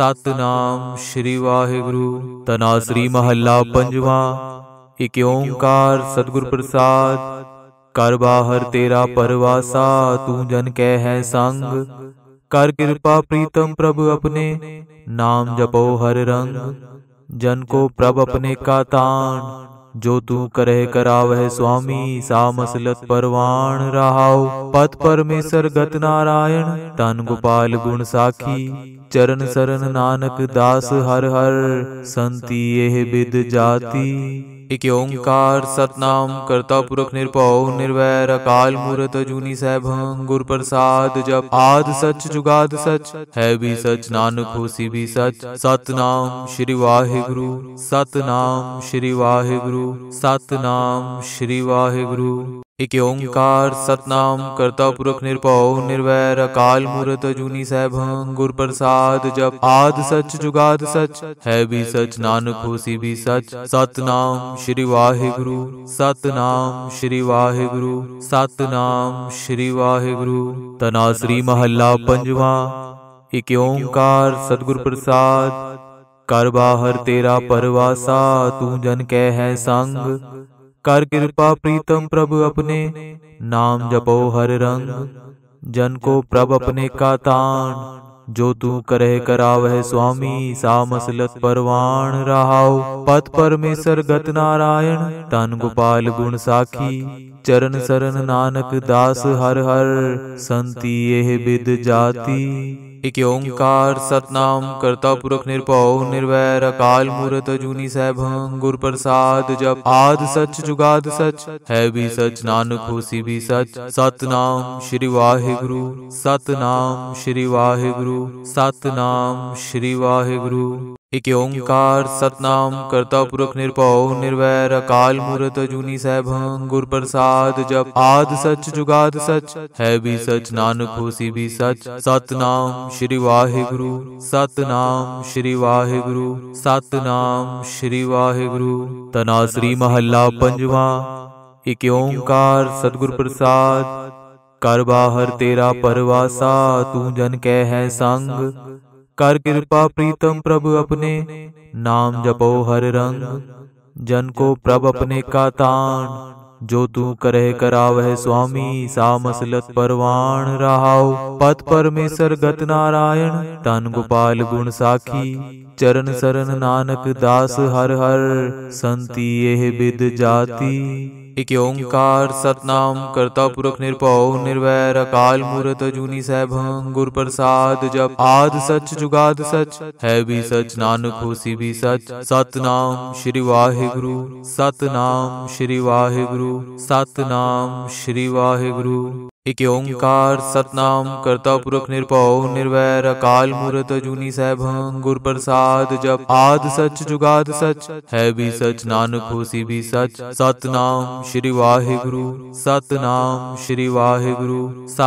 सतनाम श्री वाहिगुरु। तनाश्री महला पंजवा। एक ओंकार सतगुर प्रसाद। कर बाहर तेरा परवासा तू जन कह है संग। कर कृपा प्रीतम प्रभु अपने नाम जपो हर रंग। जन को प्रभ अपने का तान जो तू करे करावह स्वामी। सा मसलत परवान रहाओ पद परमेश्वर गत नारायण। तन गोपाल गुण साखी चरण सरन नानक दास हर हर। संति यह विद जाति। एक ओंकार सतनाम करता पुरख निरभउ निर्वैर अकाल मूरत अजूनी सैभं गुर प्रसाद। जप आद सच जुगाद सच है भी सच नानक होसी भी सच। सतनाम श्री वाहिगुरु सतनाम श्री वाहिगुरु सतनाम श्री वाहिगुरु। एक ओंकार सतनाम करता पुरख निरभउ निर्वैर अकाल मूरत अजूनी सैभं गुर प्रसाद। जप आद सच जुगाद सच है भी सच नानक होसी भी सच। सतनाम श्री वाहिगुरु सतनाम श्री वाहिगुरु सतनाम श्री वाहिगुरु। तनाश्री महला पंजवा। एक ओंकार सतगुर प्रसाद। कर बाहर तेरा परवासा तू जन कह है संग। कर कृपा प्रीतम प्रभु अपने नाम जपो हर रंग। जन को प्रभ अपने का तान जो तू करे करावह स्वामी। सा मसलत परवान रहाओ पद परमेश्वर गत नारायण। तन गोपाल गुण साखी चरण सरन नानक दास हर हर। संति यह विद जाति। इक ओंकार सतनाम करता पुरख निरभउ निर्वैर अकाल मूरत अजूनी सैभं गुर प्रसाद जप आद सच जुगाद सच है भी सच नानक होसी भी सच। सतनाम श्री वाहिगुरु सतनाम श्री वाहिगुरु सतनाम श्री वाहिगुरु। इक ओंकार सतनाम करता पुरख निरभउ निर्वैर अकाल मूरत अजूनी सैभं गुर प्रसाद जप आद सच जुगाद सच है भी सच नानक होसी भी सच। सतनाम श्री वाहिगुरु सतनाम श्री वाहिगुरु सतनाम श्री वाहिगुरु। तनासरी महला पंजवा। इक ओंकार सतगुर प्रसाद कर बाहर तेरा परवासा तू जन कै है संग कर कृपा प्रीतम प्रभु अपने नाम जपो हर रंग। जन को प्रभ अपने का तान जो तू करह करावह स्वामी सा मसलत परवान रहाओ। पत परमेश्वर गत नारायण तन गोपाल गुण साखी चरण सरन नानक दास हर हर संति एह बिद जाति। इक ओंकार सतनाम करता पुरख निरभउ निर्वैर अकाल मूरत अजूनी सैभं गुर प्रसाद जप आद सच जुगाद सच है भी सच नानक होसी भी सच। सतनाम श्री वाहिगुरु सतनाम श्री वाहिगुरु सतनाम श्री वाहिगुरु। इक ओंकार सतनाम करता पुरख निरभउ निर्वैर अकाल मूरत अजूनी सैभं गुर प्रसाद जप आद सच जुगाद सच है भी सच नानक होसी भी सच। सतनाम श्री वाहिगुरु सतनाम श्री वाहिगुरु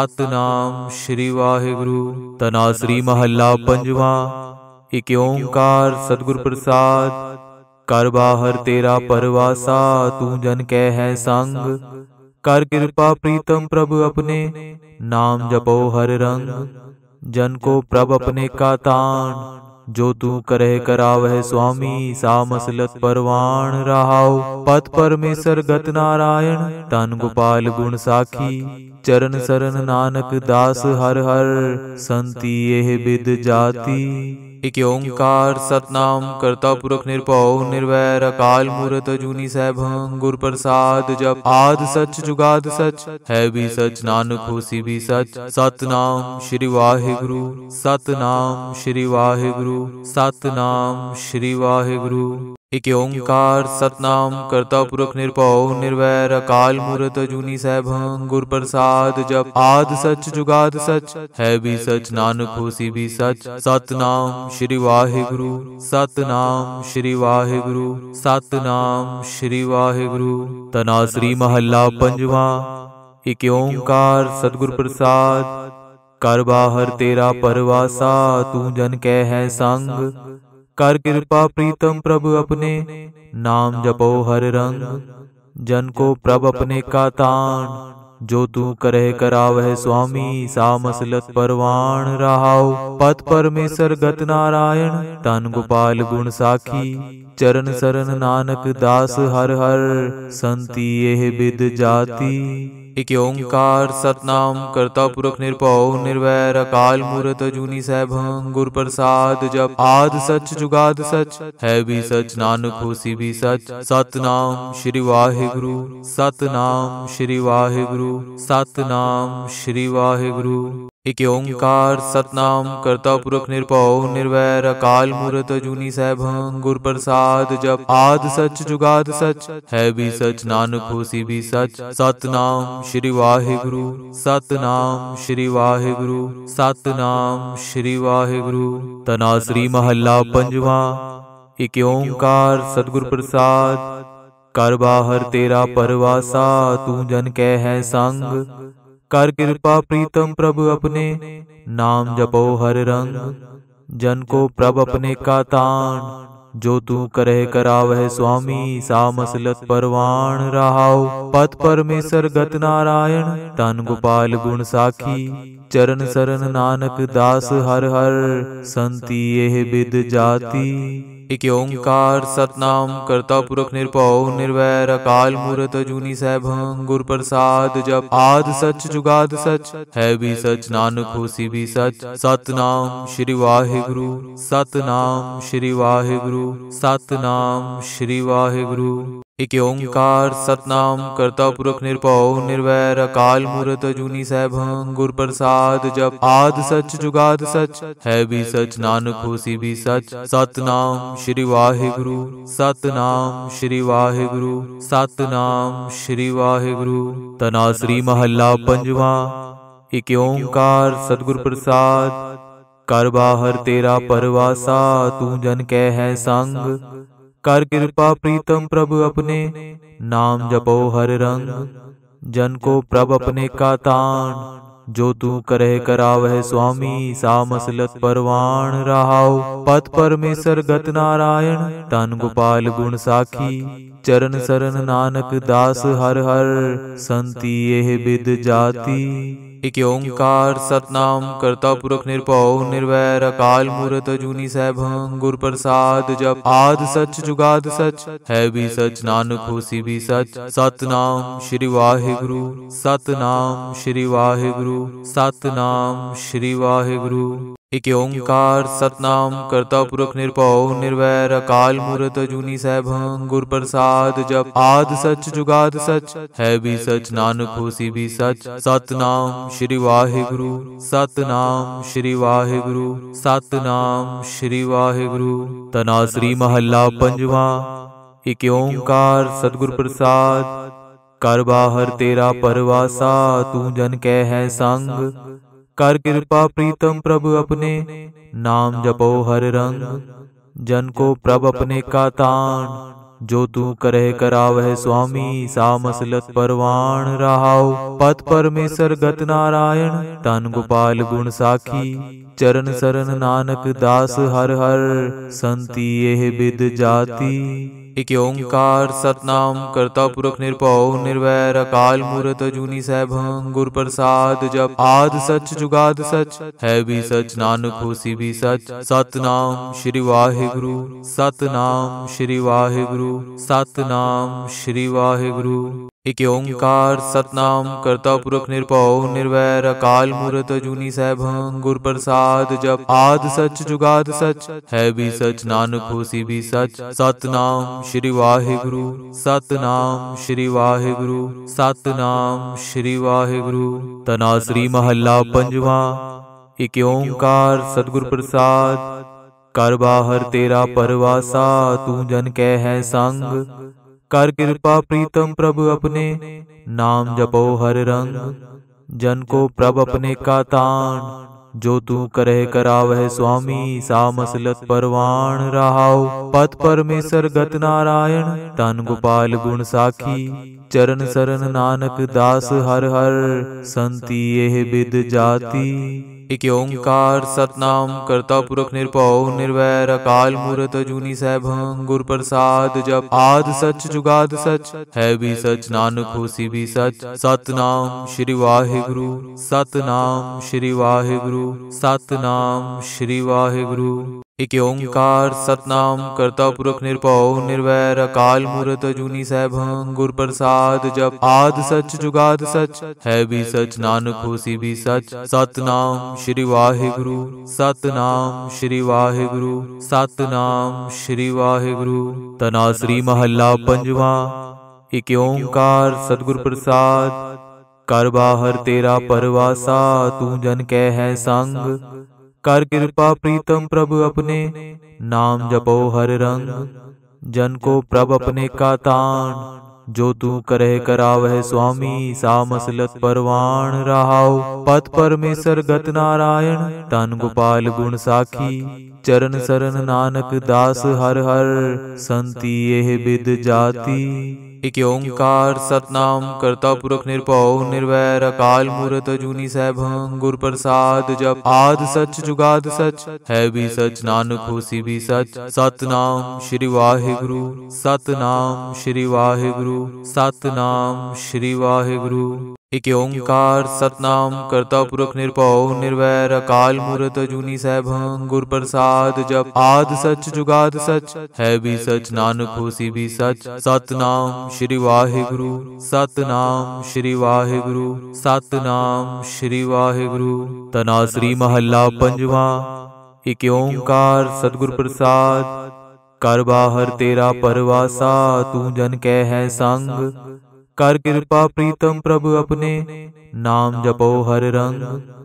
सतनाम श्री वाहिगुरु। तनासरी महला पंजवा। इक ओंकार सतगुर प्रसाद कर बाहर तेरा परवासा तू जन कै है संग कर कृपा प्रीतम प्रभु अपने नाम जपो हर रंग। जन को प्रभ अपने का तान जो तू करह करावह स्वामी सा मसलत परवान रहाओ। पत परमेश्वर गत नारायण तन गोपाल गुण साखी चरण सरन नानक दास हर हर संति एह बिद जाति। इक ओंकार सतनाम करता पुरख निरभउ निर्वैर अकाल मूरत अजूनी सैभं गुर प्रसाद जप आद सच जुगाद सच है भी सच नानक होसी भी सच। सतनाम श्री वाहिगुरु सतनाम श्री वाहिगुरु सतनाम श्री वाहिगुरु। इक ओंकार सतनाम करता पुरख निरभउ निर्वैर अकाल मूरत अजूनी सैभं गुर प्रसाद जप आद सच जुगाद सच है भी सच नानक होसी भी सच। सतनाम श्री वाहिगुरु सतनाम श्री वाहिगुरु सतनाम श्री वाहिगुरु। तनासरी महला पंजवा। इक ओंकार सतगुर प्रसाद कर बाहर तेरा परवासा तू जन कै है संग कर कृपा प्रीतम प्रभु अपने नाम जपो हर रंग। जन को प्रभ अपने का तान जो तू करह करावह स्वामी सा मसलत परवान रहाओ। पत परमेश्वर गत नारायण तन गोपाल गुण साखी चरण सरन नानक दास हर हर संति एह बिद जाति। इक ओंकार सतनाम करता पुरख निरभउ निर्वैर अकाल मूरत अजूनी सैभं गुर प्रसाद जप आद सच जुगाद सच है भी सच नानक होसी भी सच। सतनाम श्री वाहिगुरु सतनाम श्री वाहिगुरु सतनाम श्री वाहिगुरु। इक ओंकार सतनाम करता पुरख निरभउ निर्वैर अकाल मूरत अजूनी सैभं गुर प्रसाद जप आद सच जुगाद सच है भी सच नानक होसी भी सच। सतनाम श्री वाहिगुरु सतनाम श्री वाहिगुरु सतनाम श्री वाहिगुरु। तनासरी महला पंजवा। इक ओंकार सतगुर प्रसाद कर बाहर तेरा परवासा तू जन कै है संग कर कृपा प्रीतम प्रभु अपने नाम जपो हर रंग। जन को प्रभ अपने का तान जो तू करह करावह स्वामी सा मसलत परवान रहाओ। पत परमेश्वर गत नारायण तन गोपाल गुण साखी चरण सरन नानक दास हर हर संति एह बिद जाति। इक ओंकार सतनाम करता पुरख निरभउ निर्वैर अकाल मूरत अजूनी सैभं गुर प्रसाद जप आद सच जुगाद सच है भी सच नानक होसी भी सच। सतनाम श्री वाहिगुरु सतनाम श्री वाहिगुरु सतनाम श्री वाहिगुरु। इक ओंकार सतनाम करता पुरख निरभउ निर्वैर अकाल मूरत अजूनी सैभं गुर प्रसाद जप आद सच जुगाद सच है भी सच नानक होसी भी सच। सतनाम श्री वाहिगुरु सतनाम श्री वाहिगुरु सतनाम श्री वाहिगुरु। तनासरी महला पंजवा। इक ओंकार सतगुर प्रसाद कर बाहर तेरा परवासा तू जन कह है संग कर कृपा प्रीतम प्रभु अपने नाम जपो हर रंग। जन को प्रभ अपने का तान जो तू करे करावह स्वामी सा मसलत परवान रहाओ। पत परमेश्वर गत नारायण तन गोपाल गुण साखी चरण सरन नानक दास हर हर संति एह बिद जाति। इक ओंकार सतनाम करता पुरख निरभउ निर्वैर अकाल मूरत अजूनी सैभं गुर प्रसाद जप आद सच जुगाद सच है भी सच नानक होसी भी सच। सतनाम श्री वाहिगुरु सतनाम श्री वाहिगुरु सतनाम श्री वाहिगुरु। इक ओंकार सतनाम करता पुरख निरभउ निर्वैर अकाल मूरत अजूनी सैभं गुर प्रसाद जप आद सच जुगाद सच है भी सच नानक होसी भी सच। सतनाम श्री वाहिगुरु सतनाम श्री वाहिगुरु सतनाम श्री वाहिगुरु। तनासरी महला पंजवा। इक ओंकार सतगुर प्रसाद कर बाहर तेरा परवासा तू जन कह है संग कर कृपा प्रीतम प्रभु अपने नाम जपो हर रंग। जन को प्रभ अपने का तान जो तू करे करावह स्वामी सा मसलत परवान रहाओ। पत परमेश्वर गत नारायण तन गोपाल गुण साखी चरण सरन नानक दास हर हर संति एह बिद जाति। इक ओंकार सतनाम करता पुरख निरभउ निर्वैर अकाल मूरत अजूनी सैभं गुर प्रसाद जप आद सच जुगाद सच है भी सच नानक होसी भी सच। सतनाम श्री वाहिगुरु सतनाम श्री वाहिगुरु सतनाम श्री वाहिगुरु। इक ओंकार सतनाम करता पुरख निरभउ निर्वैर अकाल मूरत अजूनी सैभं गुर प्रसाद जप आद सच जुगाद सच है भी सच नानक होसी भी सच। सतनाम श्री वाहिगुरु सतनाम श्री वाहिगुरु सतनाम श्री वाहिगुरु। तनासरी महला पंजवा। इक ओंकार सतगुर प्रसाद कर बाहर तेरा परवासा तू जन कह है संग कर कृपा प्रीतम प्रभु अपने नाम जपो हर रंग। जन को प्रभ अपने का तान जो तू करे करावह स्वामी सा मसलत परवान रहाओ। पत परमेश्वर गत नारायण तन गोपाल गुण साखी चरण सरन नानक दास हर हर संति एह बिद जाति। इक ओंकार सतनाम करता पुरख निरभउ निर्वैर अकाल मूरत अजूनी सैभं गुर प्रसाद जप आद सच जुगाद सच है भी सच नानक होसी भी सच। सतनाम श्री वाहिगुरु सतनाम श्री वाहिगुरु सतनाम श्री वाहिगुरु। इक ओंकार सतनाम करता पुरख निरभउ निर्वैर अकाल मूरत अजूनी सैभं गुर प्रसाद जप आद सच जुगाद सच है भी सच नानक होसी भी सच। सतनाम श्री वाहिगुरु सतनाम श्री वाहिगुरु सतनाम श्री वाहिगुरु। तनासरी महला पंजवा। इक ओंकार सतगुर प्रसाद कर बाहर तेरा परवासा तू जन कह है संग कर कृपा प्रीतम प्रभु अपने नाम जपो हर रंग। जन को प्रभ अपने का तान जो तू करे करावह स्वामी सा मसलत परवान रहाओ। पत परमेश्वर गत नारायण तन गोपाल गुण साखी चरण सरन नानक दास हर हर संति एह बिद जाति। इक ओंकार सतनाम करता पुरख निरभउ निर्वैर अकाल मूरत अजूनी सैभं गुर प्रसाद जप आद सच जुगाद सच है भी सच नानक होसी भी सच। सतनाम श्री वाहिगुरु सतनाम श्री वाहिगुरु सतनाम श्री वाहिगुरु। इक ओंकार सतनाम करता पुरख निरभउ निर्वैर अकाल मूरत अजूनी सैभं गुर प्रसाद जप आद सच जुगाद सच है भी सच नानक होसी भी सच। सतनाम श्री वाहिगुरु सतनाम श्री वाहिगुरु सतनाम श्री वाहिगुरु। तनासरी महला पंजवा। इक ओंकार सतगुर प्रसाद कर बाहर तेरा परवासा तू जन कह है संग। कर कृपा प्रीतम प्रभु अपने नाम जपो हर रंग।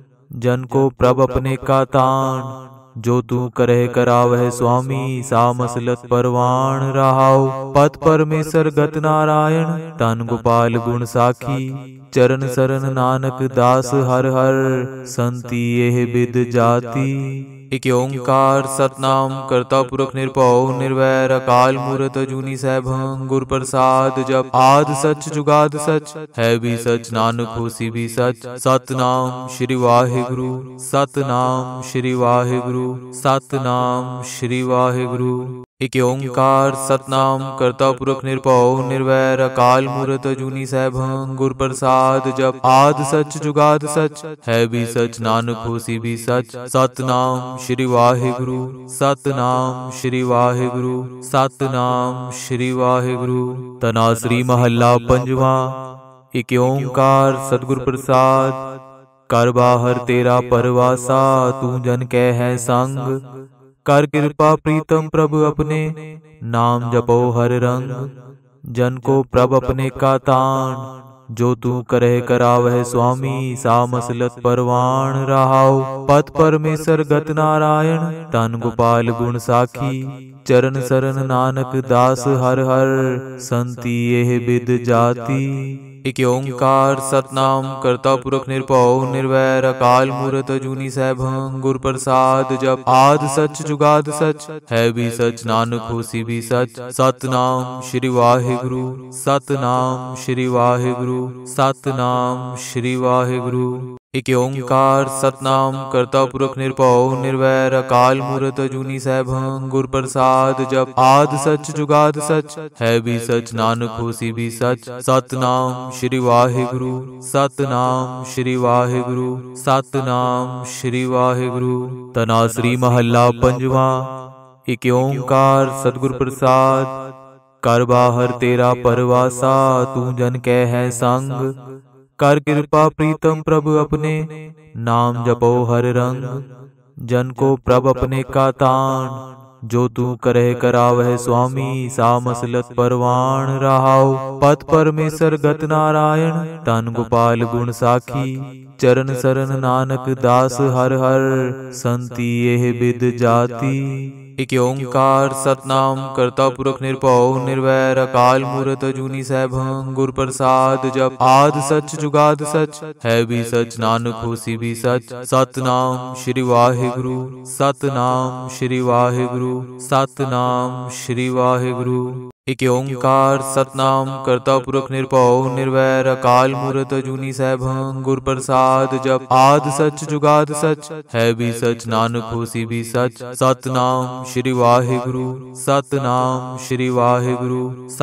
जन को प्रभ अपने का तान जो तू करह करावह स्वामी। सा मसलत परवान रहाओ पत परमेश्वर गत नारायण। तन गोपाल गुण साखी चरण सरन नानक दास हर हर। संति एह बिद जाति। एक ओंकार सतनाम करता पुरख निरभव निर्वैर अकाल मूरत अजूनी सैभं गुर प्रसाद। जप आद सच जुगाद सच है भी सच नानक होसी भी सच। सतनाम श्री वाहिगुरु सतनाम श्री वाहिगुरु सतनाम श्री वाहिगुरु। एक ओंकार सतनाम करता पुरख निरभव निर्वैर अकाल मूरत अजूनी सैभं गुर प्रसाद। जप आद सच जुगाद सच है भी सच नानक होसी भी सच। सतनाम श्री वाहिगुरु सतनाम श्री वाहिगुरु सतनाम श्री वाहिगुरु। तनाश्री महला पंजवा। एक ओंकार सतगुर प्रसाद। कर बाहर तेरा परवासा तू जन कह है संग। कर कृपा प्रीतम प्रभु अपने नाम जपो हर रंग। जन को प्रभ अपने का तान जो तू करह करावह स्वामी। सा मसलत परवान रहाओ पत परमेश्वर गत नारायण। तन गोपाल गुण साखी चरण सरन नानक दास हर हर। संति एह बिद जाति। एक ओंकार सतनाम करता पुरख निरभव निर्वैर अकाल मूरत अजूनी सैभं गुर प्रसाद। जप आद सच जुगाद सच है भी सच नानक होसी भी सच। सतनाम श्री वाहिगुरु सतनाम श्री वाहिगुरु सतनाम श्री वाहिगुरु। एक ओंकार सतनाम करता पुरख निरभव निर्वैर अकाल मूरत अजूनी सैभं गुर प्रसाद। जप आद सच जुगाद सच है भी सच नानक होसी भी सच। सतनाम श्री वाहिगुरु सतनाम श्री वाहिगुरु सतनाम श्री वाहिगुरु। तनाश्री महला पंजवा। एक ओंकार सतगुर प्रसाद। कर बाहर तेरा परवासा तू जन कह है संग। कर कृपा प्रीतम प्रभु अपने नाम जपो हर रंग। जन को प्रभ अपने का तान जो तू करह करावह स्वामी। सा मसलत परवान रहाओ पत परमेश्वर गत नारायण। तन गोपाल गुण साखी चरण सरन नानक दास हर हर। संति एह बिद जाति। एक ओंकार सतनाम करता पुरख निरभव निर्वैर अकाल मूरत अजूनी सैभं गुर प्रसाद। जप आद सच जुगाद सच है भी सच नानक होसी भी सच। सतनाम श्री वाहिगुरु सतनाम श्री वाहिगुरु सतनाम श्री वाहिगुरु। एक ओंकार सतनाम करता पुरख निरभव निर्वैर अकाल मूरत अजूनी सैभं गुर प्रसाद। जप आद सच जुगाद सच है भी सच नानक होसी भी सच। सतनाम श्री वाहिगुरु सतनाम श्री वाहिगुरु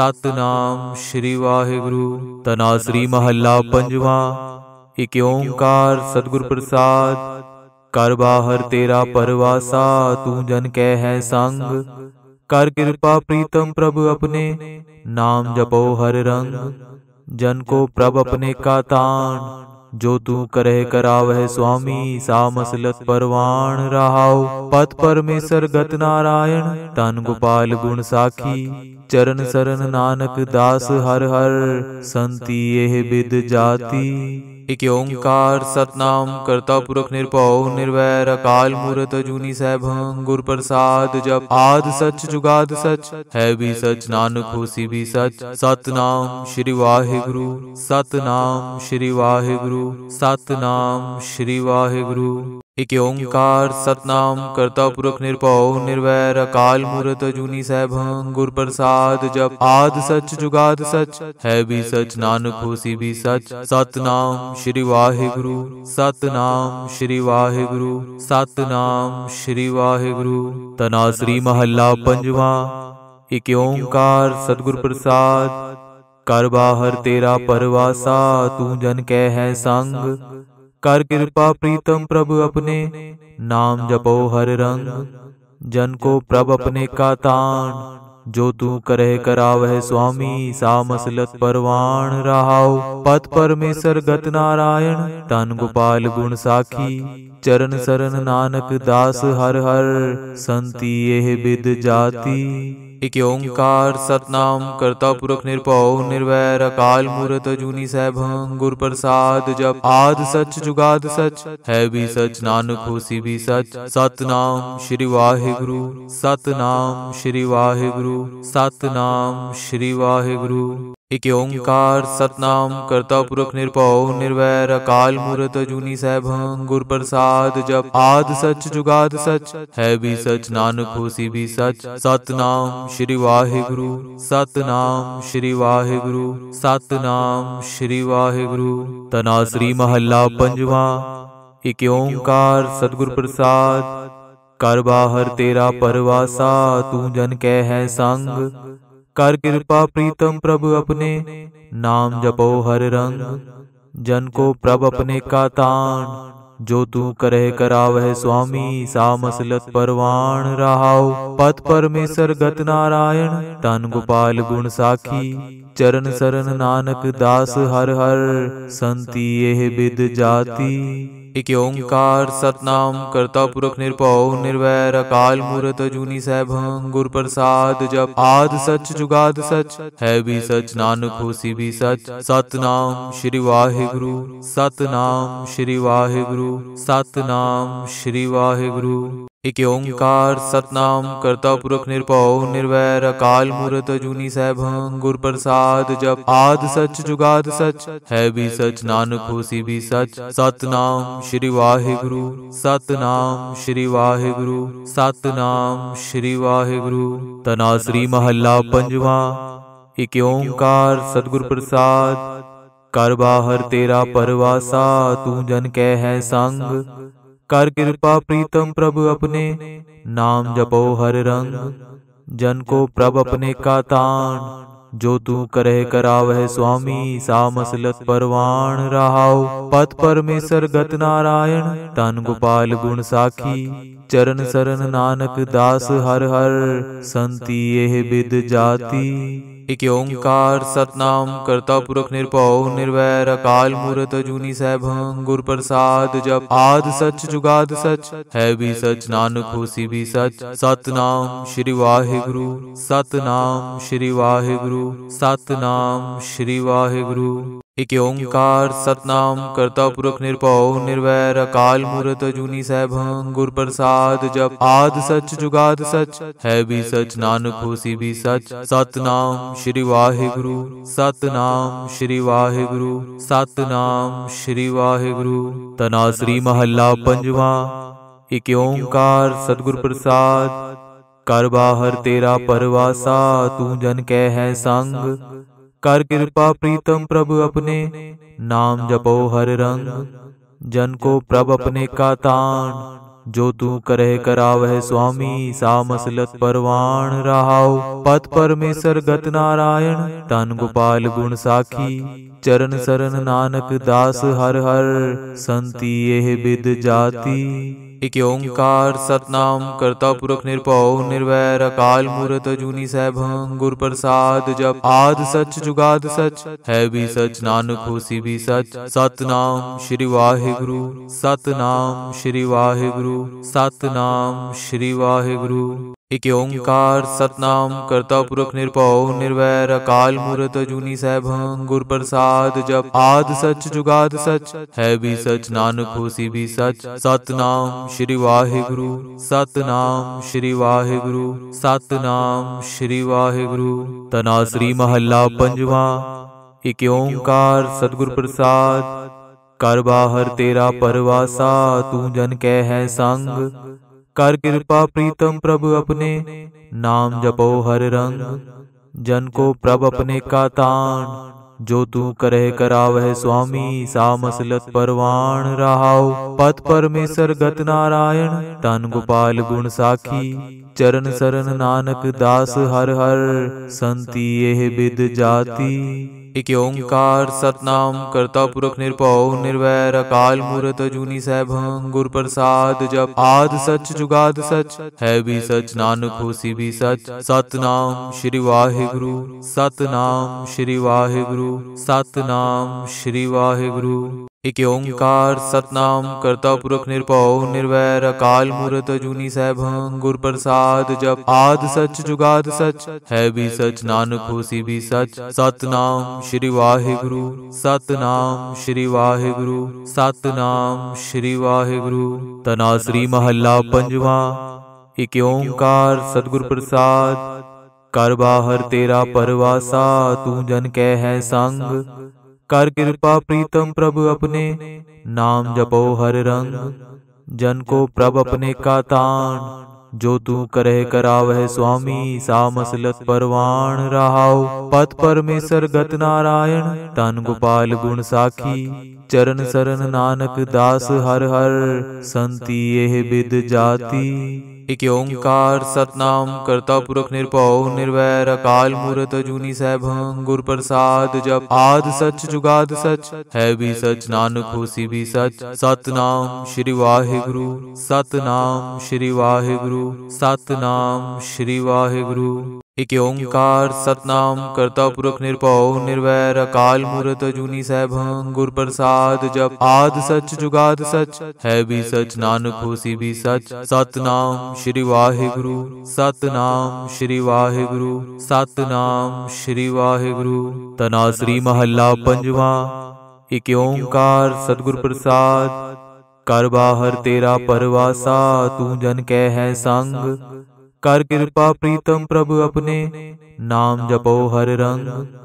सतनाम श्री वाहिगुरु। तनाश्री महला पंजवा। एक ओंकार सतगुर प्रसाद। कर बाहर तेरा परवासा तू जन कह है संग। कर कृपा प्रीतम प्रभु अपने नाम जपो हर रंग। जन को प्रभ अपने का तान जो तू करह करावह स्वामी। सा मसलत परवान रहाओ पत परमेश्वर गत नारायण। तन गोपाल गुण साखी चरण सरन नानक दास हर हर। संति एह बिद जाति। एक ओंकार सतनाम करता पुरख निरभव निर्वैर अकाल मूरत अजूनी सैभं गुर प्रसाद। जप आद सच जुगाद सच है भी सच नानक होसी भी सच। सतनाम श्री वाहिगुरु सतनाम श्री वाहिगुरु सतनाम श्री वाहिगुरु। एक ओंकार सतनाम करता पुरख निरभव निर्वैर अकाल मूरत अजूनी सैभं गुर प्रसाद। जप आद सच जुगाद सच है भी सच नानक होसी भी सच। सतनाम श्री वाहिगुरु सतनाम श्री वाहिगुरु सतनाम श्री वाहिगुरु। तनाश्री महला पंजवा। एक ओंकार सतगुर प्रसाद। कर बाहर तेरा परवासा तू जन कह है संग। कर कृपा प्रीतम प्रभु अपने नाम जपो हर रंग। जन को प्रभ अपने का तान जो तू करह करावह स्वामी सा मसलत परवान रहाओ। पत परमेश्वर गत नारायण तन गोपाल गुण साखी। चरण सरन नानक दास हर हर संति एह बिद जाति। इक ओंकार सतनाम करता पुरख निरभउ निर्वैर अकाल मूरत अजूनी सैभं गुर प्रसाद जप आद सच जुगाद सच है भी सच नानक होसी भी सच। सतनाम श्री वाहिगुरु सतनाम श्री वाहिगुरु सतनाम श्री वाहिगुरु। इक ओंकार सतनाम करता पुरख निरभउ निर्वैर अकाल मूरत अजूनी सैभं गुर प्रसाद जप आद सच जुगाद सच है भी सच नानक होसी भी सच। सतनाम श्री वाहिगुरु सतनाम श्री वाहिगुरु सतनाम श्री वाहिगुरु। तनासरी महला पंजवा। इक ओंकार सतगुर प्रसाद कर बाहर तेरा परवासा तू जन कै है संग। कर कृपा प्रीतम प्रभु अपने नाम जपो हर रंग। जन को प्रभ अपने का तान जो तू करह करावह स्वामी सा मसलत परवान रहाओ। पत परमेश्वर गत नारायण तन गोपाल गुण साखी। चरण सरन नानक दास हर हर संति एह बिद जाति। इक ओंकार सतनाम करता पुरख निरभउ निर्वैर अकाल मूरत अजूनी सैभं गुर प्रसाद जप आद सच जुगाद सच है भी सच नानक होसी भी सच। सतनाम श्री वाहिगुरु सतनाम श्री वाहिगुरु सतनाम श्री वाहिगुरु। इक ओंकार सतनाम करता पुरख निरभउ निर्वैर अकाल मूरत अजूनी सैभं गुर प्रसाद जप आद सच जुगाद सच है भी सच नानक होसी भी सच। सतनाम श्री वाहिगुरु सतनाम श्री वाहिगुरु सतनाम श्री वाहिगुरु। तनासरी महला पंजवा। इक ओंकार सतगुर प्रसाद कर बाहर तेरा परवासा तू जन कै है संग। कर कृपा प्रीतम प्रभु अपने नाम जपो हर रंग। जन को प्रभ अपने का तान जो तू करह करावह स्वामी सा मसलत परवान रहाओ। पत परमेश्वर गत नारायण तन गोपाल गुण साखी। चरण सरन नानक दास हर हर संति एह बिद जाति। इक ओंकार सतनाम करता पुरख निरभउ निर्वैर अकाल मूरत अजूनी सैभं गुर प्रसाद जप आद सच जुगाद सच है भी सच नानक होसी भी सच। सतनाम श्री वाहिगुरु सतनाम श्री वाहिगुरु सतनाम श्री वाहिगुरु। इक ओंकार सतनाम करता पुरख निरभउ निर्वैर अकाल मूरत अजूनी सैभं गुर प्रसाद जप आद सच जुगाद सच है भी सच नानक होसी भी सच। सतनाम श्री वाहिगुरु सतनाम श्री वाहिगुरु सतनाम श्री वाहिगुरु। तनासरी महला पंजवा। इक ओंकार सतगुर प्रसाद कर बाहर तेरा परवासा तू जन कै है संग। कर कृपा प्रीतम प्रभु अपने नाम जपो हर रंग। जन को प्रभ अपने का तान जो तू करह करावह स्वामी सा मसलत परवान रहाओ। पत परमेश्वर गत नारायण तन गोपाल गुण साखी। चरण सरन नानक दास हर हर संति एह बिद जाति। इक ओंकार सतनाम करता पुरख निरभउ निर्वैर अकाल मूरत अजूनी सैभं गुर प्रसाद जप आद सच जुगाद सच है भी सच नानक होसी भी सच। सतनाम श्री वाहिगुरु सतनाम श्री वाहिगुरु सतनाम श्री वाहिगुरु। इक ओंकार सतनाम करता पुरख निरभउ निर्वैर अकाल मूरत अजूनी सैभं गुर प्रसाद जप आद सच जुगाद सच है भी सच नानक होसी भी सच। सतनाम श्री वाहिगुरु सतनाम श्री वाहिगुरु सतनाम श्री वाहिगुरु। तनासरी महला पंजवा। इक ओंकार सतगुर प्रसाद कर बाहर तेरा परवासा तू जन कै है संग। कर कृपा प्रीतम प्रभु अपने नाम जपो हर रंग। जन को प्रभ अपने का तान जो तू करह करावह स्वामी सा मसलत परवान रहाओ। पत परमेश्वर गत नारायण तन गोपाल गुण साखी। चरण सरन नानक दास हर हर संति एह बिद जाति। इक ओंकार सतनाम करता पुरख निरभउ निर्वैर अकाल मूरत अजूनी सैभं गुर प्रसाद जप आद सच जुगाद सच है भी सच नानक होसी भी सच। सतनाम श्री वाहिगुरु सतनाम श्री वाहिगुरु सतनाम श्री वाहिगुरु। इक ओंकार सतनाम करता पुरख निरभउ निर्वैर अकाल मूरत अजूनी सैभं गुर प्रसाद जप आद सच जुगाद सच है भी सच नानक होसी भी सच। सतनाम श्री वाहिगुरु सतनाम श्री वाहिगुरु सतनाम श्री वाहिगुरु। तनासरी महला पंजवा। इक ओंकार सतगुर प्रसाद कर बाहर तेरा परवासा तू जन कै है संग। कर कृपा प्रीतम प्रभु अपने नाम जपो हर रंग। जन को प्रभ अपने का तान जो तू करह करावह स्वामी सा मसलत परवान रहाओ। पत परमेश्वर गत नारायण तन गोपाल गुण साखी। चरण सरन नानक दास हर हर संति एह बिद जाति। इक ओंकार सतनाम करता पुरख निरभउ निर्वैर अकाल मूरत अजूनी सैभं गुर प्रसाद जप आद सच जुगाद सच है भी सच नानक होसी भी सच। सतनाम श्री वाहिगुरु सतनाम श्री वाहिगुरु सतनाम श्री वाहिगुरु। इक ओंकार सतनाम करता पुरख निरभउ निर्वैर अकाल मूरत अजूनी सैभं गुर प्रसाद जप आद सच जुगाद सच है भी सच नानक होसी भी सच। सतनाम श्री वाहिगुरु सतनाम श्री वाहिगुरु सतनाम श्री वाहिगुरु। तनासरी महला पंजवा। इक ओंकार सतगुर प्रसाद कर बाहर तेरा परवासा तू जन कै है संग। कर कृपा प्रीतम प्रभु अपने नाम जपो हर रंग।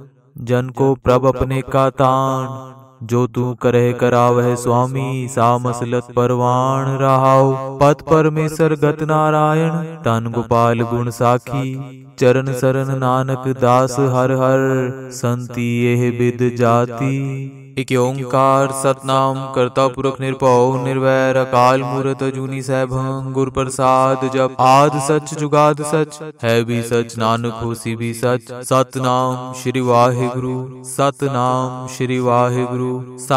जन को प्रभ अपने का तान जो तू करह करावह स्वामी सा मसलत परवान रहाओ। पत परमेश्वर गत नारायण तन गोपाल गुण साखी। चरण सरन नानक दास हर हर संति एह बिद जाति। इक ओंकार सतनाम करता पुरख निरभउ निर्वैर अकाल मूरत अजूनी सैभं गुर प्रसाद जप आद सच जुगाद सच है भी सच नानक होसी भी सच। सतनाम श्री वाहिगुरु सतनाम श्री वाहिगुरु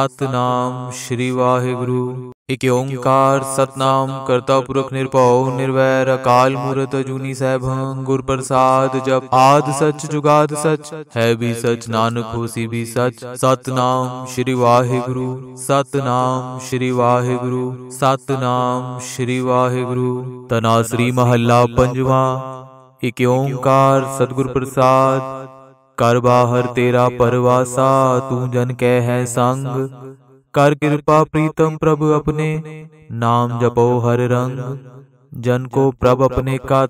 सतनाम श्री वाहिगुरु। इक ओंकार सतनाम करता पुरख निरभउ निर्वैर अकाल मूरत अजूनी सैभं गुर प्रसाद जप आद सच जुगाद सच है भी सच नानक होसी भी सच। सतनाम श्री वाहिगुरु सतनाम श्री वाहिगुरु सतनाम श्री वाहिगुरु। तनासरी महला पंजवा। इक ओंकार सतगुर प्रसाद कर बाहर तेरा परवासा तू जन कै है संग। कर कृपा प्रीतम प्रभु अपने नाम जपो हर रंग। जन को प्रभ अपने का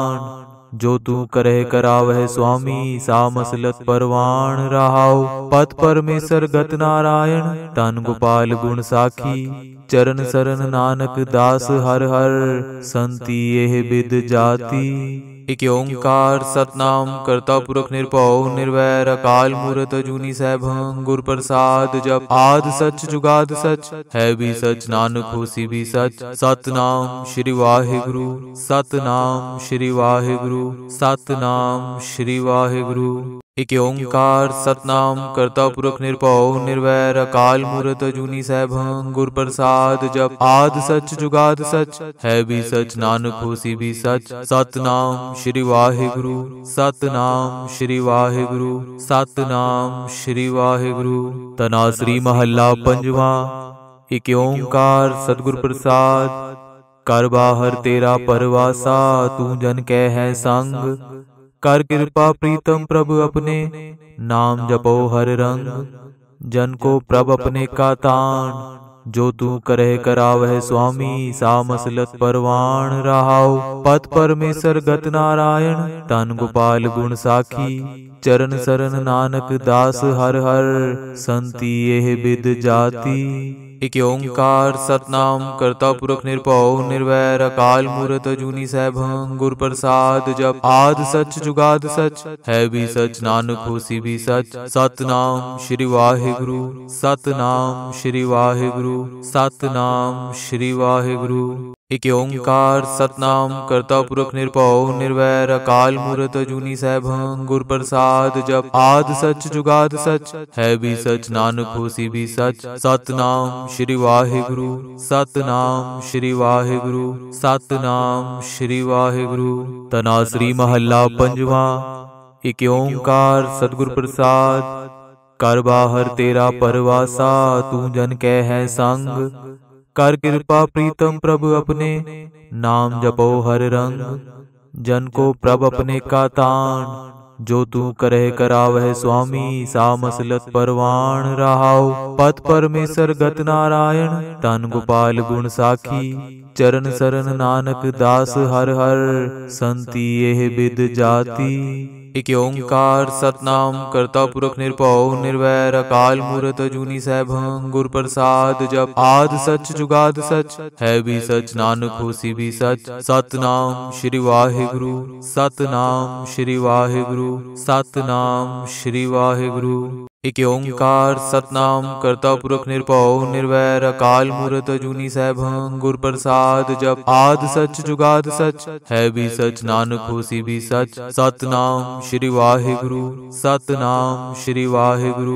तान जो तू करह करावह स्वामी सा मसलत परवान रहाओ। पत परमेश्वर गत नारायण तन गोपाल गुण साखी। चरण सरन नानक दास हर हर संति एह बिद जाति। इक ओंकार सतनाम करता पुरख निरभउ निर्वैर अकाल मूरत अजूनी सैभं गुर प्रसाद जप आद सच जुगाद सच है भी सच नानक होसी भी सच। सतनाम श्री वाहिगुरु सतनाम श्री वाहिगुरु सतनाम श्री वाहिगुरु। इक ओंकार सतनाम करता पुरख निरभउ निर्वैर अकाल मूरत अजूनी सैभं गुर प्रसाद जप आद सच जुगाद सच है भी सच नानक होसी भी सच। सतनाम श्री वाहिगुरु सतनाम श्री वाहिगुरु सतनाम श्री वाहिगुरु। तनासरी महला पंजवा। इक ओंकार सतगुर प्रसाद कर बाहर तेरा परवासा तू जन कै है संग। कर कृपा प्रीतम प्रभु अपने नाम जपो हर रंग। जन को प्रभ अपने का तान जो तू करह करावह स्वामी सा मसलत परवान रहाओ। पत परमेश्वर गत नारायण तन गोपाल गुण साखी। चरण सरन नानक दास हर हर संति एह बिद जाति। इक ओंकार सतनाम करता पुरख निरभउ निर्वैर अकाल मूरत अजूनी सैभं गुर प्रसाद जप आद सच जुगाद सच है भी सच नानक होसी भी सच। सतनाम श्री वाहिगुरु सतनाम श्री वाहिगुरु सतनाम श्री वाहिगुरु। इक ओंकार सतनाम करता पुरख निरभउ निर्वैर अकाल मूरत अजूनी सैभं गुर प्रसाद जप आद सच जुगाद सच है भी सच नानक होसी भी सच। सतनाम श्री वाहिगुरु सतनाम श्री वाहिगुरु सतनाम श्री वाहिगुरु। तनासरी महला पंजवा। इक ओंकार सतगुर प्रसाद कर बाहर तेरा परवासा तू जन कह है संग कर कृपा प्रीतम प्रभु अपने नाम जपो हर रंग। जन को प्रभ अपने का तान जो तू करे करावह स्वामी सा मसलत परवान रहाओ। पथ परमेश्वर गत नारायण तन गोपाल गुण साखी चरण सरन नानक दास हर हर संति एह बिद जाति। इक ओंकार सतनाम करता पुरख निरभउ निर्वैर अकाल मूरत अजूनी सैभं गुर प्रसाद जप आद सच जुगाद सच है भी सच नानक होसी भी सच। सतनाम श्री वाहिगुरु सतनाम श्री वाहिगुरु सतनाम श्री वाहिगुरु। इक ओंकार सतनाम करता पुरख निरभउ निर्वैर अकाल मूरत अजूनी सैभं गुर प्रसाद जप आद सच जुगाद सच है भी सच नानक होसी भी सच। सतनाम श्री वाहिगुरु सतनाम श्री वाहिगुरु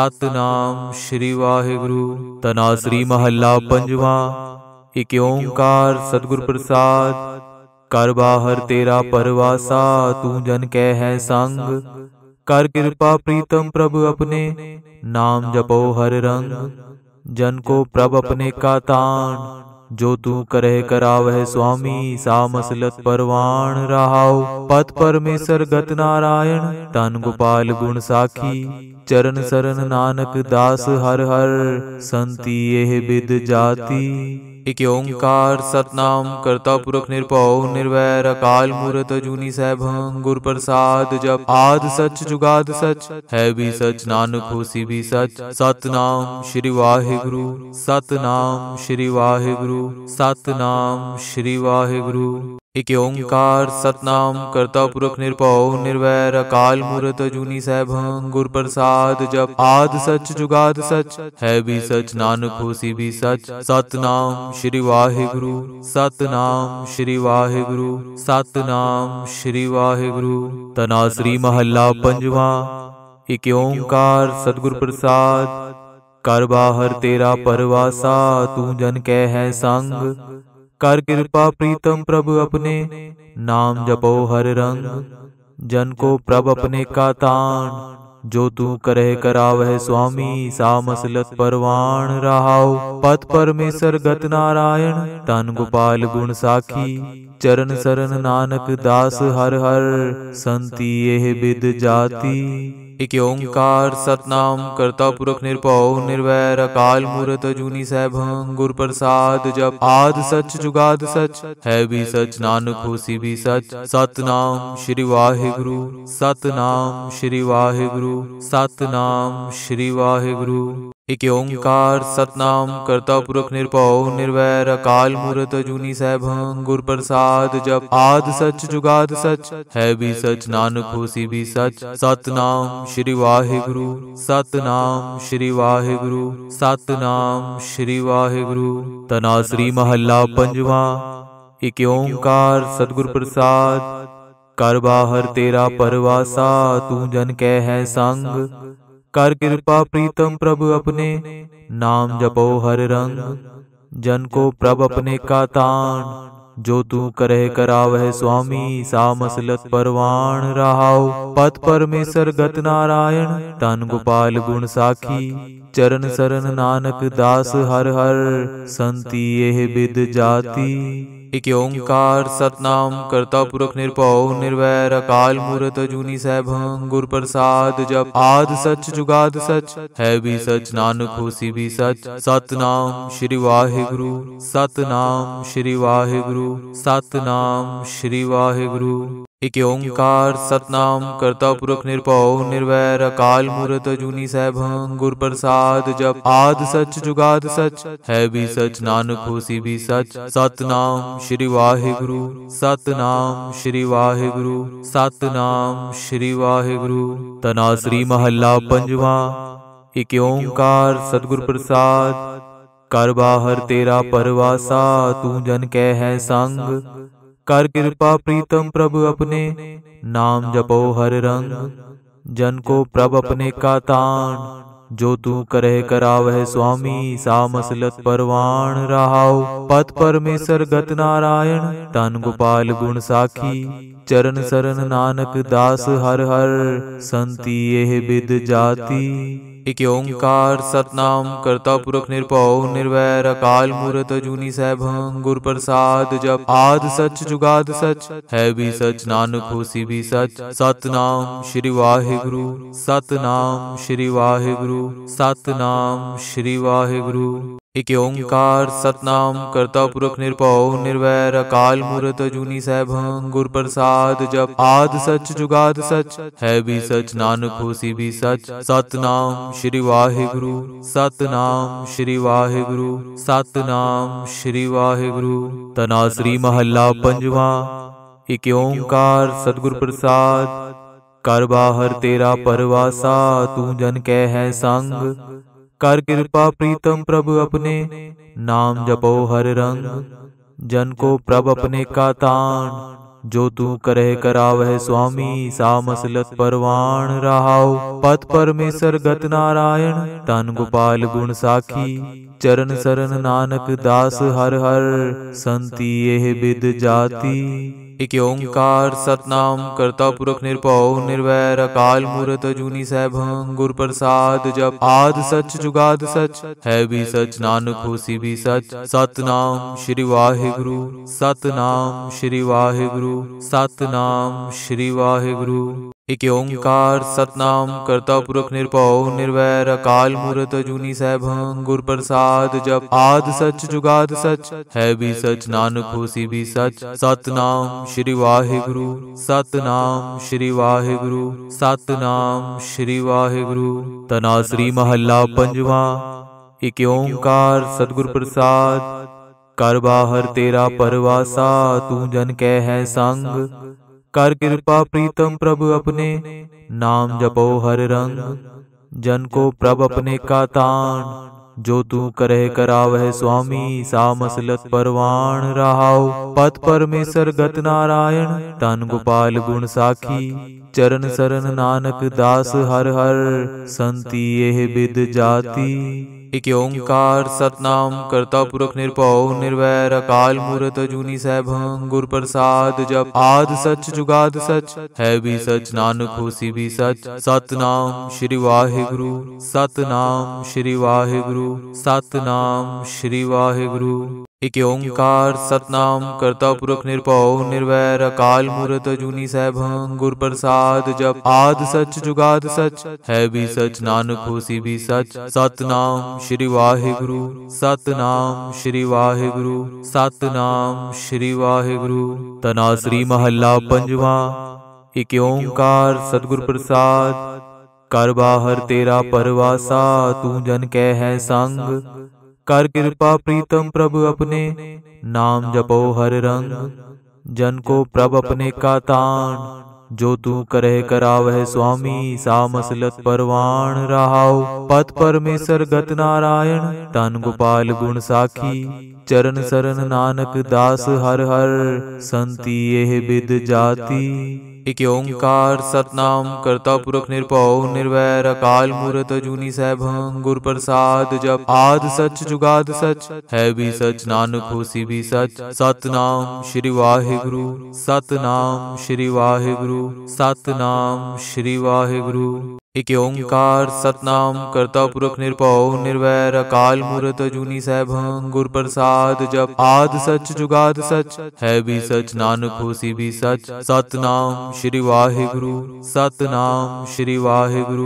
सतनाम श्री वाहिगुरु। तनासरी महला पंजवा। इक ओंकार सतगुर प्रसाद कर बाहर तेरा परवासा तू जन कह है संग कर कृपा प्रीतम प्रभु अपने नाम जपो हर रंग। जन को प्रभ अपने का तान जो तू करे करावह स्वामी सा मसलत परवान रहाओ। पथ परमेश्वर गत नारायण तन गोपाल गुण साखी चरण सरन नानक दास हर हर संति एह बिद जाति। इक ओंकार सतनाम करता पुरख निरभउ निर्वैर अकाल मूरत अजूनी सैभं गुर प्रसाद जप आद सच जुगाद सच है भी सच नानक होसी भी सच। सतनाम श्री वाहिगुरु सतनाम श्री वाहिगुरु सतनाम श्री वाहिगुरु। इक ओंकार सतनाम करता पुरख निरभउ निर्वैर अकाल मूरत अजूनी सैभं गुर प्रसाद जप आद सच जुगाद सच है भी सच नानक होसी भी सच। सतनाम श्री वाहिगुरु सतनाम श्री वाहिगुरु सतनाम श्री वाहिगुरु। तनासरी महला पंजवा। इक ओंकार सतगुर प्रसाद कर बाहर तेरा परवासा तू जन कह है संग कर कृपा प्रीतम प्रभु अपने नाम जपो हर रंग। जन को प्रभ अपने का तान जो तू करे करावह स्वामी सा मसलत परवान रहाओ। पथ परमेश्वर गत नारायण तन गोपाल गुण साखी चरण सरन नानक दास हर हर संति एह बिद जाति। इक ओंकार सतनाम करता पुरख निरभउ निर्वैर अकाल मूरत अजूनी सैभं गुर प्रसाद जप आद सच जुगाद सच है भी सच नानक होसी भी सच। सतनाम श्री वाहिगुरु सतनाम श्री वाहिगुरु सतनाम श्री वाहिगुरु। इक ओंकार सतनाम करता पुरख निरभउ निर्वैर अकाल मूरत अजूनी सैभं गुर प्रसाद जप आद सच जुगाद सच है भी सच नानक होसी भी सच। सतनाम श्री वाहिगुरु सतनाम श्री वाहिगुरु सतनाम श्री वाहिगुरु। तनासरी महला पंजवा। इक ओंकार सतगुर प्रसाद कर बाहर तेरा परवासा तू जन कह है संग कर कृपा प्रीतम प्रभु अपने नाम जपो हर रंग। जन को प्रभ अपने का तान जो तू करे करावह स्वामी सा मसलत परवान रहाओ। पथ परमेश्वर गत नारायण तन गोपाल गुण साखी चरण सरन नानक दास हर हर संति एह बिद जाति। इक ओंकार सतनाम करता पुरख निरभउ निर्वैर अकाल मूरत अजूनी सैभं गुर प्रसाद जप आद सच जुगाद सच है भी सच नानक होसी भी सच। सतनाम श्री वाहिगुरु सतनाम श्री वाहिगुरु सतनाम श्री वाहिगुरु। इक ओंकार सतनाम करता पुरख निरभउ निर्वैर अकाल मूरत अजूनी सैभं गुर प्रसाद जप आद सच जुगाद सच है भी सच नानक होसी भी सच। सतनाम श्री वाहिगुरु सतनाम श्री वाहिगुरु सतनाम श्री वाहिगुरु। तनासरी महला पंजवा। इक ओंकार सतगुर प्रसाद कर बाहर तेरा परवासा तू जन कह है संग। कर कृपा प्रीतम प्रभु अपने नाम जपो हर रंग। जन को प्रभ अपने का तान जो तू करे करावह स्वामी। सा मसलत परवान रहाओ पद परमेश्वर गत नारायण। तन गोपाल गुण साखी चरण सरन नानक दास हर हर। संति यह विद जाति। एक ओंकार सतनाम करता पुरख निरभउ निर्वैर अकाल मूरत अजूनी सैभं गुर प्रसाद। जप आद सच जुगाद सच है भी सच नानक होसी भी सच। सतनाम श्री वाहिगुरु सतनाम श्री वाहिगुरु सतनाम श्री वाहिगुरु। एक ओंकार सतनाम करता पुरख निरभउ निर्वैर अकाल मूरत अजूनी सैभं गुर प्रसाद। जप आद सच जुगाद सच है भी सच नानक होसी भी सच। सतनाम श्री वाहिगुरु सतनाम श्री वाहिगुरु सतनाम श्री वाहिगुरु। तनाश्री महला पंजवा। एक ओंकार सतगुर प्रसाद। कर बाहर तेरा परवासा तू जन कह है संग। कर कृपा प्रीतम प्रभु अपने नाम जपो हर रंग। जन को प्रभ अपने का तान जो तू करे करावह स्वामी। सा मसलत परवान रहाओ पद परमेश्वर गत नारायण। तन गोपाल गुण साखी चरण सरन नानक दास हर हर। संति यह विद जाति। एक ओंकार सतनाम करता पुरख निरभउ निर्वैर अकाल मूरत अजूनी सैभं गुर प्रसाद। जप आद सच जुगाद सच है भी सच नानक होसी भी सच। सतनाम श्री वाहिगुरु सतनाम श्री वाहिगुरु सतनाम श्री वाहिगुरु। एक ओंकार सतनाम करता पुरख निरभउ निर्वैर अकाल मूरत अजूनी सैभं गुर प्रसाद। जप आद सच जुगाद सच है भी सच नानक होसी भी सच। सतनाम श्री वाहिगुरु सतनाम श्री वाहिगुरु सतनाम श्री वाहिगुरु। तनाश्री महला पंजवा। एक ओंकार सतगुर प्रसाद। कर बाहर तेरा परवासा तू जन कह है संग। कर कृपा प्रीतम प्रभु अपने नाम जपो हर रंग। जन को प्रभ अपने का तान जो तू करे करावह स्वामी। सा मसलत परवान रहाओ पद परमेश्वर गत नारायण। तन गोपाल गुण साखी चरण सरन नानक दास हर हर। संति यह विद जाति। एक ओंकार सतनाम करता पुरख निरभउ निर्वैर अकाल मूरत अजूनी सैभं गुर प्रसाद। जप आद सच जुगाद सच है भी सच नानक होसी भी सच। सतनाम श्री वाहिगुरु सतनाम श्री वाहिगुरु सतनाम श्री वाहिगुरु। एक ओंकार सतनाम करता पुरख निरभउ निर्वैर अकाल मूरत अजूनी सैभं गुर प्रसाद। जप आद सच जुगाद सच है भी सच नानक होसी भी सच। सतनाम श्री वाहिगुरु सतनाम श्री वाहिगुरु सतनाम श्री वाहिगुरु। तनाश्री महला पंजवा। एक ओंकार सतगुर प्रसाद। कर बाहर तेरा परवासा तू जन कह है संग। कर कृपा प्रीतम प्रभु अपने नाम जपो हर रंग। जन को प्रभ अपने का तान जो तू करे करावह स्वामी। सा मसलत परवान रहाओ पद परमेश्वर गत नारायण। तन गोपाल गुण साखी चरण सरन नानक दास हर हर। संति यह विद जाति। एक ओंकार सतनाम करता पुरख निरभउ निर्वैर अकाल मूरत अजूनी सैभं गुर प्रसाद। जप आद सच जुगाद सच है भी सच नानक होसी भी सच। सतनाम श्री वाहिगुरु सतनाम श्री वाहिगुरु सतनाम श्री वाहिगुरु। एक ओंकार सतनाम करता पुरख निरभउ निर्वैर अकाल मूरत अजूनी सैभं गुर प्रसाद। जप आद सच जुगाद सच है भी सच नानक होसी भी सच। सतनाम श्री वाहिगुरु सतनाम श्री वाहिगुरु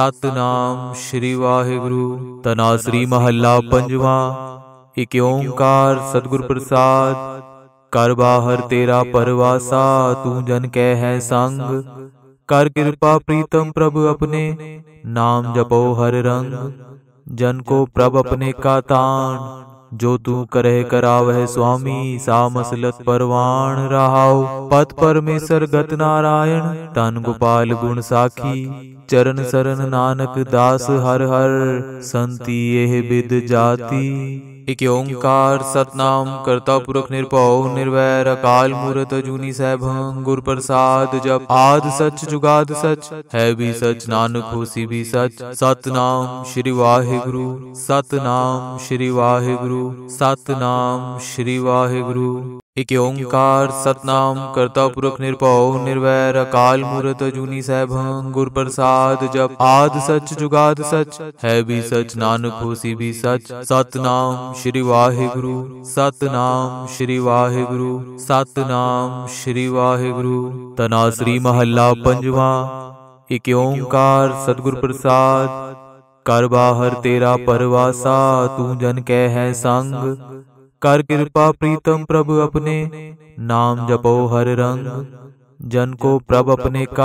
सतनाम श्री वाहिगुरु। तनाश्री महला पंजवा। एक ओंकार सतगुर प्रसाद। कर बाहर तेरा परवासा तू जन कह है संग। कर कृपा प्रीतम प्रभु अपने नाम जपो हर रंग। जन को प्रभ अपने का तान जो तू करे करावह स्वामी। सा मसलत परवान रहाओ पद परमेश्वर गत नारायण। तन गोपाल गुण साखी चरण सरन नानक दास हर हर। संति यह विद जाति। इक ओंकार सतनाम करता पुरख निरभउ निर्वैर अकाल मूरत अजूनी सैभं गुर प्रसाद जप आद सच जुगाद सच है भी सच नानक होसी भी सच। सतनाम श्री वाहिगुरु सतनाम श्री वाहिगुरु सतनाम श्री वाहिगुरु। इक ओंकार सतनाम करता पुरख निरभउ निर्वैर अकाल मूरत अजूनी सैभं गुर प्रसाद जप आद सच जुगाद सच है भी सच नानक होसी भी सच। सतनाम श्री वाहिगुरु सतनाम श्री वाहिगुरु सतनाम श्री वाहिगुरु। तनासरी महला पंजवा। इक ओंकार सतगुर प्रसाद कर बाहर तेरा परवासा तू जन कै है संग कर कृपा प्रीतम प्रभु अपने नाम जपो हर रंग। जन को प्रभ अपने का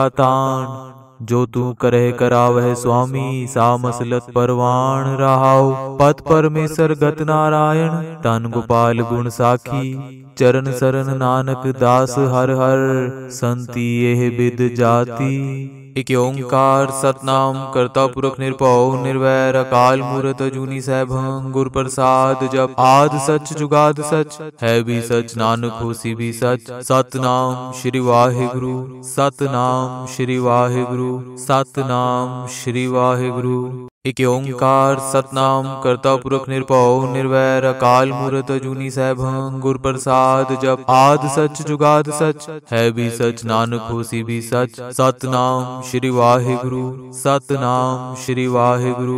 तान जो तू करह करावह स्वामी सा मसलत परवान रहाओ। पत परमेश्वर गत नारायण तन गोपाल गुण साखी चरण सरन नानक दास हर हर संति एह बिद जाति। इक ओंकार सतनाम करता पुरख निरभउ निर्वैर अकाल मूरत अजूनी सैभं गुर प्रसाद जप आद सच जुगाद सच है भी सच नानक होसी भी सच। सतनाम श्री वाहिगुरु सतनाम श्री वाहिगुरु सतनाम श्री वाहिगुरु। इक ओंकार सतनाम करता पुरख निरभउ निर्वैर अकाल मूरत अजूनी सैभं गुर प्रसाद जप आद सच जुगाद सच है भी सच नानक होसी भी सच। सतनाम श्री वाहिगुरु सतनाम श्री वाहिगुरु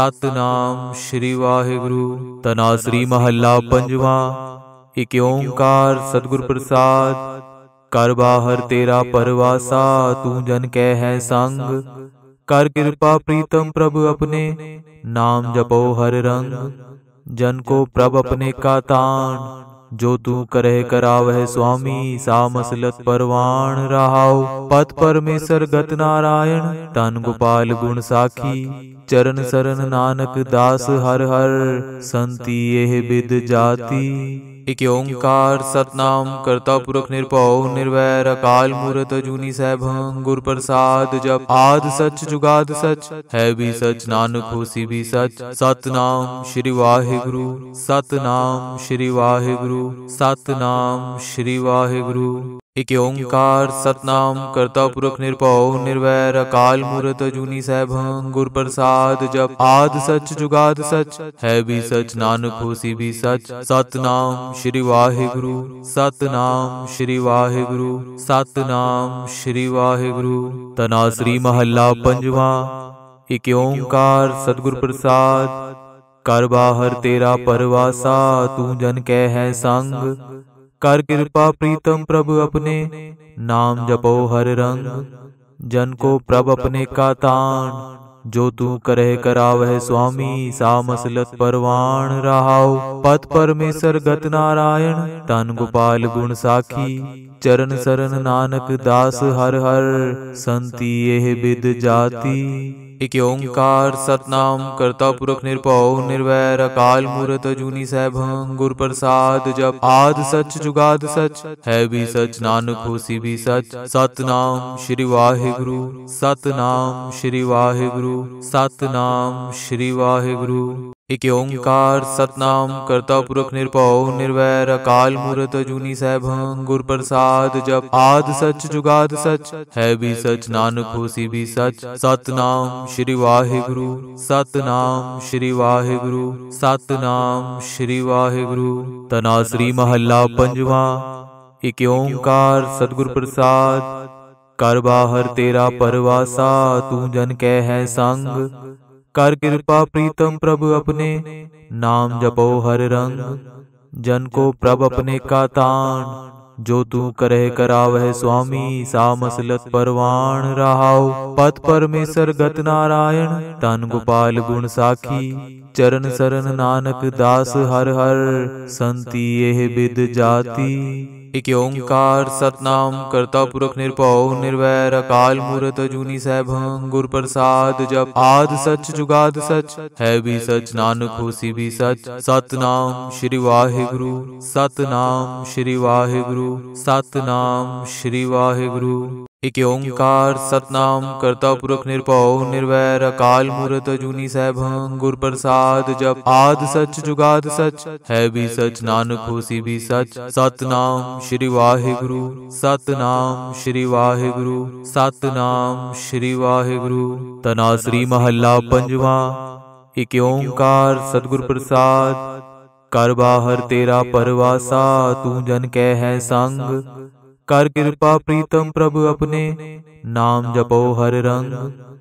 सतनाम श्री वाहिगुरु। तनासरी महला पंजवा। इक ओंकार सतगुर प्रसाद कर बाहर तेरा परवासा तू जन कै है संग कर कृपा प्रीतम प्रभु अपने नाम जपो हर रंग। जन को प्रभ अपने का तान जो तू करह करावह स्वामी सा मसलत परवान रहाओ। पत परमेश्वर गत नारायण तन गोपाल गुण साखी चरण सरन नानक दास हर हर संति एह बिद जाति। इक ओंकार सतनाम करता पुरख निरभउ निर्वैर अकाल मूरत अजूनी सैभं गुर प्रसाद जप आद सच जुगाद सच है भी सच नानक होसी भी सच। सतनाम श्री वाहिगुरु सतनाम श्री वाहिगुरु सतनाम श्री वाहिगुरु। इक ओंकार सतनाम करता पुरख निरभउ निर्वैर अकाल मूरत अजूनी सैभं गुर प्रसाद जप आद सच जुगाद सच है भी सच नानक होसी भी सच। सतनाम श्री वाहिगुरु सतनाम श्री वाहिगुरु सतनाम श्री वाहिगुरु। तनासरी महला पंजवा। इक ओंकार सतगुर प्रसाद कर बाहर तेरा परवासा तू जन कै है संग कर कृपा प्रीतम प्रभु अपने नाम जपो हर रंग। जन को प्रभ अपने का तान जो तू करह करावह स्वामी सा मसलत परवान रहाओ। पत परमेश्वर गत नारायण तन गोपाल गुण साखी चरण सरन नानक दास हर हर संति एह बिद जाति। इक ओंकार सतनाम करता पुरख निरभउ निर्वैर अकाल मूरत अजूनी सैभं गुर प्रसाद जप आद सच जुगाद सच है भी सच नानक होसी भी सच। सतनाम श्री वाहिगुरु सतनाम श्री वाहिगुरु सतनाम श्री वाहिगुरु। इक ओंकार सतनाम करता पुरख निरभउ निर्वैर अकाल मूरत अजूनी सैभं गुर प्रसाद जप आद सच जुगाद सच है भी सच नानक होसी भी सच। सतनाम श्री वाहिगुरु सतनाम श्री वाहिगुरु सतनाम श्री वाहिगुरु। तनासरी महला पंजवा। इक ओंकार सतगुर प्रसाद कर बाहर तेरा परवासा तू जन कै है संग कर कृपा प्रीतम प्रभु अपने नाम जपो हर रंग। जन को प्रभ अपने का तान जो तू करह करावह स्वामी सा मसलत परवान रहाओ। पत परमेश्वर गत नारायण तन गोपाल गुण साखी चरण सरन नानक दास हर हर संति एह बिद जाति। इक ओंकार सतनाम करता पुरख निरभउ निर्वैर अकाल मूरत अजूनी सैभं गुर प्रसाद जप आद सच जुगाद सच है भी सच नानक होसी भी सच। सतनाम श्री वाहिगुरु सतनाम श्री वाहिगुरु सतनाम श्री वाहिगुरु। इक ओंकार सतनाम करता पुरख निरभउ निर्वैर अकाल मूरत अजूनी सैभं गुर प्रसाद जप आद सच जुगाद सच है भी सच नानक होसी भी सच। सतनाम श्री वाहिगुरु सतनाम श्री वाहिगुरु सतनाम श्री वाहिगुरु। तनासरी महला पंजवा। इक ओंकार सतगुर प्रसाद कर बाहर तेरा परवासा तू जन कह है संग कर कृपा प्रीतम प्रभु अपने नाम जपो हर रंग।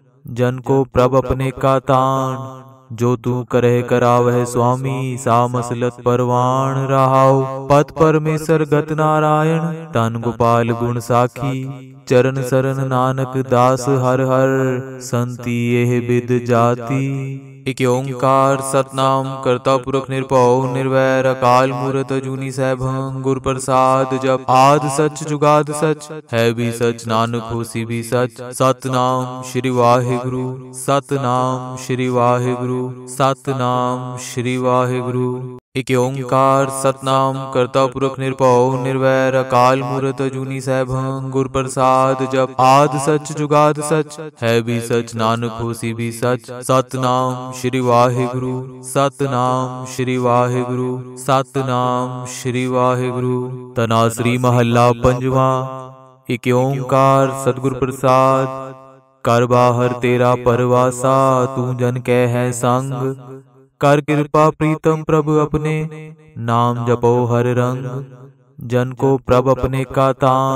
जन को प्रभ अपने का तान जो तू करे करावह स्वामी सा मसलत परवान रहाओ। पत परमेश्वर गत नारायण तन गोपाल गुण साखी चरण सरन नानक दास हर हर संति एह बिद जाति। इक ओंकार सतनाम करता पुरख निरभउ निर्वैर अकाल मूरत अजूनी सैभं गुर प्रसाद जप आद सच जुगाद सच है भी सच नानक होसी भी सच। सतनाम श्री वाहिगुरु सतनाम श्री वाहिगुरु सतनाम श्री वाहिगुरु। इक ओंकार सतनाम करता पुरख निरभउ निर्वैर अकाल मूरत अजूनी सैभं गुर प्रसाद जप आद सच जुगाद सच है भी सच नानक होसी भी सच। सतनाम श्री वाहिगुरु सतनाम श्री वाहिगुरु सतनाम श्री वाहिगुरु। तनासरी महला पंजवा। इक ओंकार सतगुर प्रसाद कर बाहर तेरा परवासा तू जन कह है संग कर कृपा प्रीतम प्रभु अपने नाम जपो हर रंग। जन को प्रभ अपने का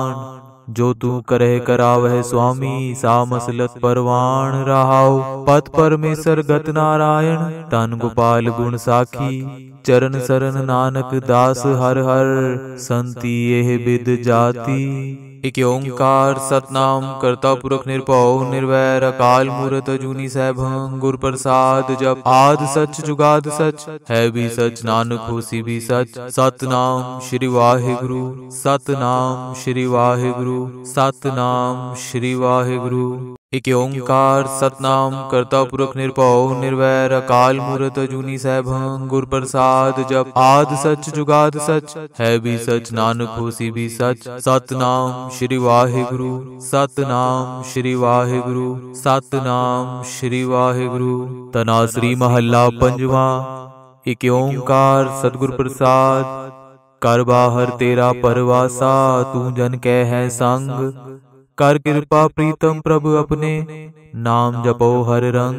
तान जो तू करे करावह स्वामी सा मसलत परवान रहाओ। पत परमेश्वर गत नारायण तन गोपाल गुण साखी चरण सरन नानक दास हर हर संति एह बिद जाति। इक ओंकार सतनाम करता पुरख निरभउ निर्वैर अकाल मूरत अजूनी सैभं गुर प्रसाद जप आद सच जुगाद सच है भी सच नानक होसी भी सच। सतनाम श्री वाहिगुरु सतनाम श्री वाहिगुरु सतनाम श्री वाहिगुरु। इक ओंकार सतनाम करता पुरख निरभउ निर्वैर अकाल मूरत अजूनी सैभं गुर प्रसाद जप आद सच जुगाद सच है भी सच नानक होसी भी सच। सतनाम श्री वाहिगुरु सतनाम श्री वाहिगुरु सतनाम श्री वाहिगुरु। तनासरी महला पंजवा। इक ओंकार सतगुर प्रसाद कर बाहर तेरा परवासा तू जन कह है संग कर कृपा प्रीतम प्रभु अपने नाम जपो हर रंग।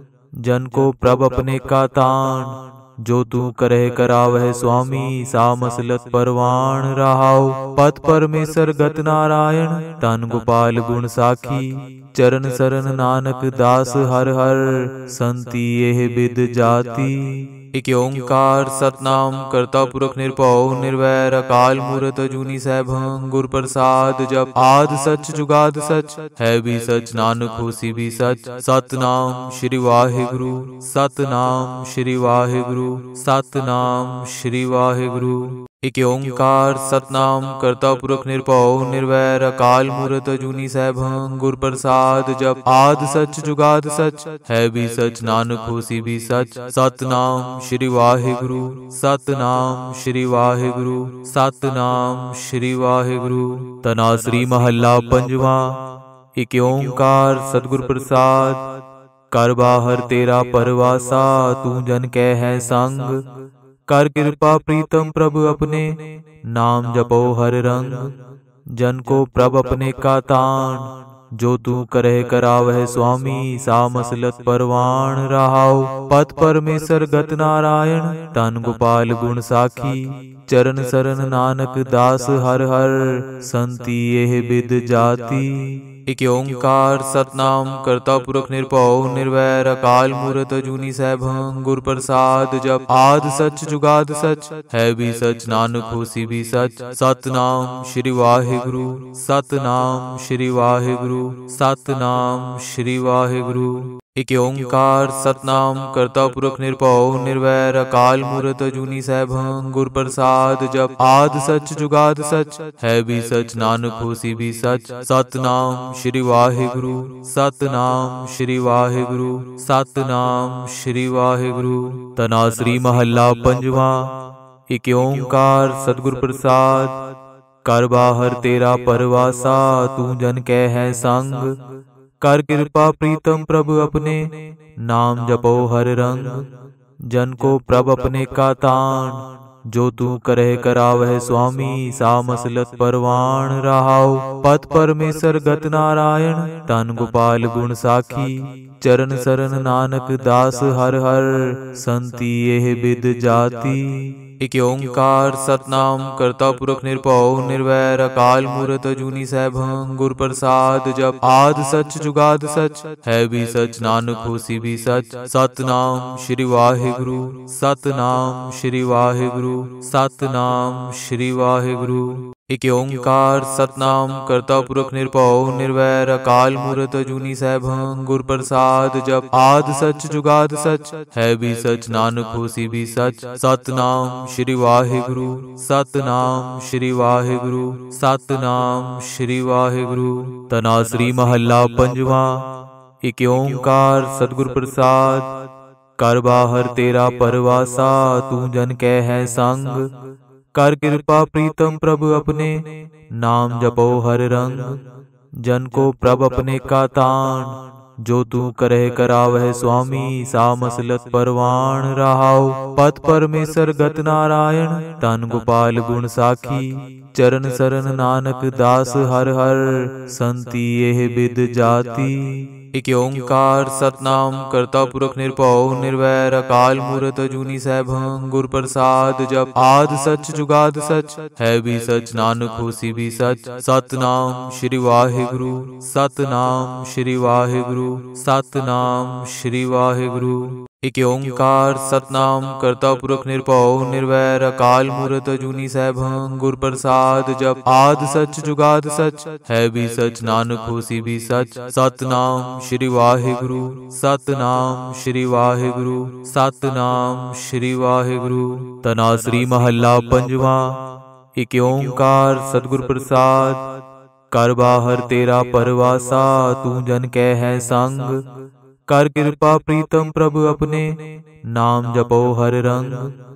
जन को प्रभ अपने का तान जो तू करे करावह स्वामी सा मसलत परवान रहाओ। पत परमेश्वर गत नारायण तन गोपाल गुण साखी चरण सरन नानक दास हर हर संति एह बिद जाति। इक ओंकार सतनाम करता पुरख निरभउ निर्वैर अकाल मूरत अजूनी सैभं गुर प्रसाद जप आद सच जुगाद सच है भी सच नानक होसी भी सच। सतनाम श्री वाहिगुरु सतनाम श्री वाहिगुरु सतनाम श्री वाहिगुरु। इक ओंकार सतनाम करता पुरख निरभउ निर्वैर अकाल मूरत अजूनी सैभं गुर प्रसाद जप आद सच जुगाद सच है भी सच नानक होसी भी सच। सतनाम श्री वाहिगुरु सतनाम श्री वाहिगुरु सतनाम श्री वाहिगुरु। तनासरी महला पंजवा। इक ओंकार सतगुर प्रसाद कर बाहर तेरा परवासा तू जन कह है संग कर कृपा प्रीतम प्रभु अपने नाम जपो हर रंग। जन को प्रभ अपने का तान जो तू करे करावह स्वामी सा मसलत परवान रहाओ। पत परमेश्वर गत नारायण तन गोपाल गुण साखी चरण सरन नानक दास हर हर संति एह बिद जाति। इक ओंकार सतनाम करता पुरख निरभउ निर्वैर अकाल मूरत अजूनी सैभं गुर प्रसाद जप आद सच जुगाद सच है भी सच नानक होसी भी सच। सतनाम श्री वाहिगुरु सतनाम श्री वाहिगुरु सतनाम श्री वाहिगुरु। इक ओंकार सतनाम करता पुरख निरभउ निर्वैर अकाल मूरत अजूनी सैभं गुर प्रसाद जप आद सच जुगाद सच है भी सच नानक होसी भी सच। सतनाम श्री वाहिगुरु सतनाम श्री वाहिगुरु सतनाम श्री वाहिगुरु। तनासरी महला पंजवा। इक ओंकार सतगुर प्रसाद कर बाहर तेरा परवासा तू जन कह है संग। कर कृपा प्रीतम प्रभु अपने नाम जपो हर रंग। जन को प्रभ अपने का तान जो तू करह करावह स्वामी। सा मसलत परवान रहाओ पत परमेश्वर गत नारायण। तन गोपाल गुण साखी चरण सरन नानक दास हर हर। संति एह बिद जाति। एक ओंकार सतनाम करता पुरख निरभव निर्वैर अकाल मूरत अजूनी सैभं गुर प्रसाद। जप आद सच जुगाद सच है भी सच नानक होसी भी सच। सतनाम श्री वाहिगुरु सतनाम श्री वाहिगुरु सतनाम श्री वाहिगुरु। एक ओंकार सतनाम करता पुरख निरभव निर्वैर अकाल मूरत अजूनी सैभं गुर प्रसाद। जप आद सच जुगाद सच है भी सच नानक होसी भी सच। सतनाम श्री वाहिगुरु सतनाम श्री वाहिगुरु सतनाम श्री वाहिगुरु। तनाश्री महला पंजवा। एक ओंकार सतगुर प्रसाद। कर बाहर तेरा परवासा तू जन कह है संग। कर कृपा प्रीतम प्रभु अपने नाम जपो हर रंग। जन को प्रभ अपने का तान जो तू करह करावह स्वामी। सा मसलत परवान रहाओ पत परमेश्वर गत नारायण। तन गोपाल गुण साखी चरण सरन नानक दास हर हर। संति एह बिद जाति। एक ओंकार सतनाम करता पुरख निरभव निर्वैर अकाल मूरत अजूनी सैभं गुर प्रसाद। जप आद सच जुगाद सच है भी सच नानक होसी भी सच। सतनाम श्री वाहिगुरु सतनाम श्री वाहिगुरु सतनाम श्री वाहिगुरु। एक ओंकार सतनाम करता पुरख निरभव निर्वैर अकाल मूरत अजूनी सैभं गुर प्रसाद। जप आद सच जुगाद सच है भी सच नानक होसी भी सच। सतनाम श्री वाहिगुरु सतनाम श्री वाहिगुरु सतनाम श्री वाहिगुरु। तनाश्री महला पंजवा। एक ओंकार सतगुर प्रसाद। कर बाहर तेरा परवासा तू जन कह है संग। कर कृपा प्रीतम प्रभु अपने नाम जपो हर रंग।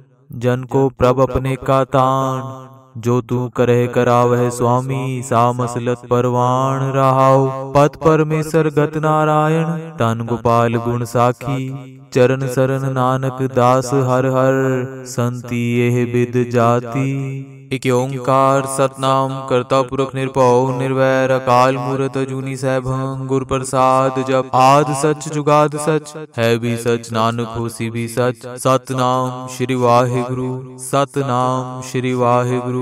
जन को प्रभ अपने का तान जो तू करह करावह स्वामी। सा मसलत परवान रहाओ पत परमेश्वर गत नारायण। तन गोपाल गुण साखी चरण सरन नानक दास हर हर। संति एह बिद जाति। एक ओंकार सतनाम करता पुरख निरभव निर्वैर अकाल मूरत अजूनी सैभं गुर प्रसाद। जप आद सच जुगाद सच है भी सच नानक होसी भी सच। सतनाम श्री वाहिगुरु सतनाम श्री वाहिगुरु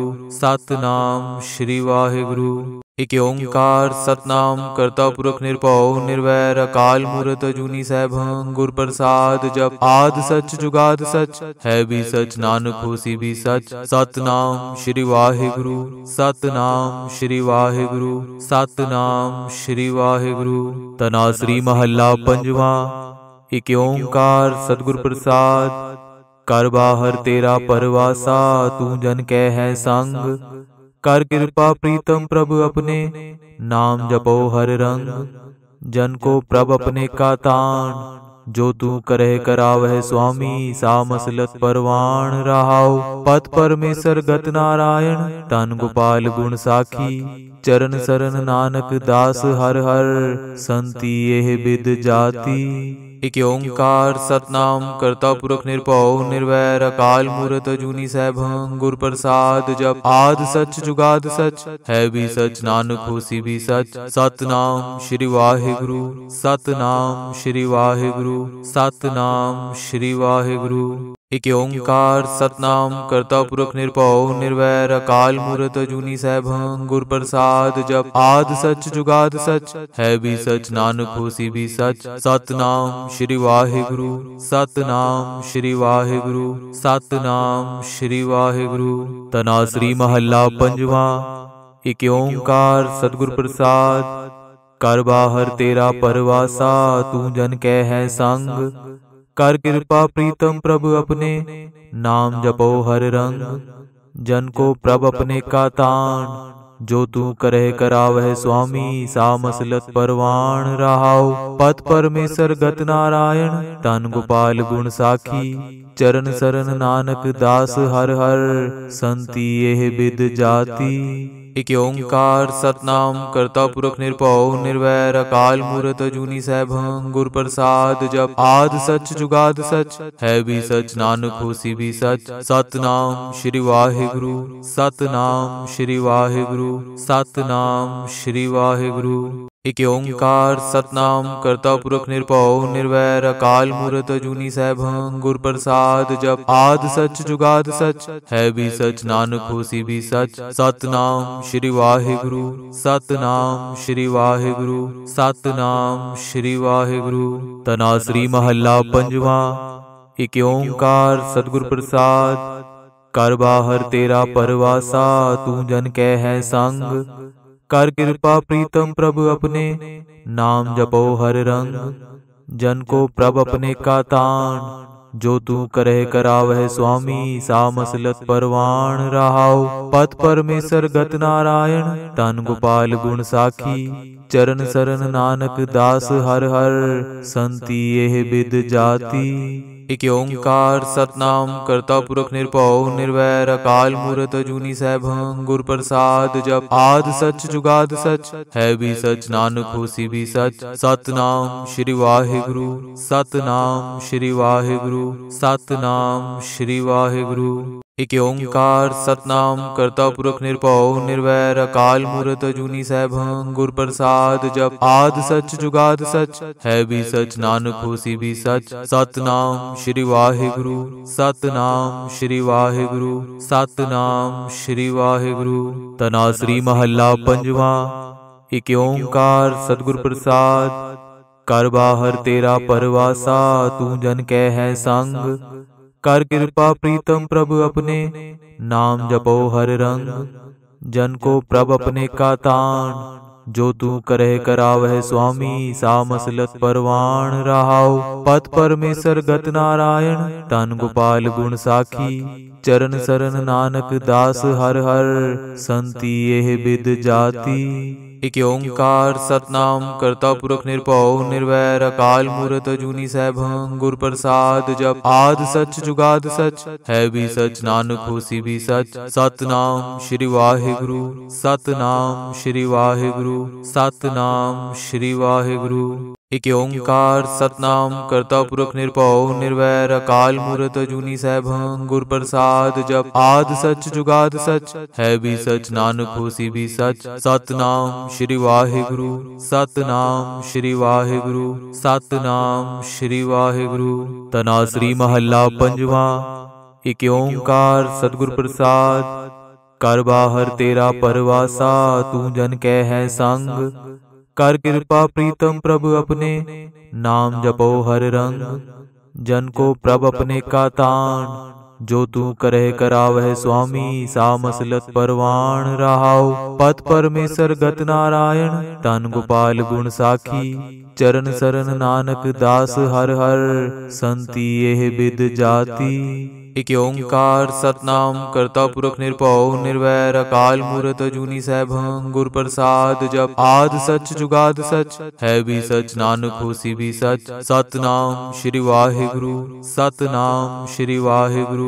सतनाम श्री वाहिगुरु। एक ओंकार सतनाम करता पुरख निरभव निर्वैर अकाल मूरत अजूनी सैभं गुर प्रसाद। जप आद सच जुगाद सच है भी सच नानक होसी भी सच। सतनाम श्री वाहिगुरु सतनाम श्री वाहिगुरु सतनाम श्री वाहिगुरु। तनाश्री महला पंजवा। एक ओंकार सतगुर प्रसाद। कर बाहर तेरा परवासा तू जन कह है संग। कर कृपा प्रीतम प्रभु अपने नाम जपो हर रंग। जन को प्रभ अपने का तान जो तू करह करावह स्वामी। सा मसलत परवान रहाओ पत परमेश्वर गत नारायण। तन गोपाल गुण साखी चरण सरन नानक दास हर हर। संति एह बिद जाति। एक ओंकार सतनाम करता पुरख निरभव निर्वैर अकाल मूरत अजूनी सैभं गुर प्रसाद। जप आद सच जुगाद सच है भी सच नानक होसी भी सच। सतनाम श्री वाहिगुरु सतनाम श्री वाहिगुरु सतनाम श्री वाहिगुरु। एक ओंकार सतनाम करता पुरख निरभव निर्वैर अकाल मूरत अजूनी सैभं गुर प्रसाद। जप आद सच जुगाद सच है भी सच नानक होसी भी सच। सतनाम श्री वाहिगुरु सतनाम श्री वाहिगुरु सतनाम श्री वाहिगुरु। तनाश्री महला पंजवा। एक ओंकार सतगुर प्रसाद। कर बाहर तेरा परवासा तू जन कह है संग। कर कृपा प्रीतम प्रभु अपने नाम जपो हर रंग। जन को प्रभ अपने का तान जो तू करह करावह स्वामी सा मसलत परवान रहाओ। पत परमेश्वर गत नारायण तन गोपाल गुण साखी। चरण सरन नानक दास हर हर संति एह बिद जाति। इक ओंकार सतनाम करता पुरख निरभउ निर्वैर अकाल मूरत अजूनी सैभं गुर प्रसाद जप आद सच जुगाद सच है भी सच नानक होसी भी सच। सतनाम श्री वाहिगुरु सतनाम श्री वाहिगुरु सतनाम श्री वाहिगुरु। इक ओंकार सतनाम करता पुरख निरभउ निर्वैर अकाल मूरत अजूनी सैभं गुर प्रसाद जप आद सच जुगाद सच है भी सच नानक होसी भी सच। सतनाम श्री वाहिगुरु सतनाम श्री वाहिगुरु सतनाम श्री वाहिगुरु। तनासरी महला पंजवा। इक ओंकार सतगुर प्रसाद कर बाहर तेरा परवासा तू जन कै है संग। कर कृपा प्रीतम प्रभु अपने नाम जपो हर रंग। जन को प्रभ अपने का तान जो तू करह करावह स्वामी सा मसलत परवान रहाओ। पत परमेश्वर गत नारायण तन गोपाल गुण साखी। चरण सरन नानक दास हर हर संति एह बिद जाति। इक ओंकार सतनाम करता पुरख निरभउ निर्वैर अकाल मूरत अजूनी सैभं गुर प्रसाद जप आद सच जुगाद सच है भी सच नानक होसी भी सच। सतनाम श्री वाहिगुरु सतनाम श्री वाहिगुरु सतनाम श्री वाहिगुरु। इक ओंकार सतनाम करता पुरख निरभउ निर्वैर अकाल मूरत अजूनी सैभं गुर प्रसाद जप आद सच जुगाद सच है भी सच नानक होसी भी सच। सतनाम श्री वाहिगुरु सतनाम श्री वाहिगुरु सतनाम श्री वाहिगुरु। तनासरी महला पंजवा। इक ओंकार सतगुर प्रसाद कर बाहर तेरा परवासा तू जन कै है संग। कर कृपा प्रीतम प्रभु अपने नाम जपो हर रंग। जन को प्रभ अपने का तान जो तू करह करावह स्वामी सा मसलत परवान रहाओ। पत परमेश्वर गत नारायण तन गोपाल गुण साखी। चरण सरन नानक दास हर हर संति एह बिद जाति। इक ओंकार सतनाम करता पुरख निरभउ निर्वैर अकाल मूरत अजूनी सैभं गुर प्रसाद जप आद सच जुगाद सच है भी सच नानक होसी भी सच। सतनाम श्री वाहिगुरु सतनाम श्री वाहिगुरु सतनाम श्री वाहिगुरु। इक ओंकार सतनाम करता पुरख निरभउ निर्वैर अकाल मूरत अजूनी सैभं गुर प्रसाद जप आद सच जुगाद सच है भी सच नानक होसी भी सच। सतनाम श्री वाहिगुरु सतनाम श्री वाहिगुरु सतनाम श्री वाहिगुरु। तनासरी महला पंजवा। इक ओंकार सतगुर प्रसाद कर बाहर तेरा परवासा तू जन कै है संग। कर कृपा प्रीतम प्रभु अपने नाम जपो हर रंग। जन को प्रभ अपने का तान जो तू करह करावह स्वामी सा मसलत परवान रहाओ। पत परमेश्वर गत नारायण तन गोपाल गुण साखी। चरण सरन नानक दास हर हर संति एह बिद जाति। इक ओंकार सतनाम करता पुरख निरभउ निर्वैर अकाल मूरत अजूनी सैभं गुर प्रसाद जप आद सच जुगाद सच है भी सच नानक होसी भी सच। सतनाम श्री वाहिगुरु सतनाम श्री वाहिगुरु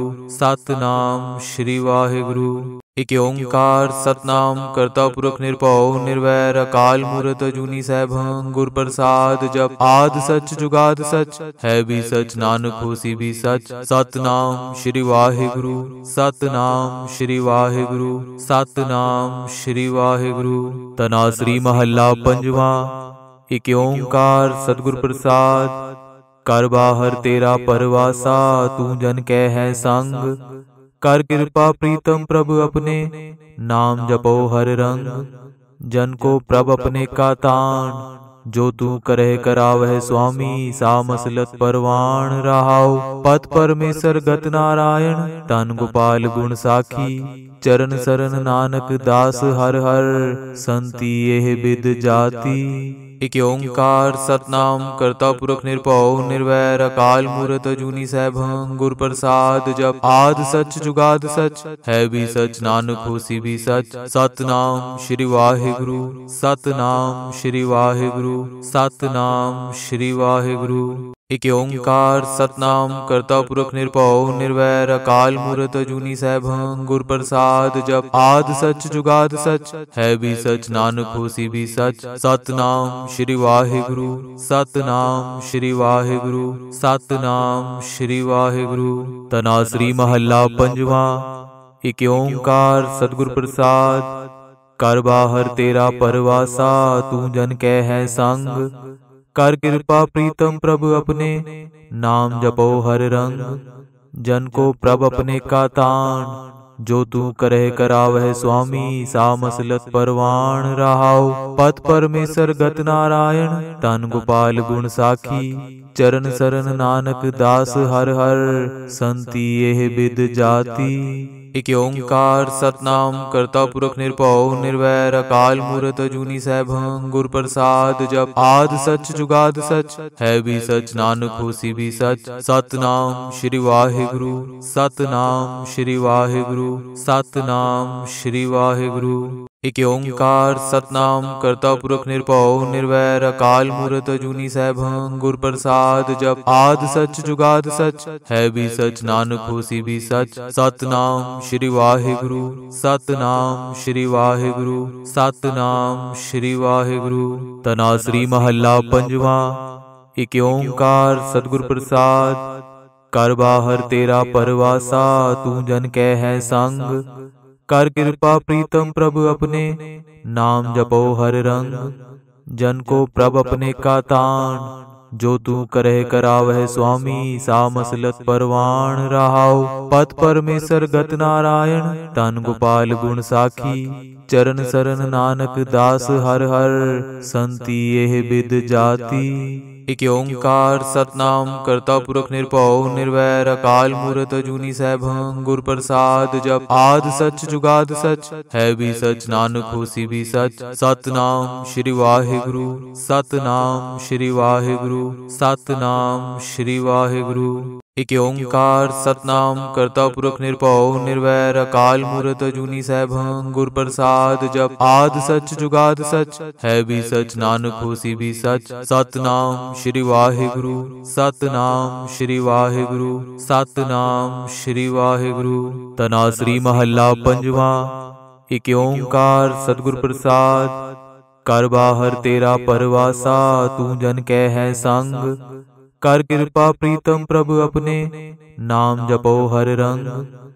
सतनाम श्री वाहिगुरु। इक ओंकार सतनाम करता पुरख निरभउ निर्वैर अकाल मूरत अजूनी सैभं गुर प्रसाद जप आद सच जुगाद सच है भी सच नानक होसी भी सच। सतनाम श्री वाहिगुरु सतनाम श्री वाहिगुरु सतनाम श्री वाहिगुरु। तनासरी महला पंजवा। इक ओंकार सतगुर प्रसाद कर बाहर तेरा परवासा तू जन कै है संग। कर कृपा प्रीतम प्रभु अपने नाम जपो हर रंग। जन को प्रभ अपने का तान जो तू करह करावह स्वामी सा मसलत परवान रहाओ। पत परमेश्वर गत नारायण तन गोपाल गुण साखी। चरण सरन नानक दास हर हर संति एह बिद जाति। ਇਕ ਓੰਕਾਰ ਸਤਨਾਮ ਕਰਤਾ ਪੁਰਖ ਨਿਰਭਉ ਨਿਰਵੈਰ ਅਕਾਲ ਮੂਰਤ ਅਜੂਨੀ ਸੈਭੰ ਗੁਰ ਪ੍ਰਸਾਦ ਜਪ ਆਦ ਸਚ ਜੁਗਾਦ ਸਚ ਹੈ ਵੀ ਸਚ ਨਾਨਕ ਹੋਸੀ ਵੀ ਸਚ। ਸਤਨਾਮ ਸ਼੍ਰੀ ਵਾਹਿਗੁਰੂ ਸਤਨਾਮ ਸ਼੍ਰੀ ਵਾਹਿਗੁਰੂ ਸਤਨਾਮ ਸ਼੍ਰੀ ਵਾਹਿਗੁਰੂ। ਇਕ ਓੰਕਾਰ ਸਤਨਾਮ ਕਰਤਾ ਪੁਰਖ ਨਿਰਭਉ ਨਿਰਵੈਰ ਅਕਾਲ ਮੂਰਤ ਅਜੂਨੀ ਸੈਭੰ ਗੁਰ ਪ੍ਰਸਾਦ ਜਪ ਆਦ ਸਚ ਜੁਗਾਦ ਸਚ ਹੈ ਵੀ ਸਚ ਨਾਨਕ ਹੋਸੀ ਵੀ ਸਚ। ਸਤਨਾਮ ਸ਼੍ਰੀ ਵਾਹਿਗੁਰੂ ਸਤਨਾਮ ਸ਼੍ਰੀ ਵਾਹਿਗੁਰੂ ਸਤਨਾਮ ਸ਼੍ਰੀ ਵਾਹਿਗੁਰੂ। ਤਨਾਸਰੀ ਮਹੱਲਾ ਪੰਜਵਾਂ। ਇਕ ਓੰਕਾਰ ਸਤਿਗੁਰ ਪ੍ਰਸਾਦ ਕਰ ਬਾਹਰ ਤੇਰਾ ਪਰਵਾਸਾ ਤੂੰ ਜਨ ਕੈ ਹੈ ਸੰਗ कर कृपा प्रीतम प्रभु अपने नाम जपो हर रंग जन को प्रभ अपने का तान जो तू करह करावह स्वामी सा मसलत परवान रहाओ पत परमेश्वर गत नारायण तन गोपाल गुण साखी चरण सरन नानक दास हर हर संति एह बिद जाति। इक ओंकार सतनाम करता पुरख निरभउ निर्वैर अकाल मूरत अजूनी सैभं गुर प्रसाद जप आद सच जुगाद सच है भी सच नानक होसी भी सच। सतनाम श्री वाहिगुरु सतनाम श्री वाहिगुरु सतनाम श्री वाहिगुरु। इक ओंकार सतनाम करता पुरख निरभउ निर्वैर अकाल मूरत अजूनी सैभं गुर प्रसाद जप आद सच जुगाद सच है भी सच नानक होसी भी सच। सतनाम श्री वाहिगुरु सतनाम श्री वाहिगुरु सतनाम श्री वाहिगुरु। तनासरी महला पंजवां। इक ओंकार सतगुर प्रसाद कर बाहर तेरा परवासा तू जन कै है संग कर कृपा प्रीतम प्रभु अपने नाम जपो हर रंग जन को प्रभ अपने का तान जो तू करह करावह स्वामी सा मसलत परवान रहाओ पत परमेश्वर गत नारायण तन गोपाल गुण साखी चरण सरन नानक दास हर हर संति एह बिद जाति। इक ओंकार सतनाम करता पुरख निरभउ निर्वैर अकाल मूरत अजूनी सैभं गुर प्रसाद जप आद सच जुगाद सच है भी सच नानक होसी भी सच। सतनाम श्री वाहिगुरु सतनाम श्री वाहिगुरु सतनाम श्री वाहिगुरु। इक ओंकार सतनाम करता पुरख निरभउ निर्वैर अकाल मूरत अजूनी सैभं गुर प्रसाद जप आद सच जुगाद सच है भी सच नानक होसी भी सच। सतनाम श्री वाहिगुरु सतनाम श्री वाहिगुरु सतनाम श्री वाहिगुरु। तनासरी महला पंजवां। इक ओंकार सतगुर प्रसाद कर बाहर तेरा परवासा तू जन कै है संग कर कृपा प्रीतम प्रभु अपने नाम जपो हर रंग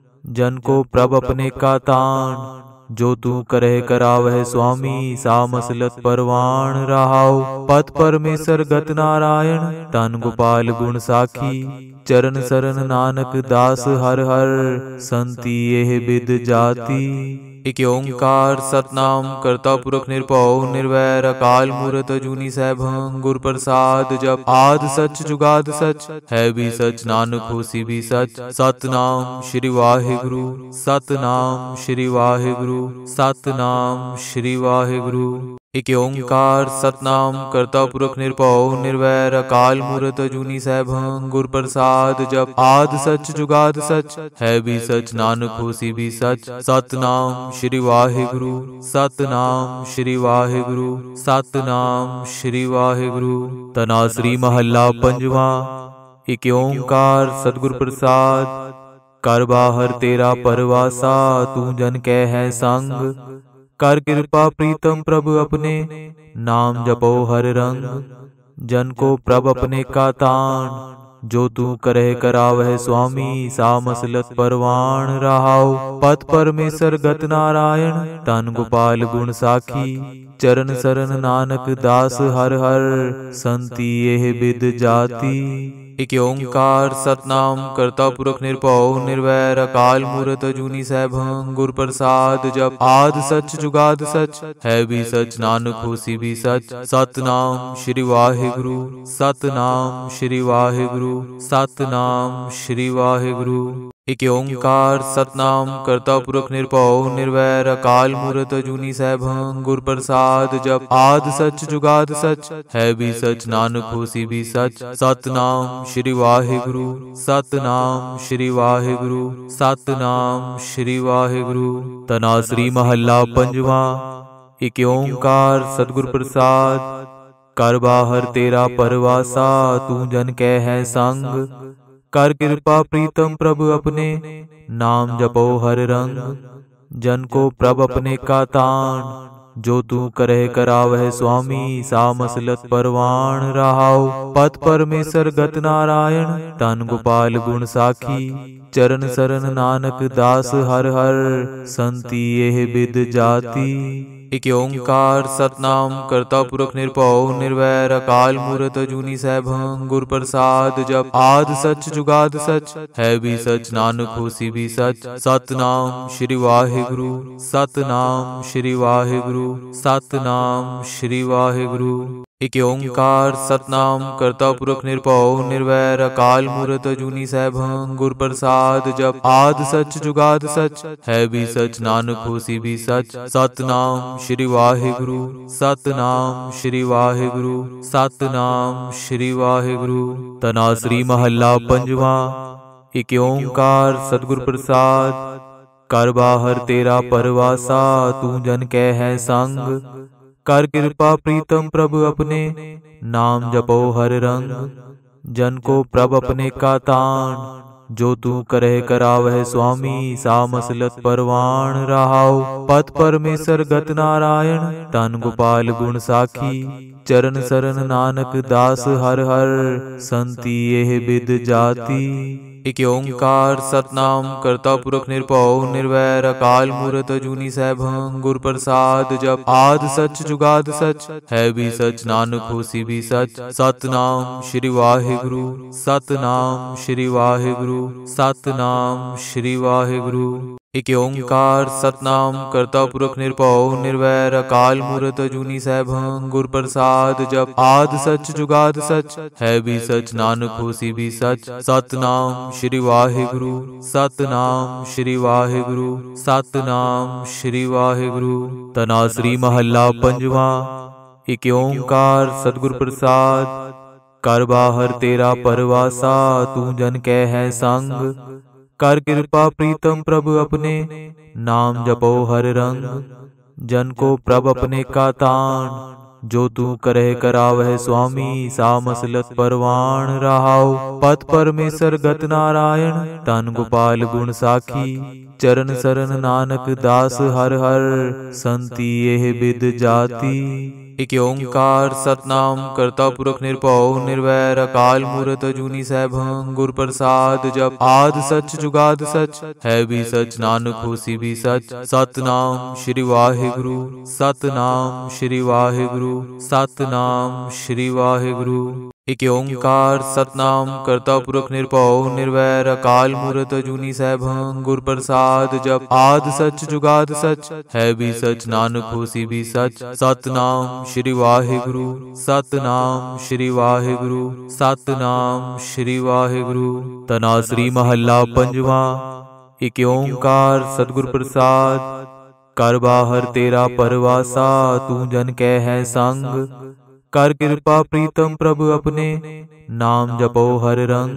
जन को प्रभ अपने का तान जो तू करह करावह स्वामी सा मसलत परवान रहाओ पत परमेश्वर गत नारायण तन गोपाल गुण साखी चरण सरन नानक दास हर हर संति एह बिद जाति। इक ओंकार सतनाम करता पुरख निरभउ निर्वैर अकाल मूरत अजूनी सैभं गुर प्रसाद जप आद सच जुगाद सच है भी सच नानक होसी भी सच। सतनाम श्री वाहिगुरु सतनाम श्री वाहिगुरु सतनाम श्री वाहिगुरु। इक ओंकार सतनाम करता पुरख निरभउ निर्वैर अकाल मूरत अजूनी सैभं गुर प्रसाद जप आद सच जुगाद सच है भी सच नानक होसी भी सच। सतनाम श्री वाहिगुरु सतनाम श्री वाहिगुरु सतनाम श्री वाहिगुरु। तनासरी महला पंजवां। इक ओंकार सतगुर प्रसाद कर बाहर तेरा परवासा तू जन कै है संग कर कृपा प्रीतम प्रभु अपने नाम जपो हर रंग जन को प्रभ अपने का तान जो तू करह करावह स्वामी सा मसलत परवान रहाओ पत परमेश्वर गत नारायण तन गोपाल गुण साखी चरण सरन नानक दास हर हर संति एह बिद जाति। इक ओंकार सतनाम करता पुरख निरभउ निर्वैर अकाल मूरत अजूनी सैभं गुर प्रसाद जप आद सच जुगाद सच है भी सच नानक होसी भी सच। सतनाम श्री वाहिगुरु सतनाम श्री वाहिगुरु सतनाम श्री वाहिगुरु। इक ओंकार सतनाम करता पुरख निरभउ निर्वैर अकाल मूरत अजूनी सैभं गुर प्रसाद जप आद सच जुगाद सच है भी सच नानक होसी भी सच। सतनाम श्री वाहिगुरु सतनाम श्री वाहिगुरु सतनाम श्री वाहिगुरु। तनासरी महला पंजवा। इक ओंकार सतगुर प्रसाद कर बाहर तेरा परवासा तू जन कै है संग कर कृपा प्रीतम प्रभु अपने नाम जपो हर रंग। जन को प्रभ अपने का तान जो तू करह करावह स्वामी सा मसलत परवान रहाओ। पत परमेश्वर गत नारायण तन गोपाल गुण साखी चरण सरन नानक दास हर हर संति एह बिद जाति। इक ओंकार सतनाम करता पुरख निरभउ निर्वैर अकाल मूरत अजूनी सैभं गुर प्रसाद जप आद सच जुगाद सच है भी सच नानक होसी भी सच। सतनाम श्री वाहिगुरु सतनाम श्री वाहिगुरु सतनाम श्री वाहिगुरु। इक ओंकार सतनाम करता पुरख निरभउ निर्वैर अकाल मूरत अजूनी सैभं गुर प्रसाद जप आद सच जुगाद सच है भी सच नानक होसी भी सच। सतनाम श्री वाहिगुरु सतनाम श्री वाहिगुरु सतनाम श्री वाहिगुरु। तनासरी महला पंजवा। इक ओंकार सतगुर प्रसाद कर बाहर तेरा परवासा तू जन कै है संग कर कृपा प्रीतम प्रभु अपने नाम जपो हर रंग। जन को प्रभ अपने का तान जो तू करह करावह स्वामी सा मसलत परवान रहाओ। पत परमेश्वर गत नारायण तन गोपाल गुण साखी चरण सरन नानक दास हर हर संति एह बिद जाति। इक ओंकार सतनाम करता पुरख निरभउ निर्वैर अकाल मूरत अजूनी सैभं गुर प्रसाद जप आद सच जुगाद सच है भी सच नानक होसी भी सच। सतनाम श्री वाहिगुरु सतनाम श्री वाहिगुरु सतनाम श्री वाहिगुरु। इक ओंकार सतनाम करता पुरख निरभउ निर्वैर अकाल मूरत अजूनी सैभं गुर प्रसाद जप आद सच जुगाद सच है भी सच नानक होसी भी सच। सतनाम श्री वाहिगुरु सतनाम श्री वाहिगुरु सतनाम श्री वाहिगुरु। तनासरी महला पंजवा। इक ओंकार सतगुर प्रसाद कर बाहर तेरा परवासा तू जन कै है संग कर कृपा प्रीतम प्रभु अपने नाम जपो हर रंग। जन को प्रभ अपने का तान जो तू करह करावह स्वामी सा मसलत परवान रहाओ। पत परमेश्वर गत नारायण तन गोपाल गुण साखी चरण सरन नानक दास हर हर संति एह बिद जाति। इक ओंकार सतनाम करता पुरख निरभउ निर्वैर अकाल मूरत अजूनी सैभं गुर प्रसाद जप आद सच जुगाद सच है भी सच नानक होसी भी सच। सतनाम श्री वाहिगुरु सतनाम श्री वाहिगुरु सतनाम श्री वाहिगुरु। इक ओंकार सतनाम करता पुरख निरभउ निर्वैर अकाल मूरत अजूनी सैभं गुर प्रसाद जप आद सच जुगाद सच है भी सच नानक होसी भी सच। सतनाम श्री वाहिगुरु सतनाम श्री वाहिगुरु सतनाम श्री वाहिगुरु। तनासरी महला पंजवा। इक ओंकार सतगुर प्रसाद कर बाहर तेरा परवासा तू जन कै है संग कर कृपा प्रीतम प्रभु अपने नाम जपो हर रंग।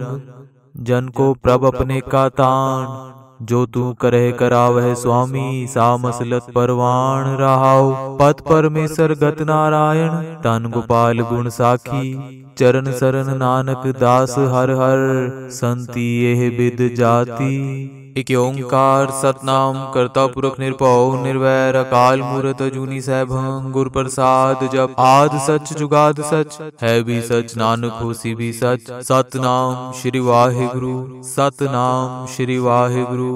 जन को प्रभ अपने का तान जो तू करह करावह स्वामी सा मसलत परवान रहाओ। पत परमेश्वर गत नारायण तन गोपाल गुण साखी चरण सरन नानक दास हर हर संति एह बिद जाति। इक ओंकार सतनाम करता पुरख निरभउ निर्वैर अकाल मूरत अजूनी सैभं गुर प्रसाद जप आद सच जुगाद सच है भी सच नानक होसी भी सच। सतनाम श्री वाहिगुरु सतनाम श्री वाहिगुरु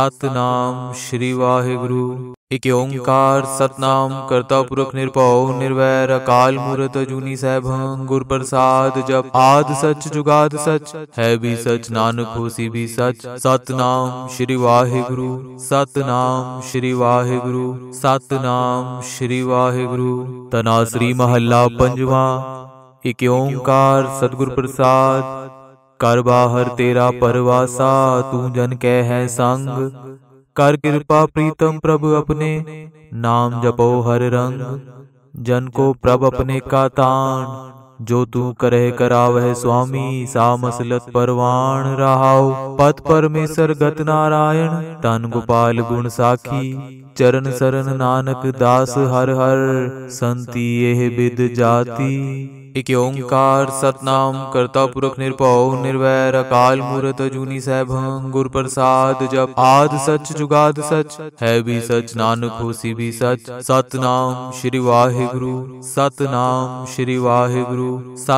सतनाम श्री वाहिगुरु। इक ओंकार सतनाम करता पुरख निरभउ निर्वैर अकाल मूरत अजूनी सैभं गुर प्रसाद जप आद सच जुगाद सच है भी सच नानक होसी भी सच। सतनाम श्री वाहिगुरु सतनाम श्री वाहिगुरु सतनाम श्री वाहिगुरु। तनासरी महला पंजवा। इक ओंकार सतगुर प्रसाद कर बाहर तेरा परवासा तू जन कह है संग। कर कृपा प्रीतम प्रभु अपने नाम जपो हर रंग। जन को प्रभ अपने का तान जो तू करह करावह स्वामी। सा मसलत परवान रहाओ पद परमेश्वर गत नारायण। तन गोपाल गुण साखी चरण सरन नानक दास हर हर। संति यह विद जाति। एक ओंकार सतनाम करता पुरख निरभउ निर्वैर अकाल मूरत अजूनी सैभं गुर प्रसाद। जप आद सच जुगाद सच है भी सच नानक होसी भी सच। सतनाम श्री वाहिगुरु सतनाम श्री वाहिगुरु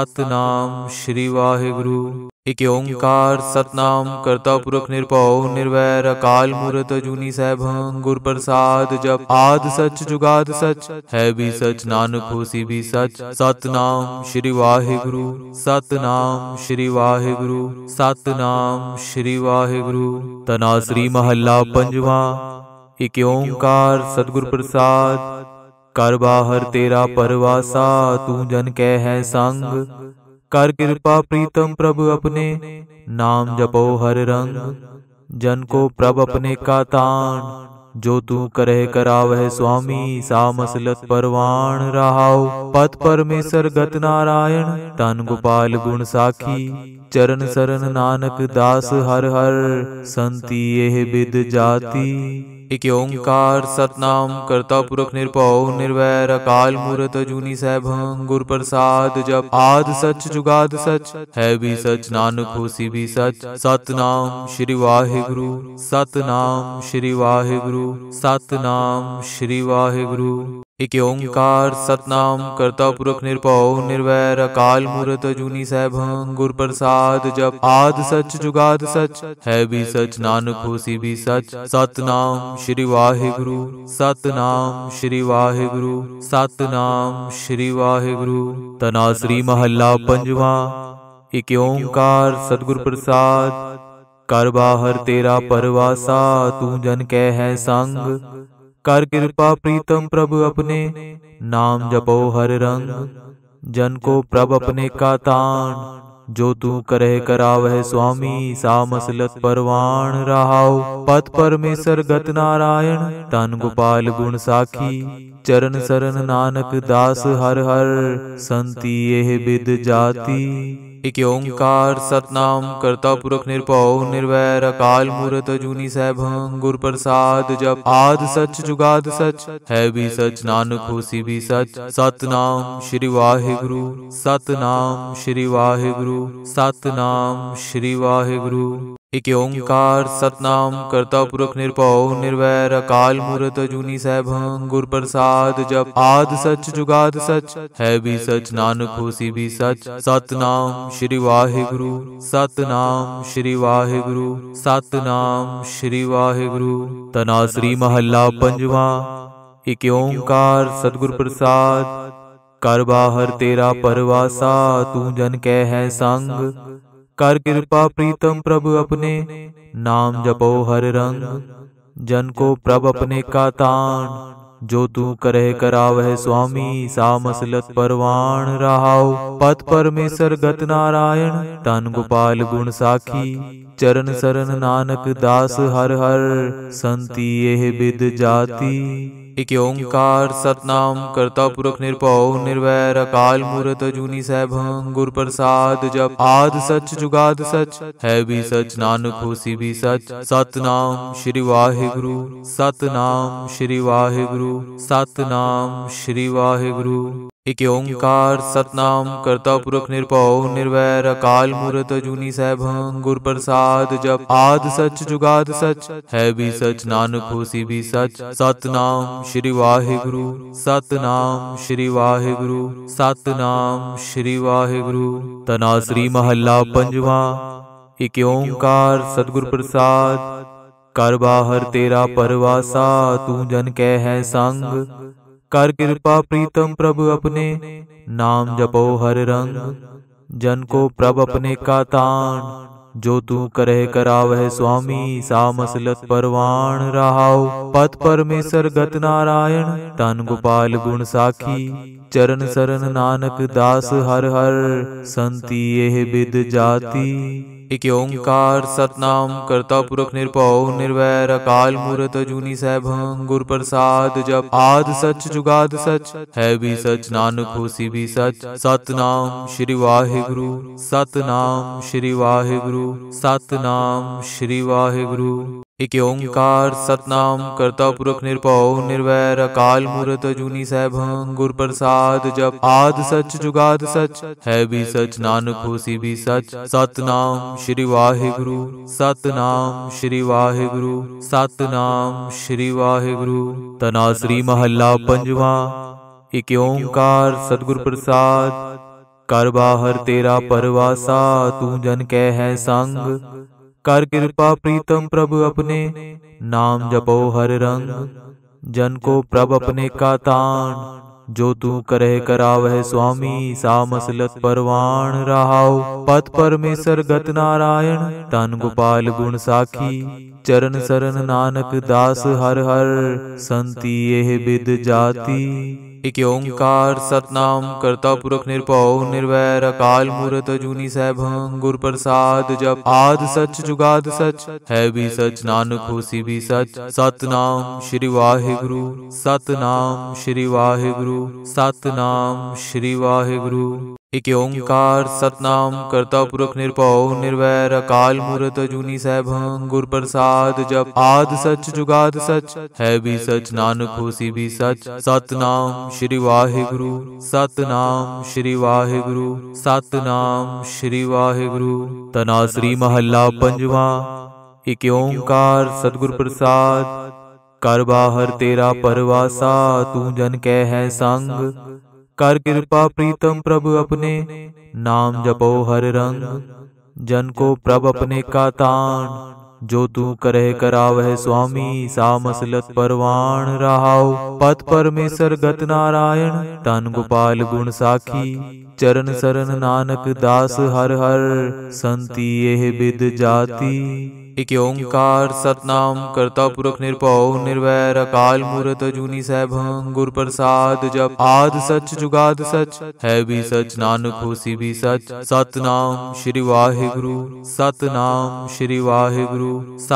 सतनाम श्री वाहिगुरु। एक ओंकार सतनाम करता पुरख निरभउ निर्वैर अकाल मूरत अजूनी सैभं गुर प्रसाद। जप आद सच जुगाद सच है भी सच नानक होसी भी सच। सतनाम श्री वाहिगुरु सतनाम श्री वाहिगुरु सतनाम श्री वाहिगुरु। तनाश्री महला पंजवा। एक ओंकार सतगुर प्रसाद। कर बाहर तेरा परवासा तू जन कह है संग। कर कृपा प्रीतम प्रभु अपने नाम जपो हर रंग। जन को प्रभ अपने का तान जो तू करह करावह स्वामी। सा मसलत परवान रहाओ पद परमेश्वर गत नारायण। तन गोपाल गुण साखी चरण सरन नानक दास हर हर। संति यह विद जाति। एक ओंकार सतनाम करता पुरख निरभउ निर्वैर अकाल मूरत अजूनी सैभं गुर प्रसाद। जप आद सच जुगाद सच है भी सच नानक होसी भी सच। सतनाम श्री वाहिगुरु सतनाम श्री वाहिगुरु सतनाम श्री वाहिगुरु। एक ओंकार सतनाम करता पुरख निरभउ निर्वैर अकाल मूरत अजूनी सैभं गुर प्रसाद। जप आद सच जुगाद सच है भी सच नानक होसी भी सच। सतनाम श्री वाहिगुरु सतनाम श्री वाहिगुरु सतनाम श्री वाहिगुरु। तनाश्री महला पंजवा। एक ओंकार सतगुर प्रसाद। कर बाहर तेरा परवासा तू जन कह है संग। कर कृपा प्रीतम प्रभु अपने नाम जपो हर रंग। जन को प्रभ अपने का तान जो तू करह करावह स्वामी। सा मसलत परवान रहाओ पद परमेश्वर गत नारायण। तन गोपाल गुण साखी चरण सरन नानक दास हर हर। संति यह विद जाति। एक ओंकार सतनाम करता पुरख निरभउ निर्वैर अकाल मूरत अजूनी सैभं गुर प्रसाद। जप आद सच जुगाद सच है भी सच नानक होसी भी सच। सतनाम श्री वाहिगुरु सतनाम श्री वाहिगुरु सतनाम श्री वाहिगुरु। एक ओंकार सतनाम करता पुरख निरभउ निर्वैर अकाल मूरत अजूनी सैभं गुर प्रसाद। जप आद सच जुगाद सच है भी सच नानक होसी भी सच। सतनाम श्री वाहिगुरु सतनाम श्री वाहिगुरु सतनाम श्री वाहिगुरु। तनाश्री महला पंजवा। एक ओंकार सतगुर प्रसाद। कर बाहर तेरा परवासा तू जन कह है संग। कर कृपा प्रीतम प्रभु अपने नाम जपो हर रंग। जन को प्रभ अपने का तान जो तू करह करावह स्वामी। सा मसलत परवान रहाओ पद परमेश्वर गत नारायण। तन गोपाल गुण साखी चरण सरन नानक दास हर हर। संति यह विद जाति। एक ओंकार सतनाम करता पुरख निरभउ निर्वैर अकाल मूरत अजूनी सैभं गुर प्रसाद। जप आद सच जुगाद सच है भी सच नानक होसी भी सच। सतनाम श्री वाहिगुरु सतनाम श्री वाहिगुरु सतनाम श्री वाहिगुरु। एक ओंकार सतनाम करता पुरख निरभउ निर्वैर अकाल मूरत अजूनी सैभं गुर प्रसाद। जप आद सच जुगाद सच है भी सच नानक होसी भी सच। सतनाम श्री वाहिगुरु सतनाम श्री वाहिगुरु सतनाम श्री वाहिगुरु। तनाश्री महला पंजवा। एक ओंकार सतगुर प्रसाद। कर बाहर तेरा परवासा तू जन कह है संग। कर कृपा प्रीतम प्रभु अपने नाम जपो हर रंग। जन को प्रभ अपने का तान जो तू करह करावह स्वामी। सा मसलत परवान रहाओ पद परमेश्वर गत नारायण। तन गोपाल गुण साखी चरण सरन नानक दास हर हर। संति यह विद जाति। इक ओंकार सतनाम करता पुरख निरभउ निर्वैर अकाल मूरत अजूनी सैभं गुर प्रसाद जप आद सच जुगाद सच है भी सच नानक होसी भी सच। सतनाम श्री वाहिगुरु सतनाम श्री वाहिगुरु सतनाम श्री वाहिगुरु। इक ओंकार सतनाम करता पुरख निरभउ निर्वैर अकाल मूरत अजूनी सैभं गुर प्रसाद जप आद सच जुगाद सच है भी सच नानक होसी भी सच। सतनाम श्री वाहिगुरु सतनाम श्री वाहिगुरु सतनाम श्री वाहिगुरु। तनासरी महला पंजवा। इक ओंकार सतगुर प्रसाद कर बाहर तेरा परवासा तू जन कै है संग कर कृपा प्रीतम प्रभु अपने नाम जपो हर रंग। जन को प्रभ अपने का तान जो तू करे करावह स्वामी सा मसलत परवान रहाओ। पत परमेश्वर गत नारायण तन गोपाल गुण साखी चरण सरन नानक दास हर हर संति एह बिद जाति। इक ओंकार सतनाम करता पुरख निरभउ निर्वैर अकाल मूरत अजूनी सैभं गुर प्रसाद जप आद सच जुगाद सच है भी सच नानक होसी भी सच। सतनाम श्री वाहिगुरु सतनाम श्री वाहिगुरु सतनाम श्री वाहिगुरु। इक ओंकार सतनाम करता पुरख निरभउ निर्वैर अकाल मूरत अजूनी सैभं गुर प्रसाद जप आद सच जुगाद सच है भी सच नानक होसी भी सच। सतनाम श्री वाहिगुरु सतनाम श्री वाहिगुरु सतनाम श्री वाहिगुरु। तनासरी महला पंजवा। इक ओंकार सतगुर प्रसाद कर बाहर तेरा परवासा तू जन कै है संग कर कृपा प्रीतम प्रभु अपने नाम जपो हर रंग। जन को प्रभ अपने का तान जो तू करे करावह स्वामी सा मसलत परवान रहाओ। पत परमेश्वर गत नारायण तन गोपाल गुण साखी चरण सरन नानक दास हर हर संति एह बिद जाति। इक ओंकार सतनाम करता पुरख निरभउ निर्वैर अकाल मूरत अजूनी सैभं गुर प्रसाद जप आद सच जुगाद सच है भी सच नानक होसी भी सच। सतनाम श्री वाहिगुरु सतनाम श्री वाहिगुरु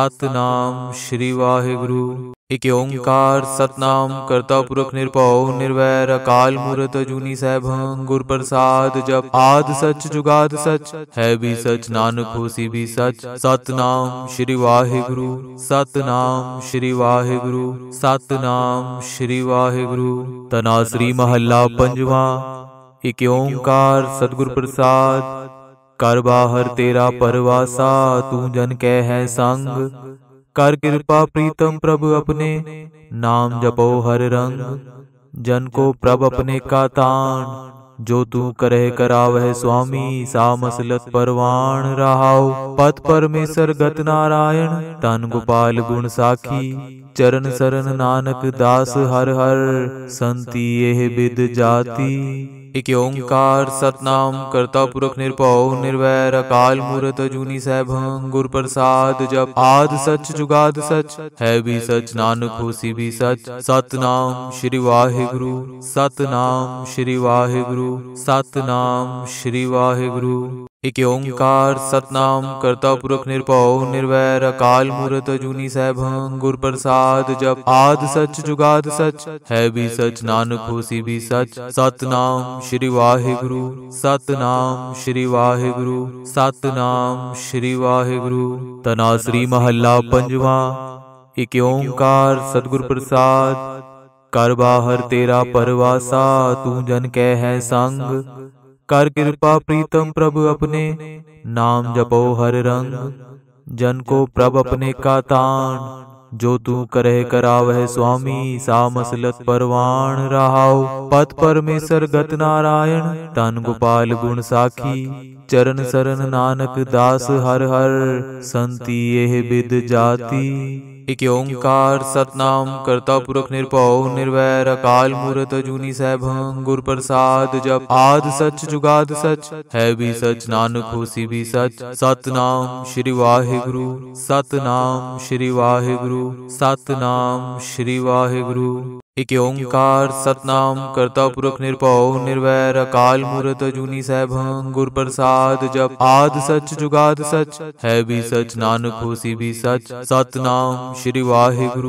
सतनाम श्री वाहिगुरु। इक ओंकार सतनाम करता पुरख निरभउ निर्वैर अकाल मूरत अजूनी सैभं गुर प्रसाद जप आद सच जुगाद सच है भी सच नानक होसी भी सच। सतनाम श्री वाहिगुरु सतनाम श्री वाहिगुरु सतनाम श्री वाहिगुरु। तनासरी महला पंजवा। इक ओंकार सतगुर प्रसाद कर बाहर तेरा परवासा तू जन कै है संग कर कृपा प्रीतम प्रभु अपने नाम जपो हर रंग। जन को प्रभ अपने का तान जो तू करे करावह स्वामी सा मसलत परवान रहाओ। पत परमेश्वर गत नारायण तन गोपाल गुण साखी चरण सरन नानक दास हर हर संति एह बिद जाति। इक ओंकार सतनाम करता पुरख निरभउ निर्वैर अकाल मूरत अजूनी सैभं गुर प्रसाद जप आद सच जुगाद सच है भी सच नानक होसी भी सच। सतनाम श्री वाहिगुरु सतनाम श्री वाहिगुरु सतनाम श्री वाहिगुरु। इक ओंकार सतनाम करता पुरख निरभउ निर्वैर अकाल मूरत अजूनी सैभं गुर प्रसाद जप आद सच जुगाद सच है भी सच नानक होसी भी सच। सतनाम श्री वाहिगुरु सतनाम श्री वाहिगुरु सतनाम श्री वाहिगुरु। तनासरी महला पंजवा। इक ओंकार सतगुर प्रसाद कर बाहर तेरा परवासा तू जन कै है संग कर कृपा प्रीतम प्रभु अपने नाम जपो हर रंग। जन को प्रभ अपने का तान जो तू करे करावह स्वामी सा मसलत परवान रहाओ। पत परमेश्वर गत नारायण तन गोपाल गुण साखी चरण सरन नानक दास हर हर संति एह बिद जाति। इक ओंकार सतनाम करता पुरख निरभउ निर्वैर अकाल मूरत अजूनी सैभं गुर प्रसाद जप आद सच जुगाद सच है भी सच नानक होसी भी सच। सतनाम श्री वाहिगुरु सतनाम श्री वाहिगुरु सतनाम श्री वाहिगुरु। इक ओंकार सतनाम करता पुरख निरभउ निर्वैर अकाल मूरत अजूनी सैभं गुर प्रसाद जप आद सच जुगाद सच है भी सच नानक होसी भी सच। सतनाम श्री वाहिगुरु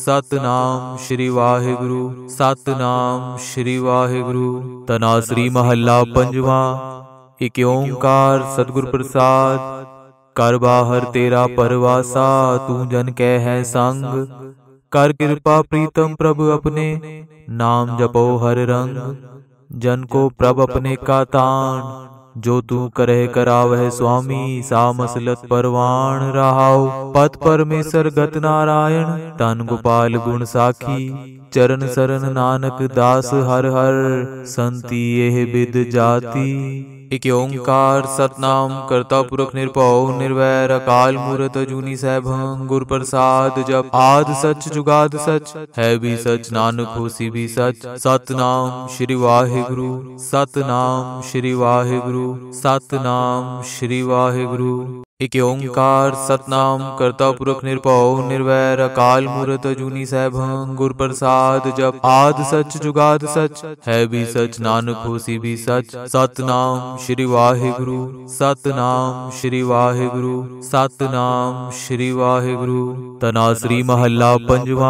सतनाम श्री वाहिगुरु सतनाम श्री वाहिगुरु। तनासरी महला पंजवा। इक ओंकार सतगुर प्रसाद कर बाहर तेरा परवासा तू जन कह है संग कर कृपा प्रीतम प्रभु अपने नाम जपो हर रंग। जन को प्रभ अपने का तान जो तू करे करावह स्वामी सा मसलत परवान रहाओ। पत परमेश्वर गत नारायण तन गोपाल गुण साखी चरण सरन नानक दास हर हर संति एह बिद जाति। इक ओंकार सतनाम करता पुरख निरभउ निर्वैर अकाल मूरत अजूनी सैभं गुर प्रसाद जप आद सच जुगाद सच है भी सच नानक होसी भी सच। सतनाम श्री वाहिगुरु सतनाम श्री वाहिगुरु सतनाम श्री वाहिगुरु। इक ओंकार सतनाम करता पुरख निरभउ निर्वैर अकाल मूरत अजूनी सैभं गुर प्रसाद जप आद सच जुगाद सच है भी सच नानक होसी भी सच। सतनाम श्री वाहिगुरु सतनाम श्री वाहिगुरु सतनाम श्री वाहिगुरु। तनासरी महला पंजवा।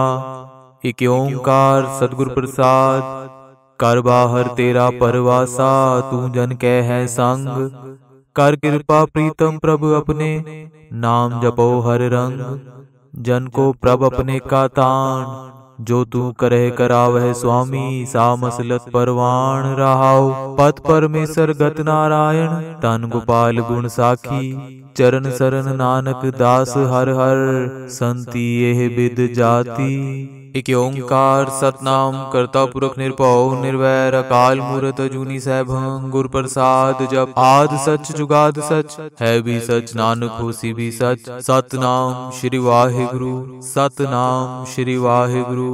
इक ओंकार सतगुर प्रसाद कर बाहर तेरा परवासा तू जन कह है संग कर कृपा प्रीतम प्रभु अपने नाम जपो हर रंग। जन को प्रभ अपने का तान जो तू करे करावह स्वामी सा मसलत परवान रहाओ। पत परमेश्वर गत नारायण तन गोपाल गुण साखी चरण सरन नानक दास हर हर संति एह बिद जाति। इक ओंकार सतनाम करता पुरख निरभउ निर्वैर अकाल मूरत अजूनी सैभं गुर प्रसाद जप आद सच जुगाद सच है भी सच नानक होसी भी सच। सतनाम श्री वाहिगुरु सतनाम श्री वाहिगुरु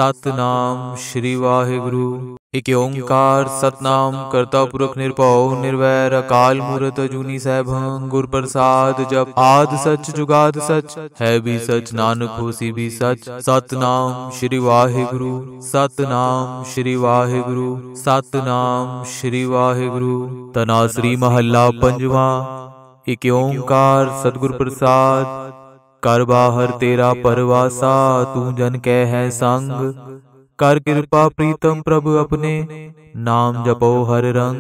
सतनाम श्री वाहिगुरु। इक ओंकार सतनाम करता पुरख निरभउ निर्वैर अकाल मूरत अजूनी सैभं गुर प्रसाद जप आद सच जुगाद सच है भी सच नानक होसी भी सच। सतनाम श्री वाहिगुरु सतनाम श्री वाहिगुरु सतनाम श्री वाहिगुरु। तनासरी महला पंजवा। इक ओंकार सतगुर प्रसाद कर बाहर तेरा परवासा तू जन कह है संग कर कृपा प्रीतम प्रभु अपने नाम जपो हर रंग।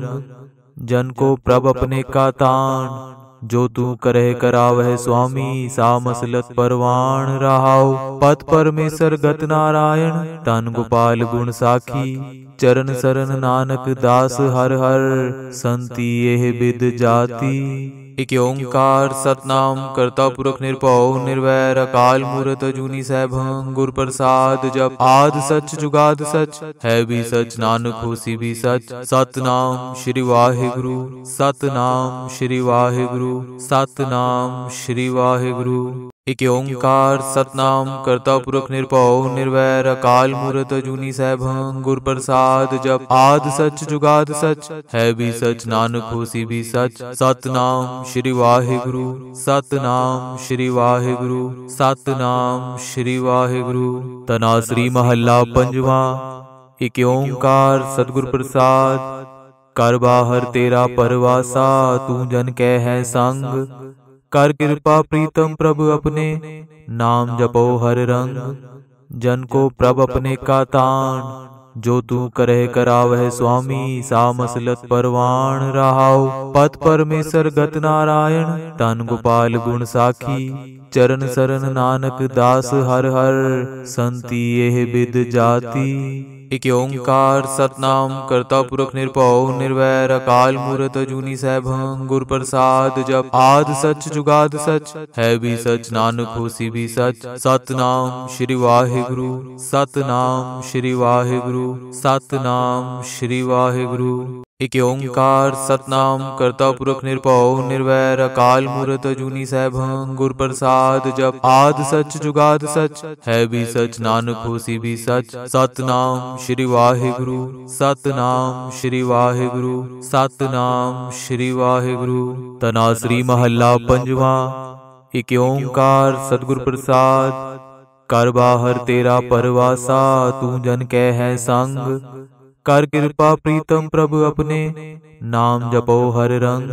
जन को प्रभ अपने का तान जो तू करे करावह स्वामी सा मसलत परवान रहाओ। पत परमेश्वर गत नारायण तन गोपाल गुण साखी चरण सरन नानक दास हर हर संति एह बिद जाति। इक ओंकार सतनाम करता पुरख निरभउ निर्वैर अकाल मूरत अजूनी सैभं गुर प्रसाद जप आद सच जुगाद सच है भी सच नानक होसी भी सच। सतनाम श्री वाहिगुरु सतनाम श्री वाहिगुरु सतनाम श्री वाहिगुरु। इक ओंकार सतनाम करता पुरख निरभउ निर्वैर अकाल मूरत अजूनी सैभं गुर प्रसाद जप आद सच जुगाद सच है भी सच नानक होसी भी सच। सतनाम श्री वाहिगुरु सतनाम श्री वाहिगुरु सतनाम श्री वाहिगुरु। तनासरी महला पंजवा। इक ओंकार सतगुर प्रसाद कर बाहर तेरा परवासा तू जन कह है संग कर कृपा प्रीतम प्रभु अपने नाम जपो हर रंग। जन को प्रभ अपने का तान जो तू करे करावह स्वामी सा मसलत परवान रहाओ। पत परमेश्वर गत नारायण तन गोपाल गुण साखी चरण सरन नानक दास हर हर संति एह बिद जाति। इक ओंकार सतनाम करता पुरख निरभउ निर्वैर अकाल मूरत अजूनी सैभं गुर प्रसाद जप आद सच जुगाद सच है भी सच नानक होसी भी सच। सतनाम श्री वाहिगुरु सतनाम श्री वाहिगुरु सतनाम श्री वाहिगुरु। इक ओंकार सतनाम करता पुरख निरभउ निर्वैर अकाल मूरत अजूनी सैभं गुर प्रसाद जप आद सच जुगाद सच है भी सच नानक होसी भी सच। सतनाम श्री वाहिगुरु सतनाम श्री वाहिगुरु सतनाम श्री वाहिगुरु। तनासरी महला पंजवा। इक ओंकार सतगुर प्रसाद कर बाहर तेरा परवासा तू जन कै है संग। कर कृपा प्रीतम प्रभु अपने नाम जपो हर रंग।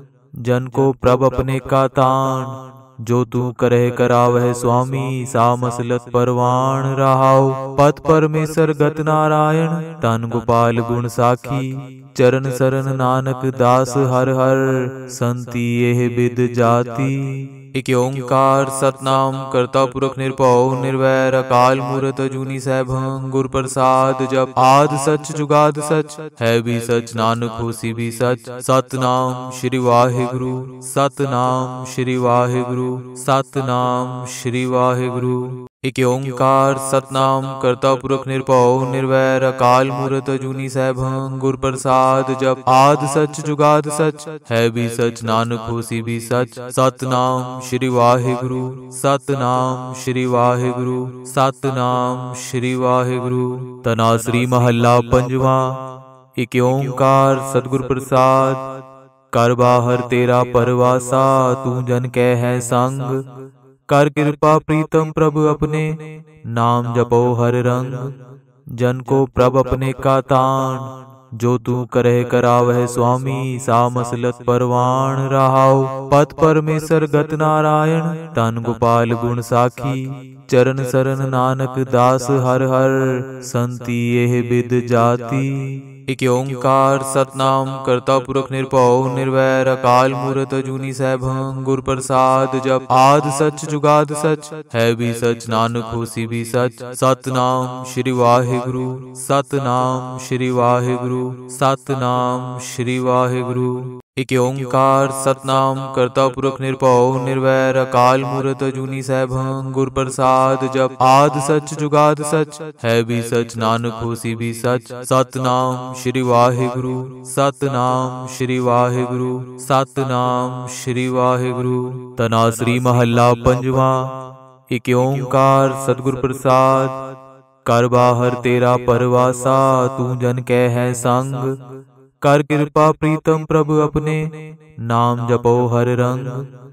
जन को प्रभ अपने का तान जो तू करह करावह स्वामी। सा मसलत परवान रहाओ पत परमेश्वर गत नारायण। तन गोपाल गुण साखी चरण सरन नानक दास हर हर। संति एह बिद जाति। एक ओंकार सतनाम करता पुरख निरभव निर्वैर अकाल मूरत अजूनी सैभं गुर प्रसाद। जप आद सच जुगाद सच है भी सच नानक होसी भी सच। सतनाम श्री वाहिगुरु सतनाम श्री वाहिगुरु सतनाम श्री वाहिगुरु। एक ओंकार सतनाम करता पुरख निरभव निर्वैर अकाल मूरत अजूनी सैभं गुर प्रसाद। जप आद सच जुगाद सच है भी सच नानक होसी भी सच। सतनाम श्री वाहिगुरु सतनाम श्री वाहिगुरु सतनाम श्री वाहिगुरु। तनाश्री महला पंजवा। एक ओंकार सतगुर प्रसाद। कर बाहर तेरा परवासा तू जन कै है संग। कर कृपा प्रीतम प्रभु अपने नाम जपो हर रंग। जन को प्रभ अपने का तान जो तू करह करावह स्वामी। सा मसलत परवान रहाओ पत परमेश्वर गत नारायण। तन गोपाल गुण साखी चरण सरन नानक दास हर हर। संति एह बिद जाति। एक ओंकार सतनाम करता पुरख निरभव निर्वैर अकाल मूरत अजूनी सैभं गुर प्रसाद। जप आद सच जुगाद सच है भी सच नानक होसी भी सच। सतनाम श्री वाहिगुरु सतनाम श्री वाहिगुरु सतनाम श्री वाहिगुरु। एक ओंकार सतनाम करता पुरख निरभव निर्वैर अकाल मूरत अजूनी सैभं गुर प्रसाद। जप आद सच जुगाद सच है भी सच नानक होसी भी सच। सतनाम श्री वाहिगुरु सतनाम श्री वाहिगुरु सतनाम श्री वाहिगुरु। तनाश्री महला पंजवा। एक ओंकार सतगुर प्रसाद। कर बाहर तेरा परवासा तू जन कै है संग। कर कृपा प्रीतम प्रभु अपने नाम जपो हर रंग।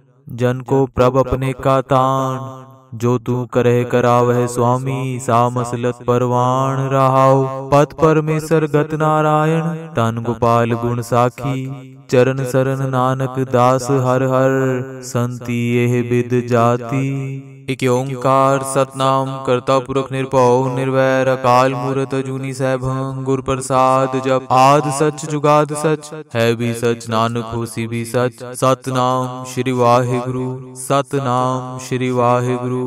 जन को प्रभ अपने का तान जो तू करह करावह स्वामी। सा मसलत परवान रहाओ पत परमेश्वर गत नारायण। तन गोपाल गुण साखी चरण सरन नानक दास हर हर। संति एह बिद जाति। एक ओंकार सतनाम करता पुरख निरभव निर्वैर अकाल मूरत अजूनी सैभं गुर प्रसाद। जप आद सच जुगाद सच है भी सच नानक होसी भी सच। सतनाम श्री वाहिगुरु सतनाम श्री वाहिगुरु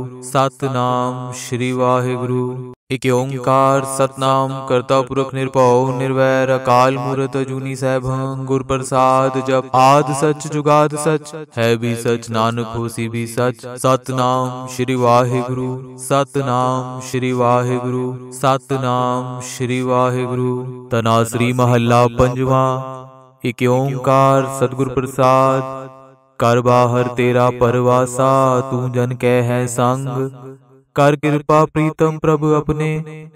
सतनाम श्री वाहिगुरु। एक ओंकार सतनाम करता पुरख निरभव निर्वैर अकाल मूरत अजूनी सैभं गुर प्रसाद। जप आद सच जुगाद सच है भी सच नानक होसी भी सच। सतनाम श्री वाहिगुरु सतनाम श्री वाहिगुरु सतनाम श्री वाहिगुरु। तनाश्री महला पंजवा। एक ओंकार सतगुर प्रसाद। कर बाहर तेरा परवासा तू जन कै है संग। कर कृपा प्रीतम प्रभु अपने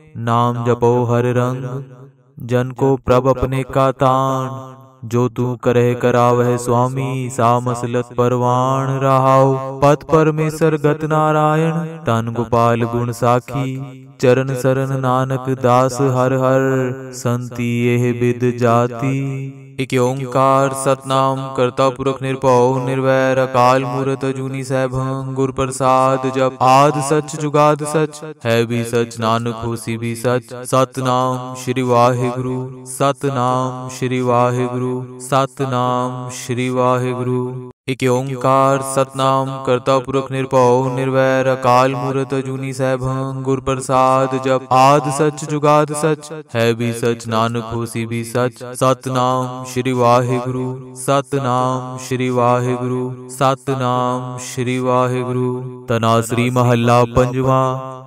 नाम जपो हर रंग। जन को प्रभ अपने का तान जो तू करह करावह स्वामी। सा मसलत परवान रहाओ पत परमेश्वर गत नारायण। तन गोपाल गुण साखी चरण सरन नानक दास हर हर। संति एह बिद जाति। एक ओंकार सतनाम करता पुरख निरभव निर्वैर अकाल मूरत अजूनी सैभं गुर प्रसाद। जप आद सच जुगाद सच है भी सच नानक होसी भी सच। सतनाम श्री वाहिगुरु सतनाम श्री वाहिगुरु सतनाम श्री वाहिगुरु। एक ओंकार सतनाम करता पुरख निरभव निर्वैर अकाल मूरत अजूनी सैभं गुर प्रसाद। जप आद सच जुगाद सच है भी सच नानक होसी भी सच। सतनाम श्री वाहिगुरु सतनाम श्री वाहिगुरु सतनाम श्री वाहिगुरु। तनाश्री महला पंजवा।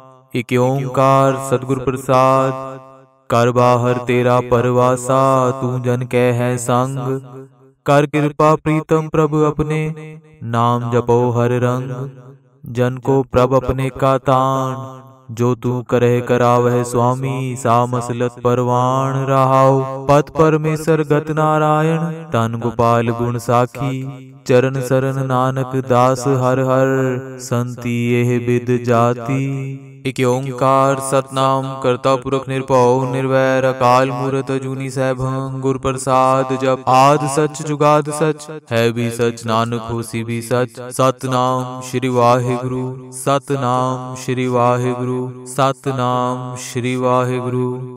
एक ओंकार सतगुर प्रसाद। कर बाहर तेरा परवासा तू जन कै है संग। कर कृपा प्रीतम प्रभु अपने नाम जपो हर रंग। जन को प्रभ अपने का तान जो तू करह करावह स्वामी, सा मसलत परवान रहाओ। पत परमेश्वर गत नारायण, तन गोपाल गुण साखी। चरण सरन नानक दास हर हर, संति एह बिद जाति। इक ओंकार सतनाम करता पुरख निरभउ निर्वैर, अकाल मूरत अजूनी सैभं गुर प्रसाद। जप आद सच जुगाद सच, है भी सच नानक होसी भी सच। सतनाम श्री वाहिगुरु, सतनाम श्री वाहिगुरु, सतनाम श्री वाहिगुरु।